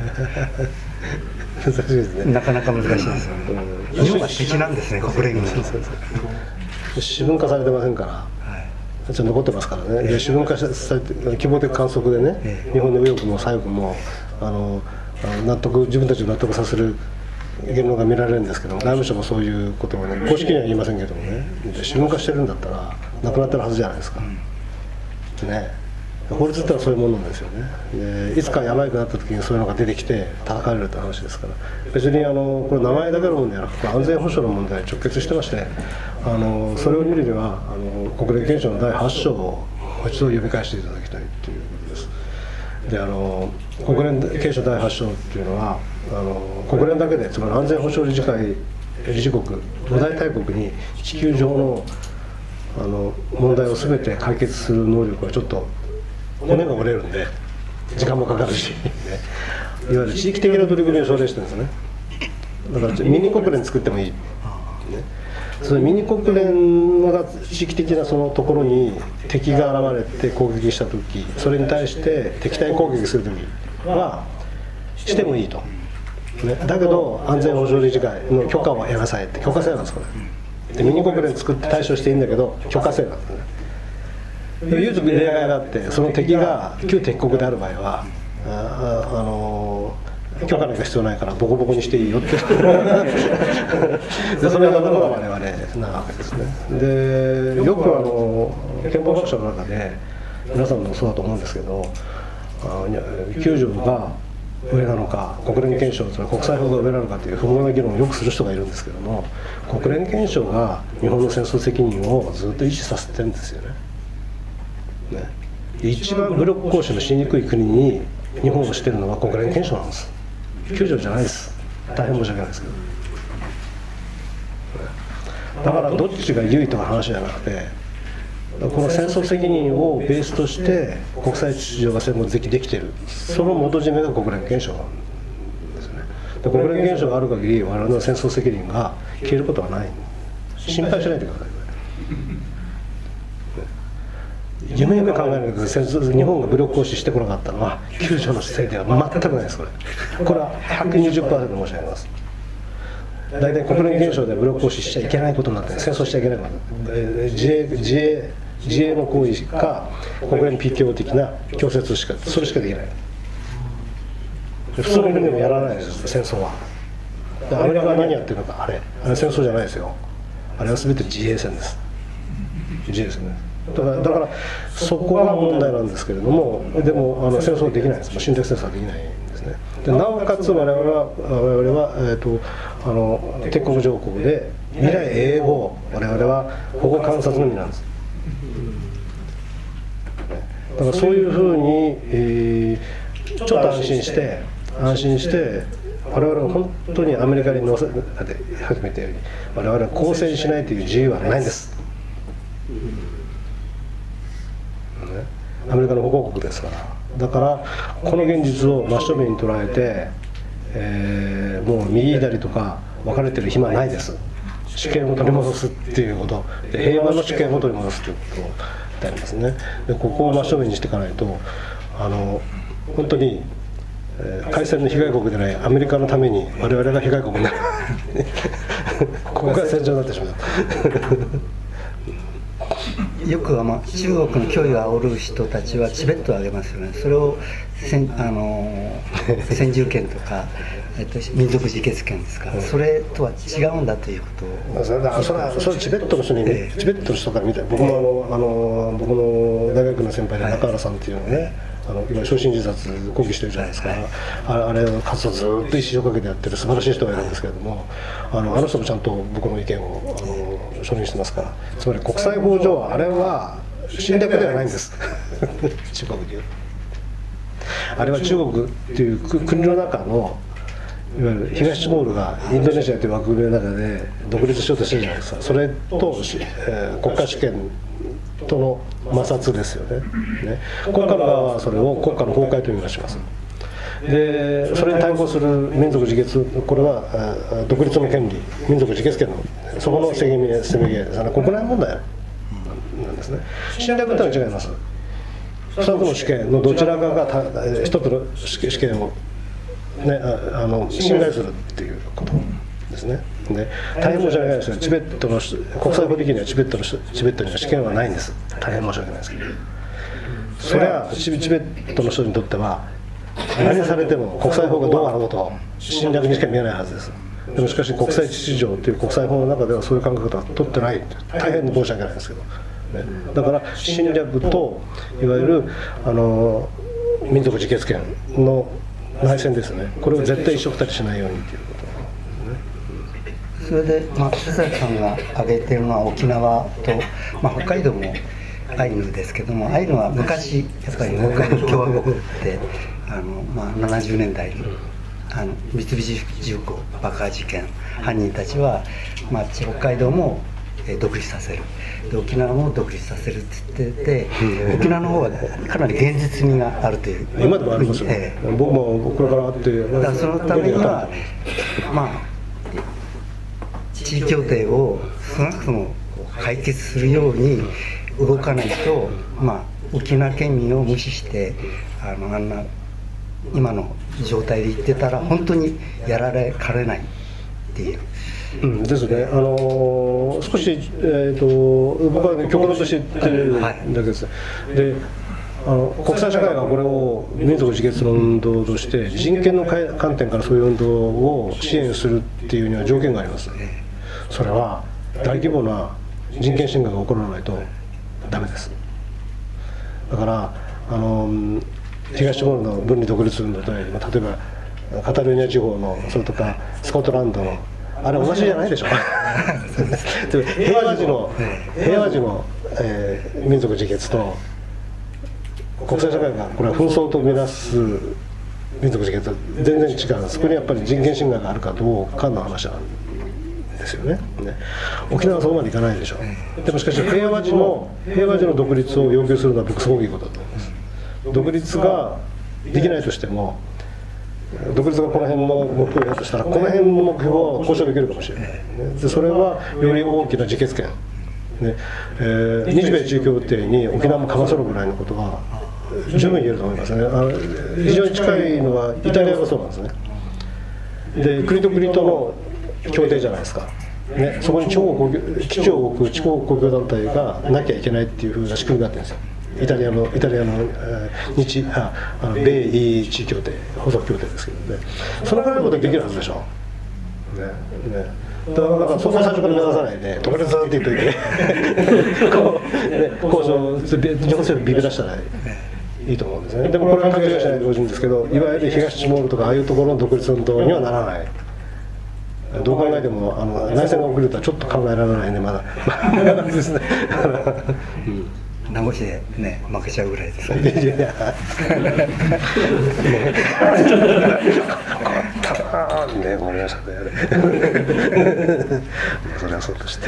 難しいですね。 なかなか難しいですよね。日本は敵なんですね、国連軍。 私文化されてませんから、はい、ちょっと残ってますからね。私文化されて希望的観測でね、ええ、日本の右翼も左翼もあの納得自分たちを納得させる言論が見られるんですけども、外務省もそういうことをね、公式には言いませんけどもね、私文化してるんだったらなくなってるはずじゃないですか、うん、ね。法律ってのはそういうものなんですよね。でいつかやばいくなった時にそういうのが出てきて叩かれるって話ですから、別にあのこれ名前だけの問題じゃなくて安全保障の問題に直結してまして、あのそれを見るにはあの国連憲章のだいはち章をもう一度読み返していただきたいということです。であの国連憲章だいはち章っていうのはあの国連だけで、つまり安全保障理事会理事国五大大国に地球上のあの問題を全て解決する能力はちょっと骨が折れるんで時間もかかるし、ね、いわゆる地域的な取り組みを奨励してるんですね。だからミニ国連作ってもいい、ね、そのミニ国連が地域的なそのところに敵が現れて攻撃した時、それに対して敵対攻撃する時はしてもいいと、ね、だけど安全保障理事会の許可を得なさいって許可制なんですこれで、ミニ国連作って対処していいんだけど許可制なんですね。唯一例外があって、その敵が旧敵国である場合はああの許可なんか必要ないからボコボコにしていいよってでそれがのが我々なわけですね。でよくあの憲法学者の中で皆さんもそうだと思うんですけど、きゅう条が上なのか国連憲章と国際法が上なのかという不毛な議論をよくする人がいるんですけども、国連憲章が日本の戦争責任をずっと維持させてるんですよね。ね、一番武力行使のしにくい国に日本をしてるのは国連憲章なんです。きゅう条じゃないです。 大変申し訳ないですけど、だからどっちが優位とか話じゃなくて、この戦争責任をベースとして国際秩序が専門的できている、その元締めが国連憲章なんですよね。で国連憲章がある限り我々の戦争責任が消えることはない。心配しないでください。夢夢考えないでください。日本が武力行使してこなかったのは救助のせいでは全くないです。これこれは ひゃくにじゅっパーセント 申し上げます。大体国連憲章で武力行使しちゃいけないことになって、戦争しちゃいけないこと、自衛自衛自衛の行為か国連 ピーケーオー 的な強制しか、それしかできない。普通の国でもやらないです、戦争は。アメリカが何やってるのか、あれあれ戦争じゃないですよ。あれは全て自衛戦です。自衛戦です。だから、だからそこが問題なんですけれども、でもあの戦争はできないです。侵略戦争はできないんですね。でなおかつ我々は我々は、えー、とあの敵国条項で未来永遠を我々は保護観察のみなんです。だからそういうふうに、えー、ちょっと安心して安心して我々は本当にアメリカに乗せて始めたように我々は交戦しないという自由はないんです。アメリカの保護国ですから。だからこの現実を真正面に捉えて、えー、もう右左とか分かれてる暇はないです。主権を取り戻すっていうことで、平和の主権を取り戻すっていうことでありますね。でここを真正面にしていかないと、あの本当に、えー、開戦の被害国でないアメリカのために我々が被害国になるここが戦場になってしまうよく、まあ、中国の脅威を煽る人たちはチベットを挙げますよね。それを先、あの先住権とか、えっと、民族自決権ですか、それとは違うんだということを。 それはそれはそれチベットの人に、ね、チベットの人から見て、僕もあのあの僕の大学の先輩で中原さんっていうのね、はい、あの今焼身自殺抗議してるじゃないですか、はい、あれの活動ずっと一生かけてやってる素晴らしい人がいるんですけれども、あのあの人もちゃんと僕の意見をあの承認してますから、つまり国際法上あれは侵略ではないんです中国に言うあれは中国っていう国の中のいわゆる東ティモールがインドネシアという枠組みの中で独立しようとしてるじゃないですか。それと、えー、国家主権との摩擦ですよ ね, ね国家の側はそれを国家の崩壊という言いします。でそれに対抗する民族自決、これは独立の権利、民族自決権のそこのせめぎ合い、国内問題なんですね。侵略とは違います。ふたつの主権のどちらかがひとつの主権を、ね、ああの侵害するっていうことですね。で大変申し訳ないですが、チベットの国際法的にはチベットのチベットには主権はないんです。大変申し訳ないですけど、それはチベットの人にとっては何されても国際法がどうあろうと侵略にしか見えないはずです。でもしかし国際秩序という国際法の中ではそういう感覚は取ってない。大変申し訳ないですけど、ね、だから侵略といわゆるあの民族自決権の内戦ですね、これを絶対一緒くたりしないようにということそれで、まあ、須崎さんが挙げているのは沖縄と、まあ、北海道もアイヌですけども、アイヌは昔やっぱり北海道共和国ってあの、まあ、ななじゅうねんだいにあの三菱重工爆破事件、犯人たちは、まあ、北海道も独立させる、で沖縄も独立させるって言ってて、沖縄の方はかなり現実味があるという。 今でもありますよ、ええ、僕もこれからあって、 だからそのためにはまあ地位協定を少なくとも解決するように動かないと、まあ、沖縄県民を無視してあのあんな今の状態で言ってたら本当にやられかねないっていう。 うんですね、あのー、少し、えー、と僕は、ね、極論として言ってるだけです、はい、であの国際社会がこれを民族自決の運動として人権の観点からそういう運動を支援するっていうには条件があります。それは大規模な人権侵害が起こらないとダメです。だからあの東ティモールの分離独立運動と、例えばカタルーニャ地方の、それとかスコットランドのあれ同じじゃないでしょ平和時の平和時の、えー、民族自決と国際社会がこれは紛争と見なす民族主義と全然違う。そこにやっぱり人権侵害があるかどうかの話なんですよね。ね、沖縄はそこまでいかないでしょう。でもしかし平和時の平和時の独立を要求するのは僕すごくいいことだと思います。独立ができないとしても、独立がこの辺の目標だとしたらこの辺の目標を交渉できるかもしれない、ね、でそれはより大きな自決権、ねえー、日米地位協定に沖縄もかませろぐらいのことは十分言えると思いますね。あの非常に近いのはイタリアがそうなんですね。で国と国との協定じゃないですか、ね、そこに地方公共基地を置く地方公共団体がなきゃいけないっていうふうな仕組みがあってるんですよ。イタリアのイタリアの、えー、日ああの米イ地位協定補足協定ですけどね、そのぐらいのことできるはずでしょう。ねね、だからなんかそこ最初から目指さないで特別だって言っといてこう、ね、交渉日本政府ビビらしたらいいと思うんですね。でもこれは勘違いしないでほしいんですけど、いわゆる東ティモールとかああいうところの独立運動にはならない。どう考えてもあの内戦が起きるとはちょっと考えられないね、まだまだですね。うん名護市でね負けちゃうぐらいですね。 いやいやね、思いましたね。それはそうとして。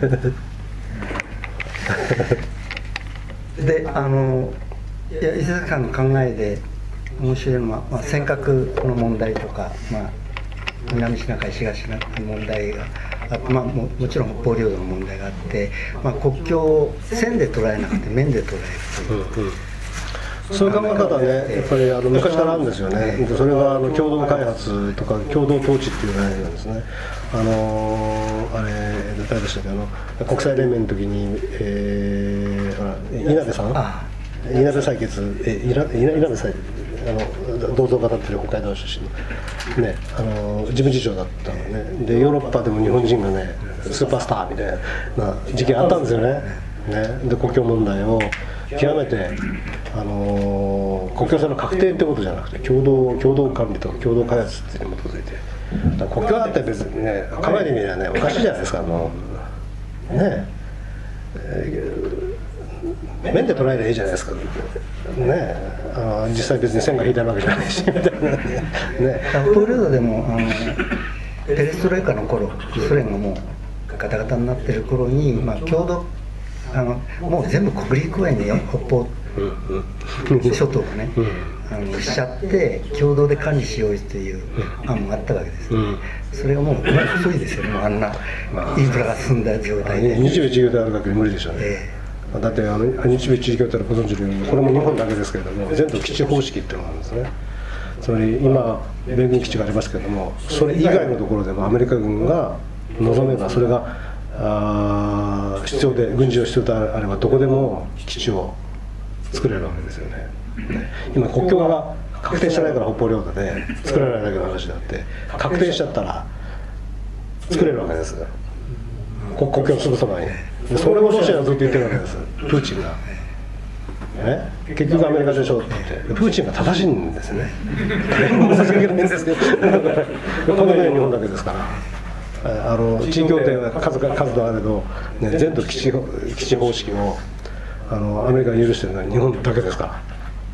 で、あのいや伊勢崎さんの考えで面白いのは、まあ、尖閣の問題とか、まあ、南シナ海東シナ海の問題が。あとまあ、も, もちろん北方領土の問題があって、まあ、国境を線で捉えなくて面で捉えるという、 うんうん、そういう考え方はね、やっぱりあの昔からあるんですよね。それがあの共同開発とか共同統治っていう概念なんですね。あのー、あれ誰でしたっけ、あの国際連盟の時に、えー、ほら稲部さんあ稲部採決え稲稲部採あの銅像が立ってる北海道出身の、ね、あの事務次長だったのね。でヨーロッパでも日本人がねスーパースターみたいな時期あったんですよね。ねで国境問題を極めて、あのー、国境線の確定ってことじゃなくて共同共同管理とか共同開発っていうのに基づいて、だから国境だって別にね考えてみればねおかしいじゃないですか。あのねえー面で捉えればいいじゃないですか。ね、あの実際別に線が引いてあるわけじゃないしみたいなね。 北方領土でもあのペレストロイカの頃、ソ連がもうガタガタになってる頃に、まあ、共同あのもう全部国立公園に北方諸島がね、あのしちゃって共同で管理しようという案もあったわけですね。それがもう遅いですよね。あんなインフラが進んだ状態で。 日米地位であるだけで無理でしょうね。えーだってあの日米地位協定はご存知のようにこれも日本だけですけれども全土基地方式っていうのがあるんですね。つまり今米軍基地がありますけれどもそれ以外のところでもアメリカ軍が望めばそれがあ必要で軍事を必要であればどこでも基地を作れるわけですよね。今国境が確定してないから北方領土で作られないだけの話であって確定しちゃったら作れるわけです。国境のすぐそばに。それをロシアがずっと言ってるわけです。プーチンが、ね、結局アメリカでしょって言ってプーチンが正しいんですね。申し訳ないんですけどこのね日本だけですからあの地位協定は数が数とあれど、ね、全土基地基地方式をあのアメリカが許してるのは日本だけですから。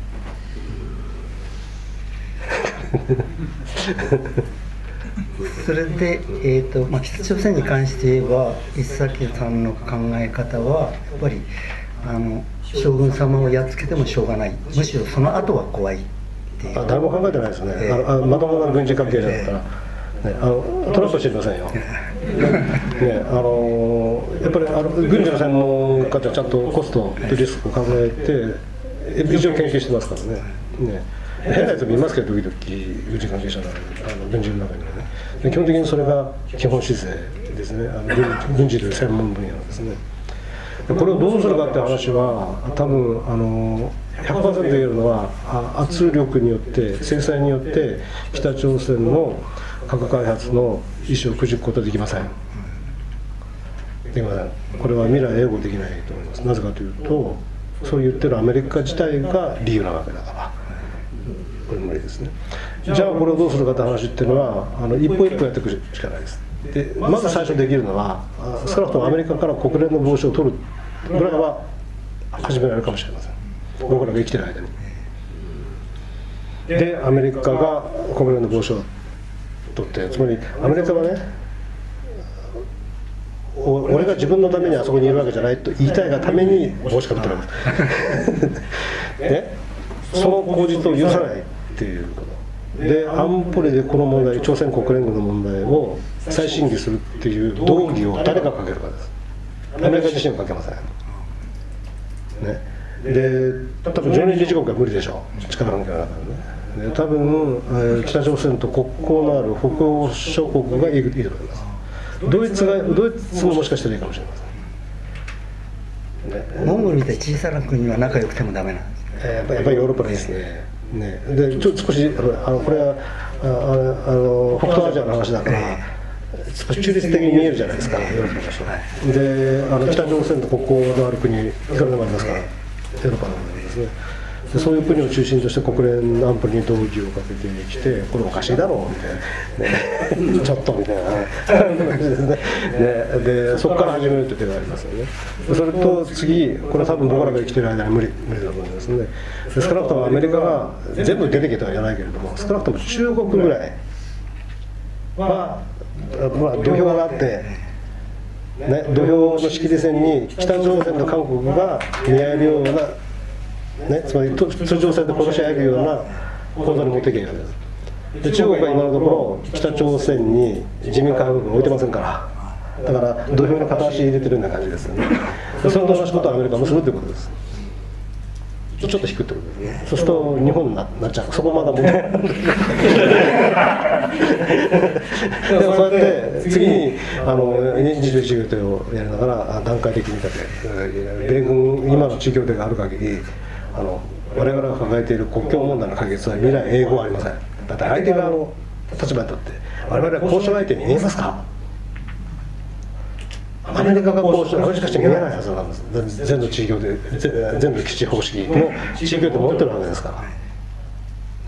それで、えーとまあ、北朝鮮に関して言えば石崎さんの考え方はやっぱりあの将軍様をやっつけてもしょうがない、むしろその後は怖いっていう。 あ誰も考えてないですね。えー、ああまともな軍事関係だったら、えーね、あのトランプは知りませんよ。ね、あのやっぱりあの軍事の専門家ってちゃんとコストとリスクを考えて一応研究してますからね。ね変なやつもいますけど時々軍事関係者のあの軍事の中にはね。基本的にそれが基本姿勢ですね。あの 軍, 軍事という専門分野ですね。これをどうするかって話は多分あの ひゃくパーセント 言えるのは圧力によって制裁によって北朝鮮の核開発の意思をくじくことはできません。できません。これは未来永劫できないと思います。なぜかというとそう言ってるアメリカ自体が理由なわけだから。これ無理ですね。じゃあこれをどうするかって話っていうのはあの一歩一歩やっていくしかないです。でまず最初できるのは少なくともアメリカから国連の帽子を取るぐらいは始められるかもしれません。僕らが生きてる間に。 でアメリカが国連の帽子を取って、つまりアメリカはね、俺が自分のためにあそこにいるわけじゃないと言いたいがために帽子かぶってるわけです、ね、その口実を許さないっていうことで、安保理でこの問題、朝鮮国連軍の問題を再審議するっていう道義を誰がかけるかです。アメリカ自身はかけません、ね、で多分常任理事国は無理でしょう、力関係がなかったらね。で多分、えー、北朝鮮と国交のある北欧諸国がいいと思います。ドイツがドイツももしかしたらいいかもしれません、ね、 モンゴルみたいな小さな国は仲良くてもダメなんです、 えー、やっぱりやっぱりヨーロッパがいいですね。ねでちょっと少しあのこれはああの北東アジアの話だから、少し中立的に見えるじゃないですか、ヨーロッパとしては。であの北朝鮮と国交のある国いくらでもありますから、ヨーロッパの問題ですね。でそういう国を中心として国連安保理に道義をかけてきて、これおかしいだろうみたいな、ね、ちょっとみたいな感じですね。で, でそこから始めるという手がありますよね。それと次、これは多分僕らが生きている間に無理無理だと思いますね。で少なくともアメリカが全部出てきては言わないけれども、少なくとも中国ぐらいは、まあ、土俵があって、ね、土俵の仕切り線に北朝鮮と韓国が見合えるような、ね、つまり通常戦で殺し合えるような構造に持っていけるわけです。で中国は今のところ北朝鮮に人民解放軍を置いてませんから、だから土俵に片足入れてるような感じですよね。でそれと同じことをアメリカもするということです。ちょっと引くってことですね。そうすると日本になっちゃう、そこまだ問題でもそうやって次にあの日米地協定をやりながら段階的に立て、米軍今の地協定がある限り、あの我々が抱えている国境問題の解決は未来永劫はありません。だって相手側の立場にとって我々は交渉相手に見えますか。アメリカが交渉、もしかして見えないはずなんです。全土地域で全部基地方式の地域で持ってるわけですから、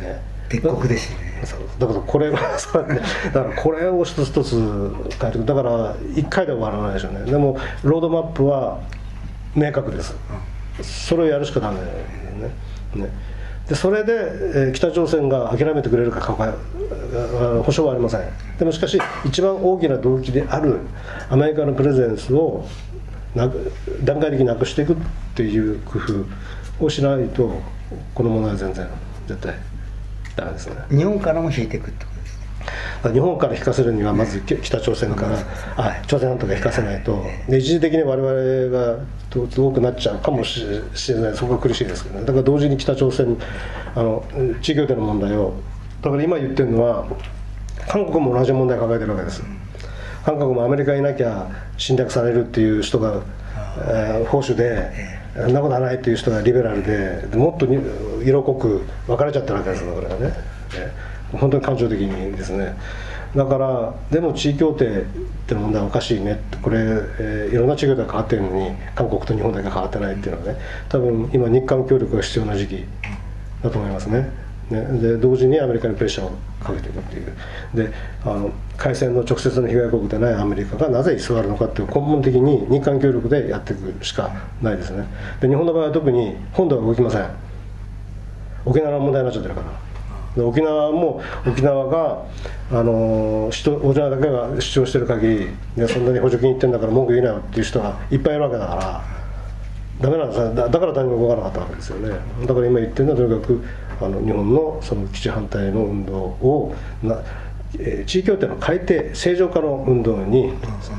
ね、 敵国ですよね。 だからこれがだからこれを一つ一つ変えていく。だからいっかいで終わらないでしょうね。でもロードマップは明確です。それをやるしかダメだよね。ねでそれで、えー、北朝鮮が諦めてくれるか保証はありません。でもしかし一番大きな動機であるアメリカのプレゼンスをな段階的になくしていくっていう工夫をしないと、この問題は全然絶対ダメですね。 日本からも引いていくってことですね。 日本から引かせるにはまず北朝鮮から、あ朝鮮半島から引かせないと、で一時的に我々が多くなっちゃうかもしれない、そこが苦しいですけどね。だから同時に北朝鮮あの地域協定の問題を、だから今言ってるのは韓国も同じ問題を抱えてるわけです。韓国もアメリカにいなきゃ侵略されるっていう人が、えー、保守で、そんなことはないっていう人がリベラルで、でもっと色濃く分かれちゃってるわけですよ、これはね。本当に感情的にですね。だからでも地位協定っての問題はおかしいねって、これ、えー、いろんな地位協定が変わってるのに韓国と日本だけ変わってないっていうのはね、多分今日韓協力が必要な時期だと思いますね。ねで同時にアメリカにプレッシャーをかけていくっていう。であの開戦の直接の被害国でないアメリカがなぜ居座るのかっていう、根本的に日韓協力でやっていくしかないですね。で日本の場合は特に本土は動きません。沖縄の問題になっちゃってるから。で沖縄も沖縄があの沖縄だけが主張してる限り、いやそんなに補助金いってんだから文句言いなよっていう人がいっぱいいるわけだからダメなんですよ。だから何も動かなかったわけですよね。だから今言ってるのはとにかくあの日本のその基地反対の運動をな、えー、地位協定の改定正常化の運動に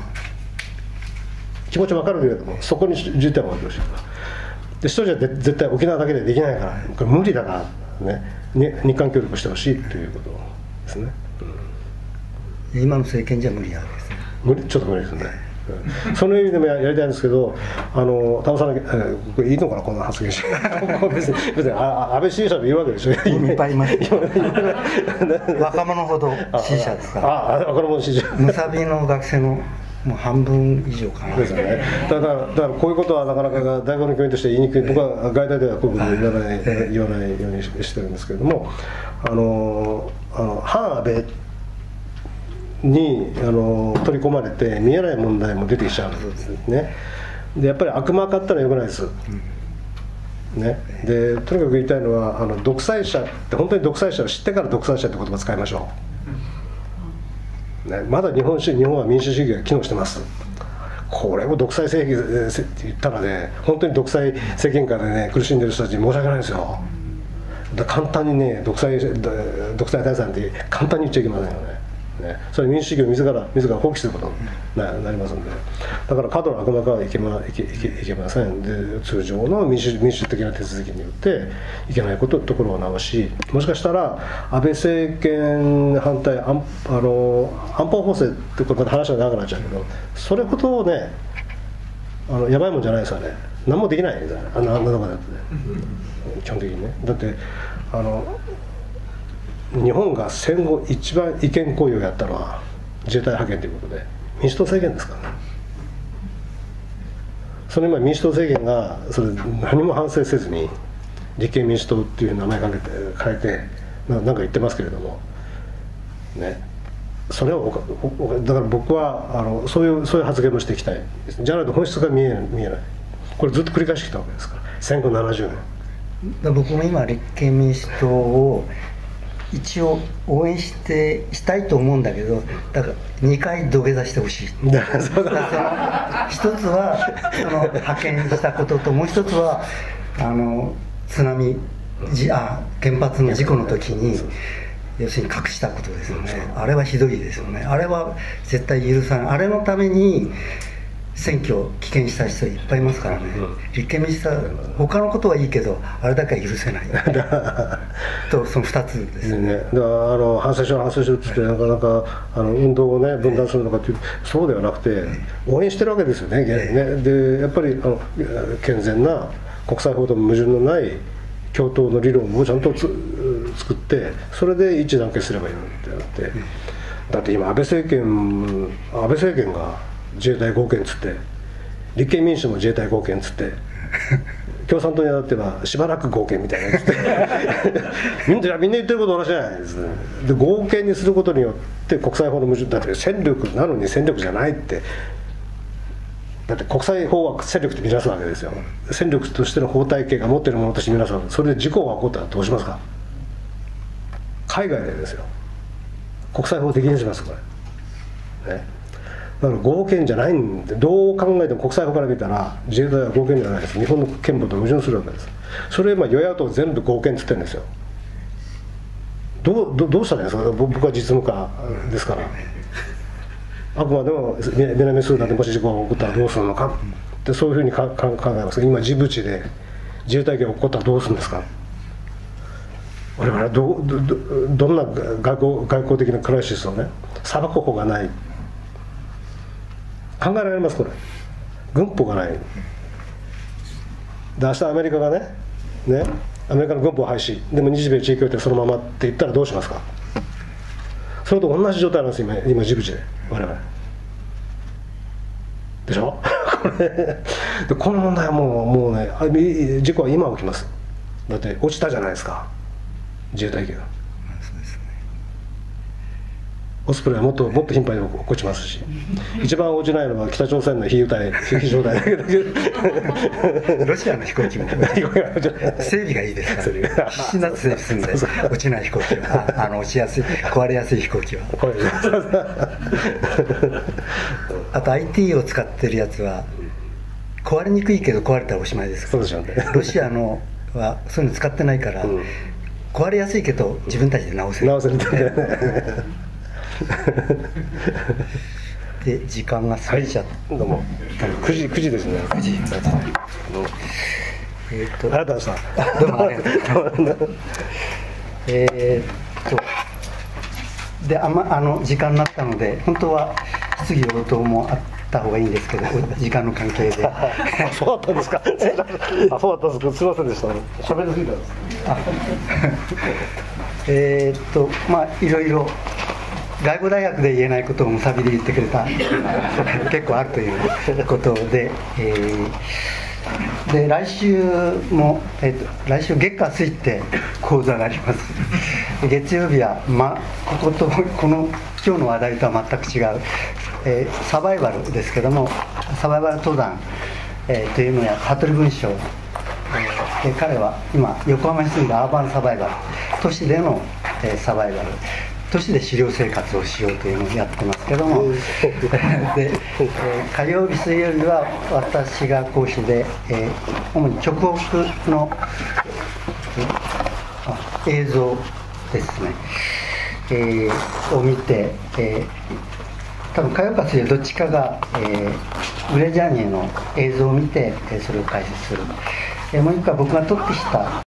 気持ち分かるけれども、そこに重点を置いてほしい。で一人じゃ絶対沖縄だけでできないから、これ無理だからね、日韓協力してほしいということですね。 うん、今の政権じゃ無理なんですね。 無理、ちょっと無理ですね。うん、その意味でも や, やりたいんですけど、あの倒さなきゃ、えー、これいいのかな、こんな発言して別に別にあ安倍支持者で言うわけでしょ。 いっぱいいます若者ほど支持者ですから。 ああ若者支持者、 むさびの学生のもう半分以上かな。 ですよね。だからだからこういうことはなかなか大学の教員として言いにくい。僕は外大ではこういうこと言わない、えー、言わないようにしてるんですけれども、あのあの反安倍にあの取り込まれて見えない問題も出てきちゃうんですね。でやっぱり悪魔化ったら良くないです。 ね、でとにかく言いたいのはあの独裁者って本当に独裁者を知ってから独裁者って言葉を使いましょう、ね、まだ日本主日本は民主主義が機能してます。これを独裁政権って言ったらね、本当に独裁政権下でね苦しんでる人たちに申し訳ないんですよ。だ簡単にね独裁独裁大罪って簡単に言っちゃいけませんよね。ね、それ民主主義を自ら自ら放棄することに な, なりますので、だから過度な悪魔化はいけまいけいけいけません。で通常の民主民主的な手続きによっていけないことところを直し、もしかしたら安倍政権反対安あの安保法制ってことで話は長くなっちゃうけど、それほどねあのやばいもんじゃないですよね。何もできないんですよね、あんなあんなとこだってね、基本的にね。だってあの日本が戦後一番違憲行為をやったのは自衛隊派遣ということで民主党政権ですからね。その今民主党政権がそれ何も反省せずに立憲民主党っていう名前かけて変えてなんか言ってますけれどもね、それをだから僕はあのそういうそういう発言もしていきたいです。じゃないと本質が見えない見えない。これずっと繰り返してきたわけですから、戦後ななじゅうねん。 だ僕も今立憲民主党を一応応援してしたいと思うんだけど、だからにかい土下座してほしい。だからその一つはその派遣したことと、もう一つはあの津波じあ原発の事故の時に要するに隠したことですよね。あれはひどいですよね。あれは絶対許さない。あれのために選挙を棄権した人いっぱいいますからね、うん、立憲民主党は他のことはいいけどあれだけは許せないと、そのふたつですね。 だからあの反省しろ反省しろって言ってなかなかあの運動をね分断するのかっていう、そうではなくて応援してるわけですよね。ねでやっぱりあの健全な国際法とも矛盾のない共闘の理論をちゃんとつ作って、それで一致団結すればいいのってなって、だって今安倍政権安倍政権が自衛隊合憲っつって、立憲民主も自衛隊合憲っつって共産党にあってはしばらく合憲みたいなっつってみんなみんな言ってること同じじゃないですね。で合憲にすることによって国際法の矛盾だって、戦力なのに戦力じゃないって、だって国際法は戦力って見なすわけですよ。戦力としての法体系が持ってるものとして見なすわけ。それで事故が起こったらどうしますか。海外でですよ、国際法的にしますこれね。だから合憲じゃないんで、どう考えても国際法から見たら自衛隊は合憲じゃないです。日本の憲法と矛盾するわけです。それ今与野党全部合憲っつってるんですよ。どう、ど, どうしたらいいんですか。僕は実務家ですから、あくまでも南スーダンでもし事故が起こったらどうするのかって、そういうふうにか考えます。今ジブチで自衛隊機が起こったらどうするんですか。我々は ど, ど, どんな外 交, 外交的なクライシスをね裁く方法がない、考えられますこれ。軍法がないで、明日アメリカがねねアメリカの軍法廃止でも日米地域協定そのままって言ったらどうしますか。それと同じ状態なんです今今ジブチで我々でしょこれでこの問題はもうもうね事故は今起きます。だって落ちたじゃないですか自衛隊機が。オスプレイはもっともっと頻繁に落ちますし、一番落ちないのは北朝鮮の非隊非常隊だけだけどロシアの飛行機も整備がいいですから必死になって整備するんで落ちない飛行機は あ, あの落ちやすい壊れやすい飛行機はあと アイティー を使ってるやつは壊れにくいけど壊れたらおしまいですから。そうですよね。ロシアのはそういうの使ってないから、うん、壊れやすいけど自分たちで直せる直せるで時間が過ぎちゃった、 はい、どうもくじくじですね。 くじえー、っとありがとうございました。 どうもありがとうございますえーっとであ、ま、あの時間になったので本当は質疑応答もあった方がいいんですけど時間の関係であそうだったんですかあそうだったんですか。すみませんでした。喋りすぎたんです。 えーっとまあいろいろ外語大学で言えないことをむさびで言ってくれた結構あるということで、えー、で来週も、えー、と来週月火水って講座があります。月曜日は、ま、こことこの今日の話題とは全く違う、えー、サバイバルですけどもサバイバル登山、えー、というのや悟り文章、えーで彼は今横浜に住んでアーバンサバイバル、都市での、えー、サバイバル、都市で狩猟生活をしようというのをやってますけども、で、えー、火曜日水曜日は私が講師で、えー、主に直北の、えー、映像ですね、えー、を見て、えー、多分火曜か水曜どっちかが、えー、グレジャーニエの映像を見て、えー、それを解説する、えー、もう一回僕が撮ってきた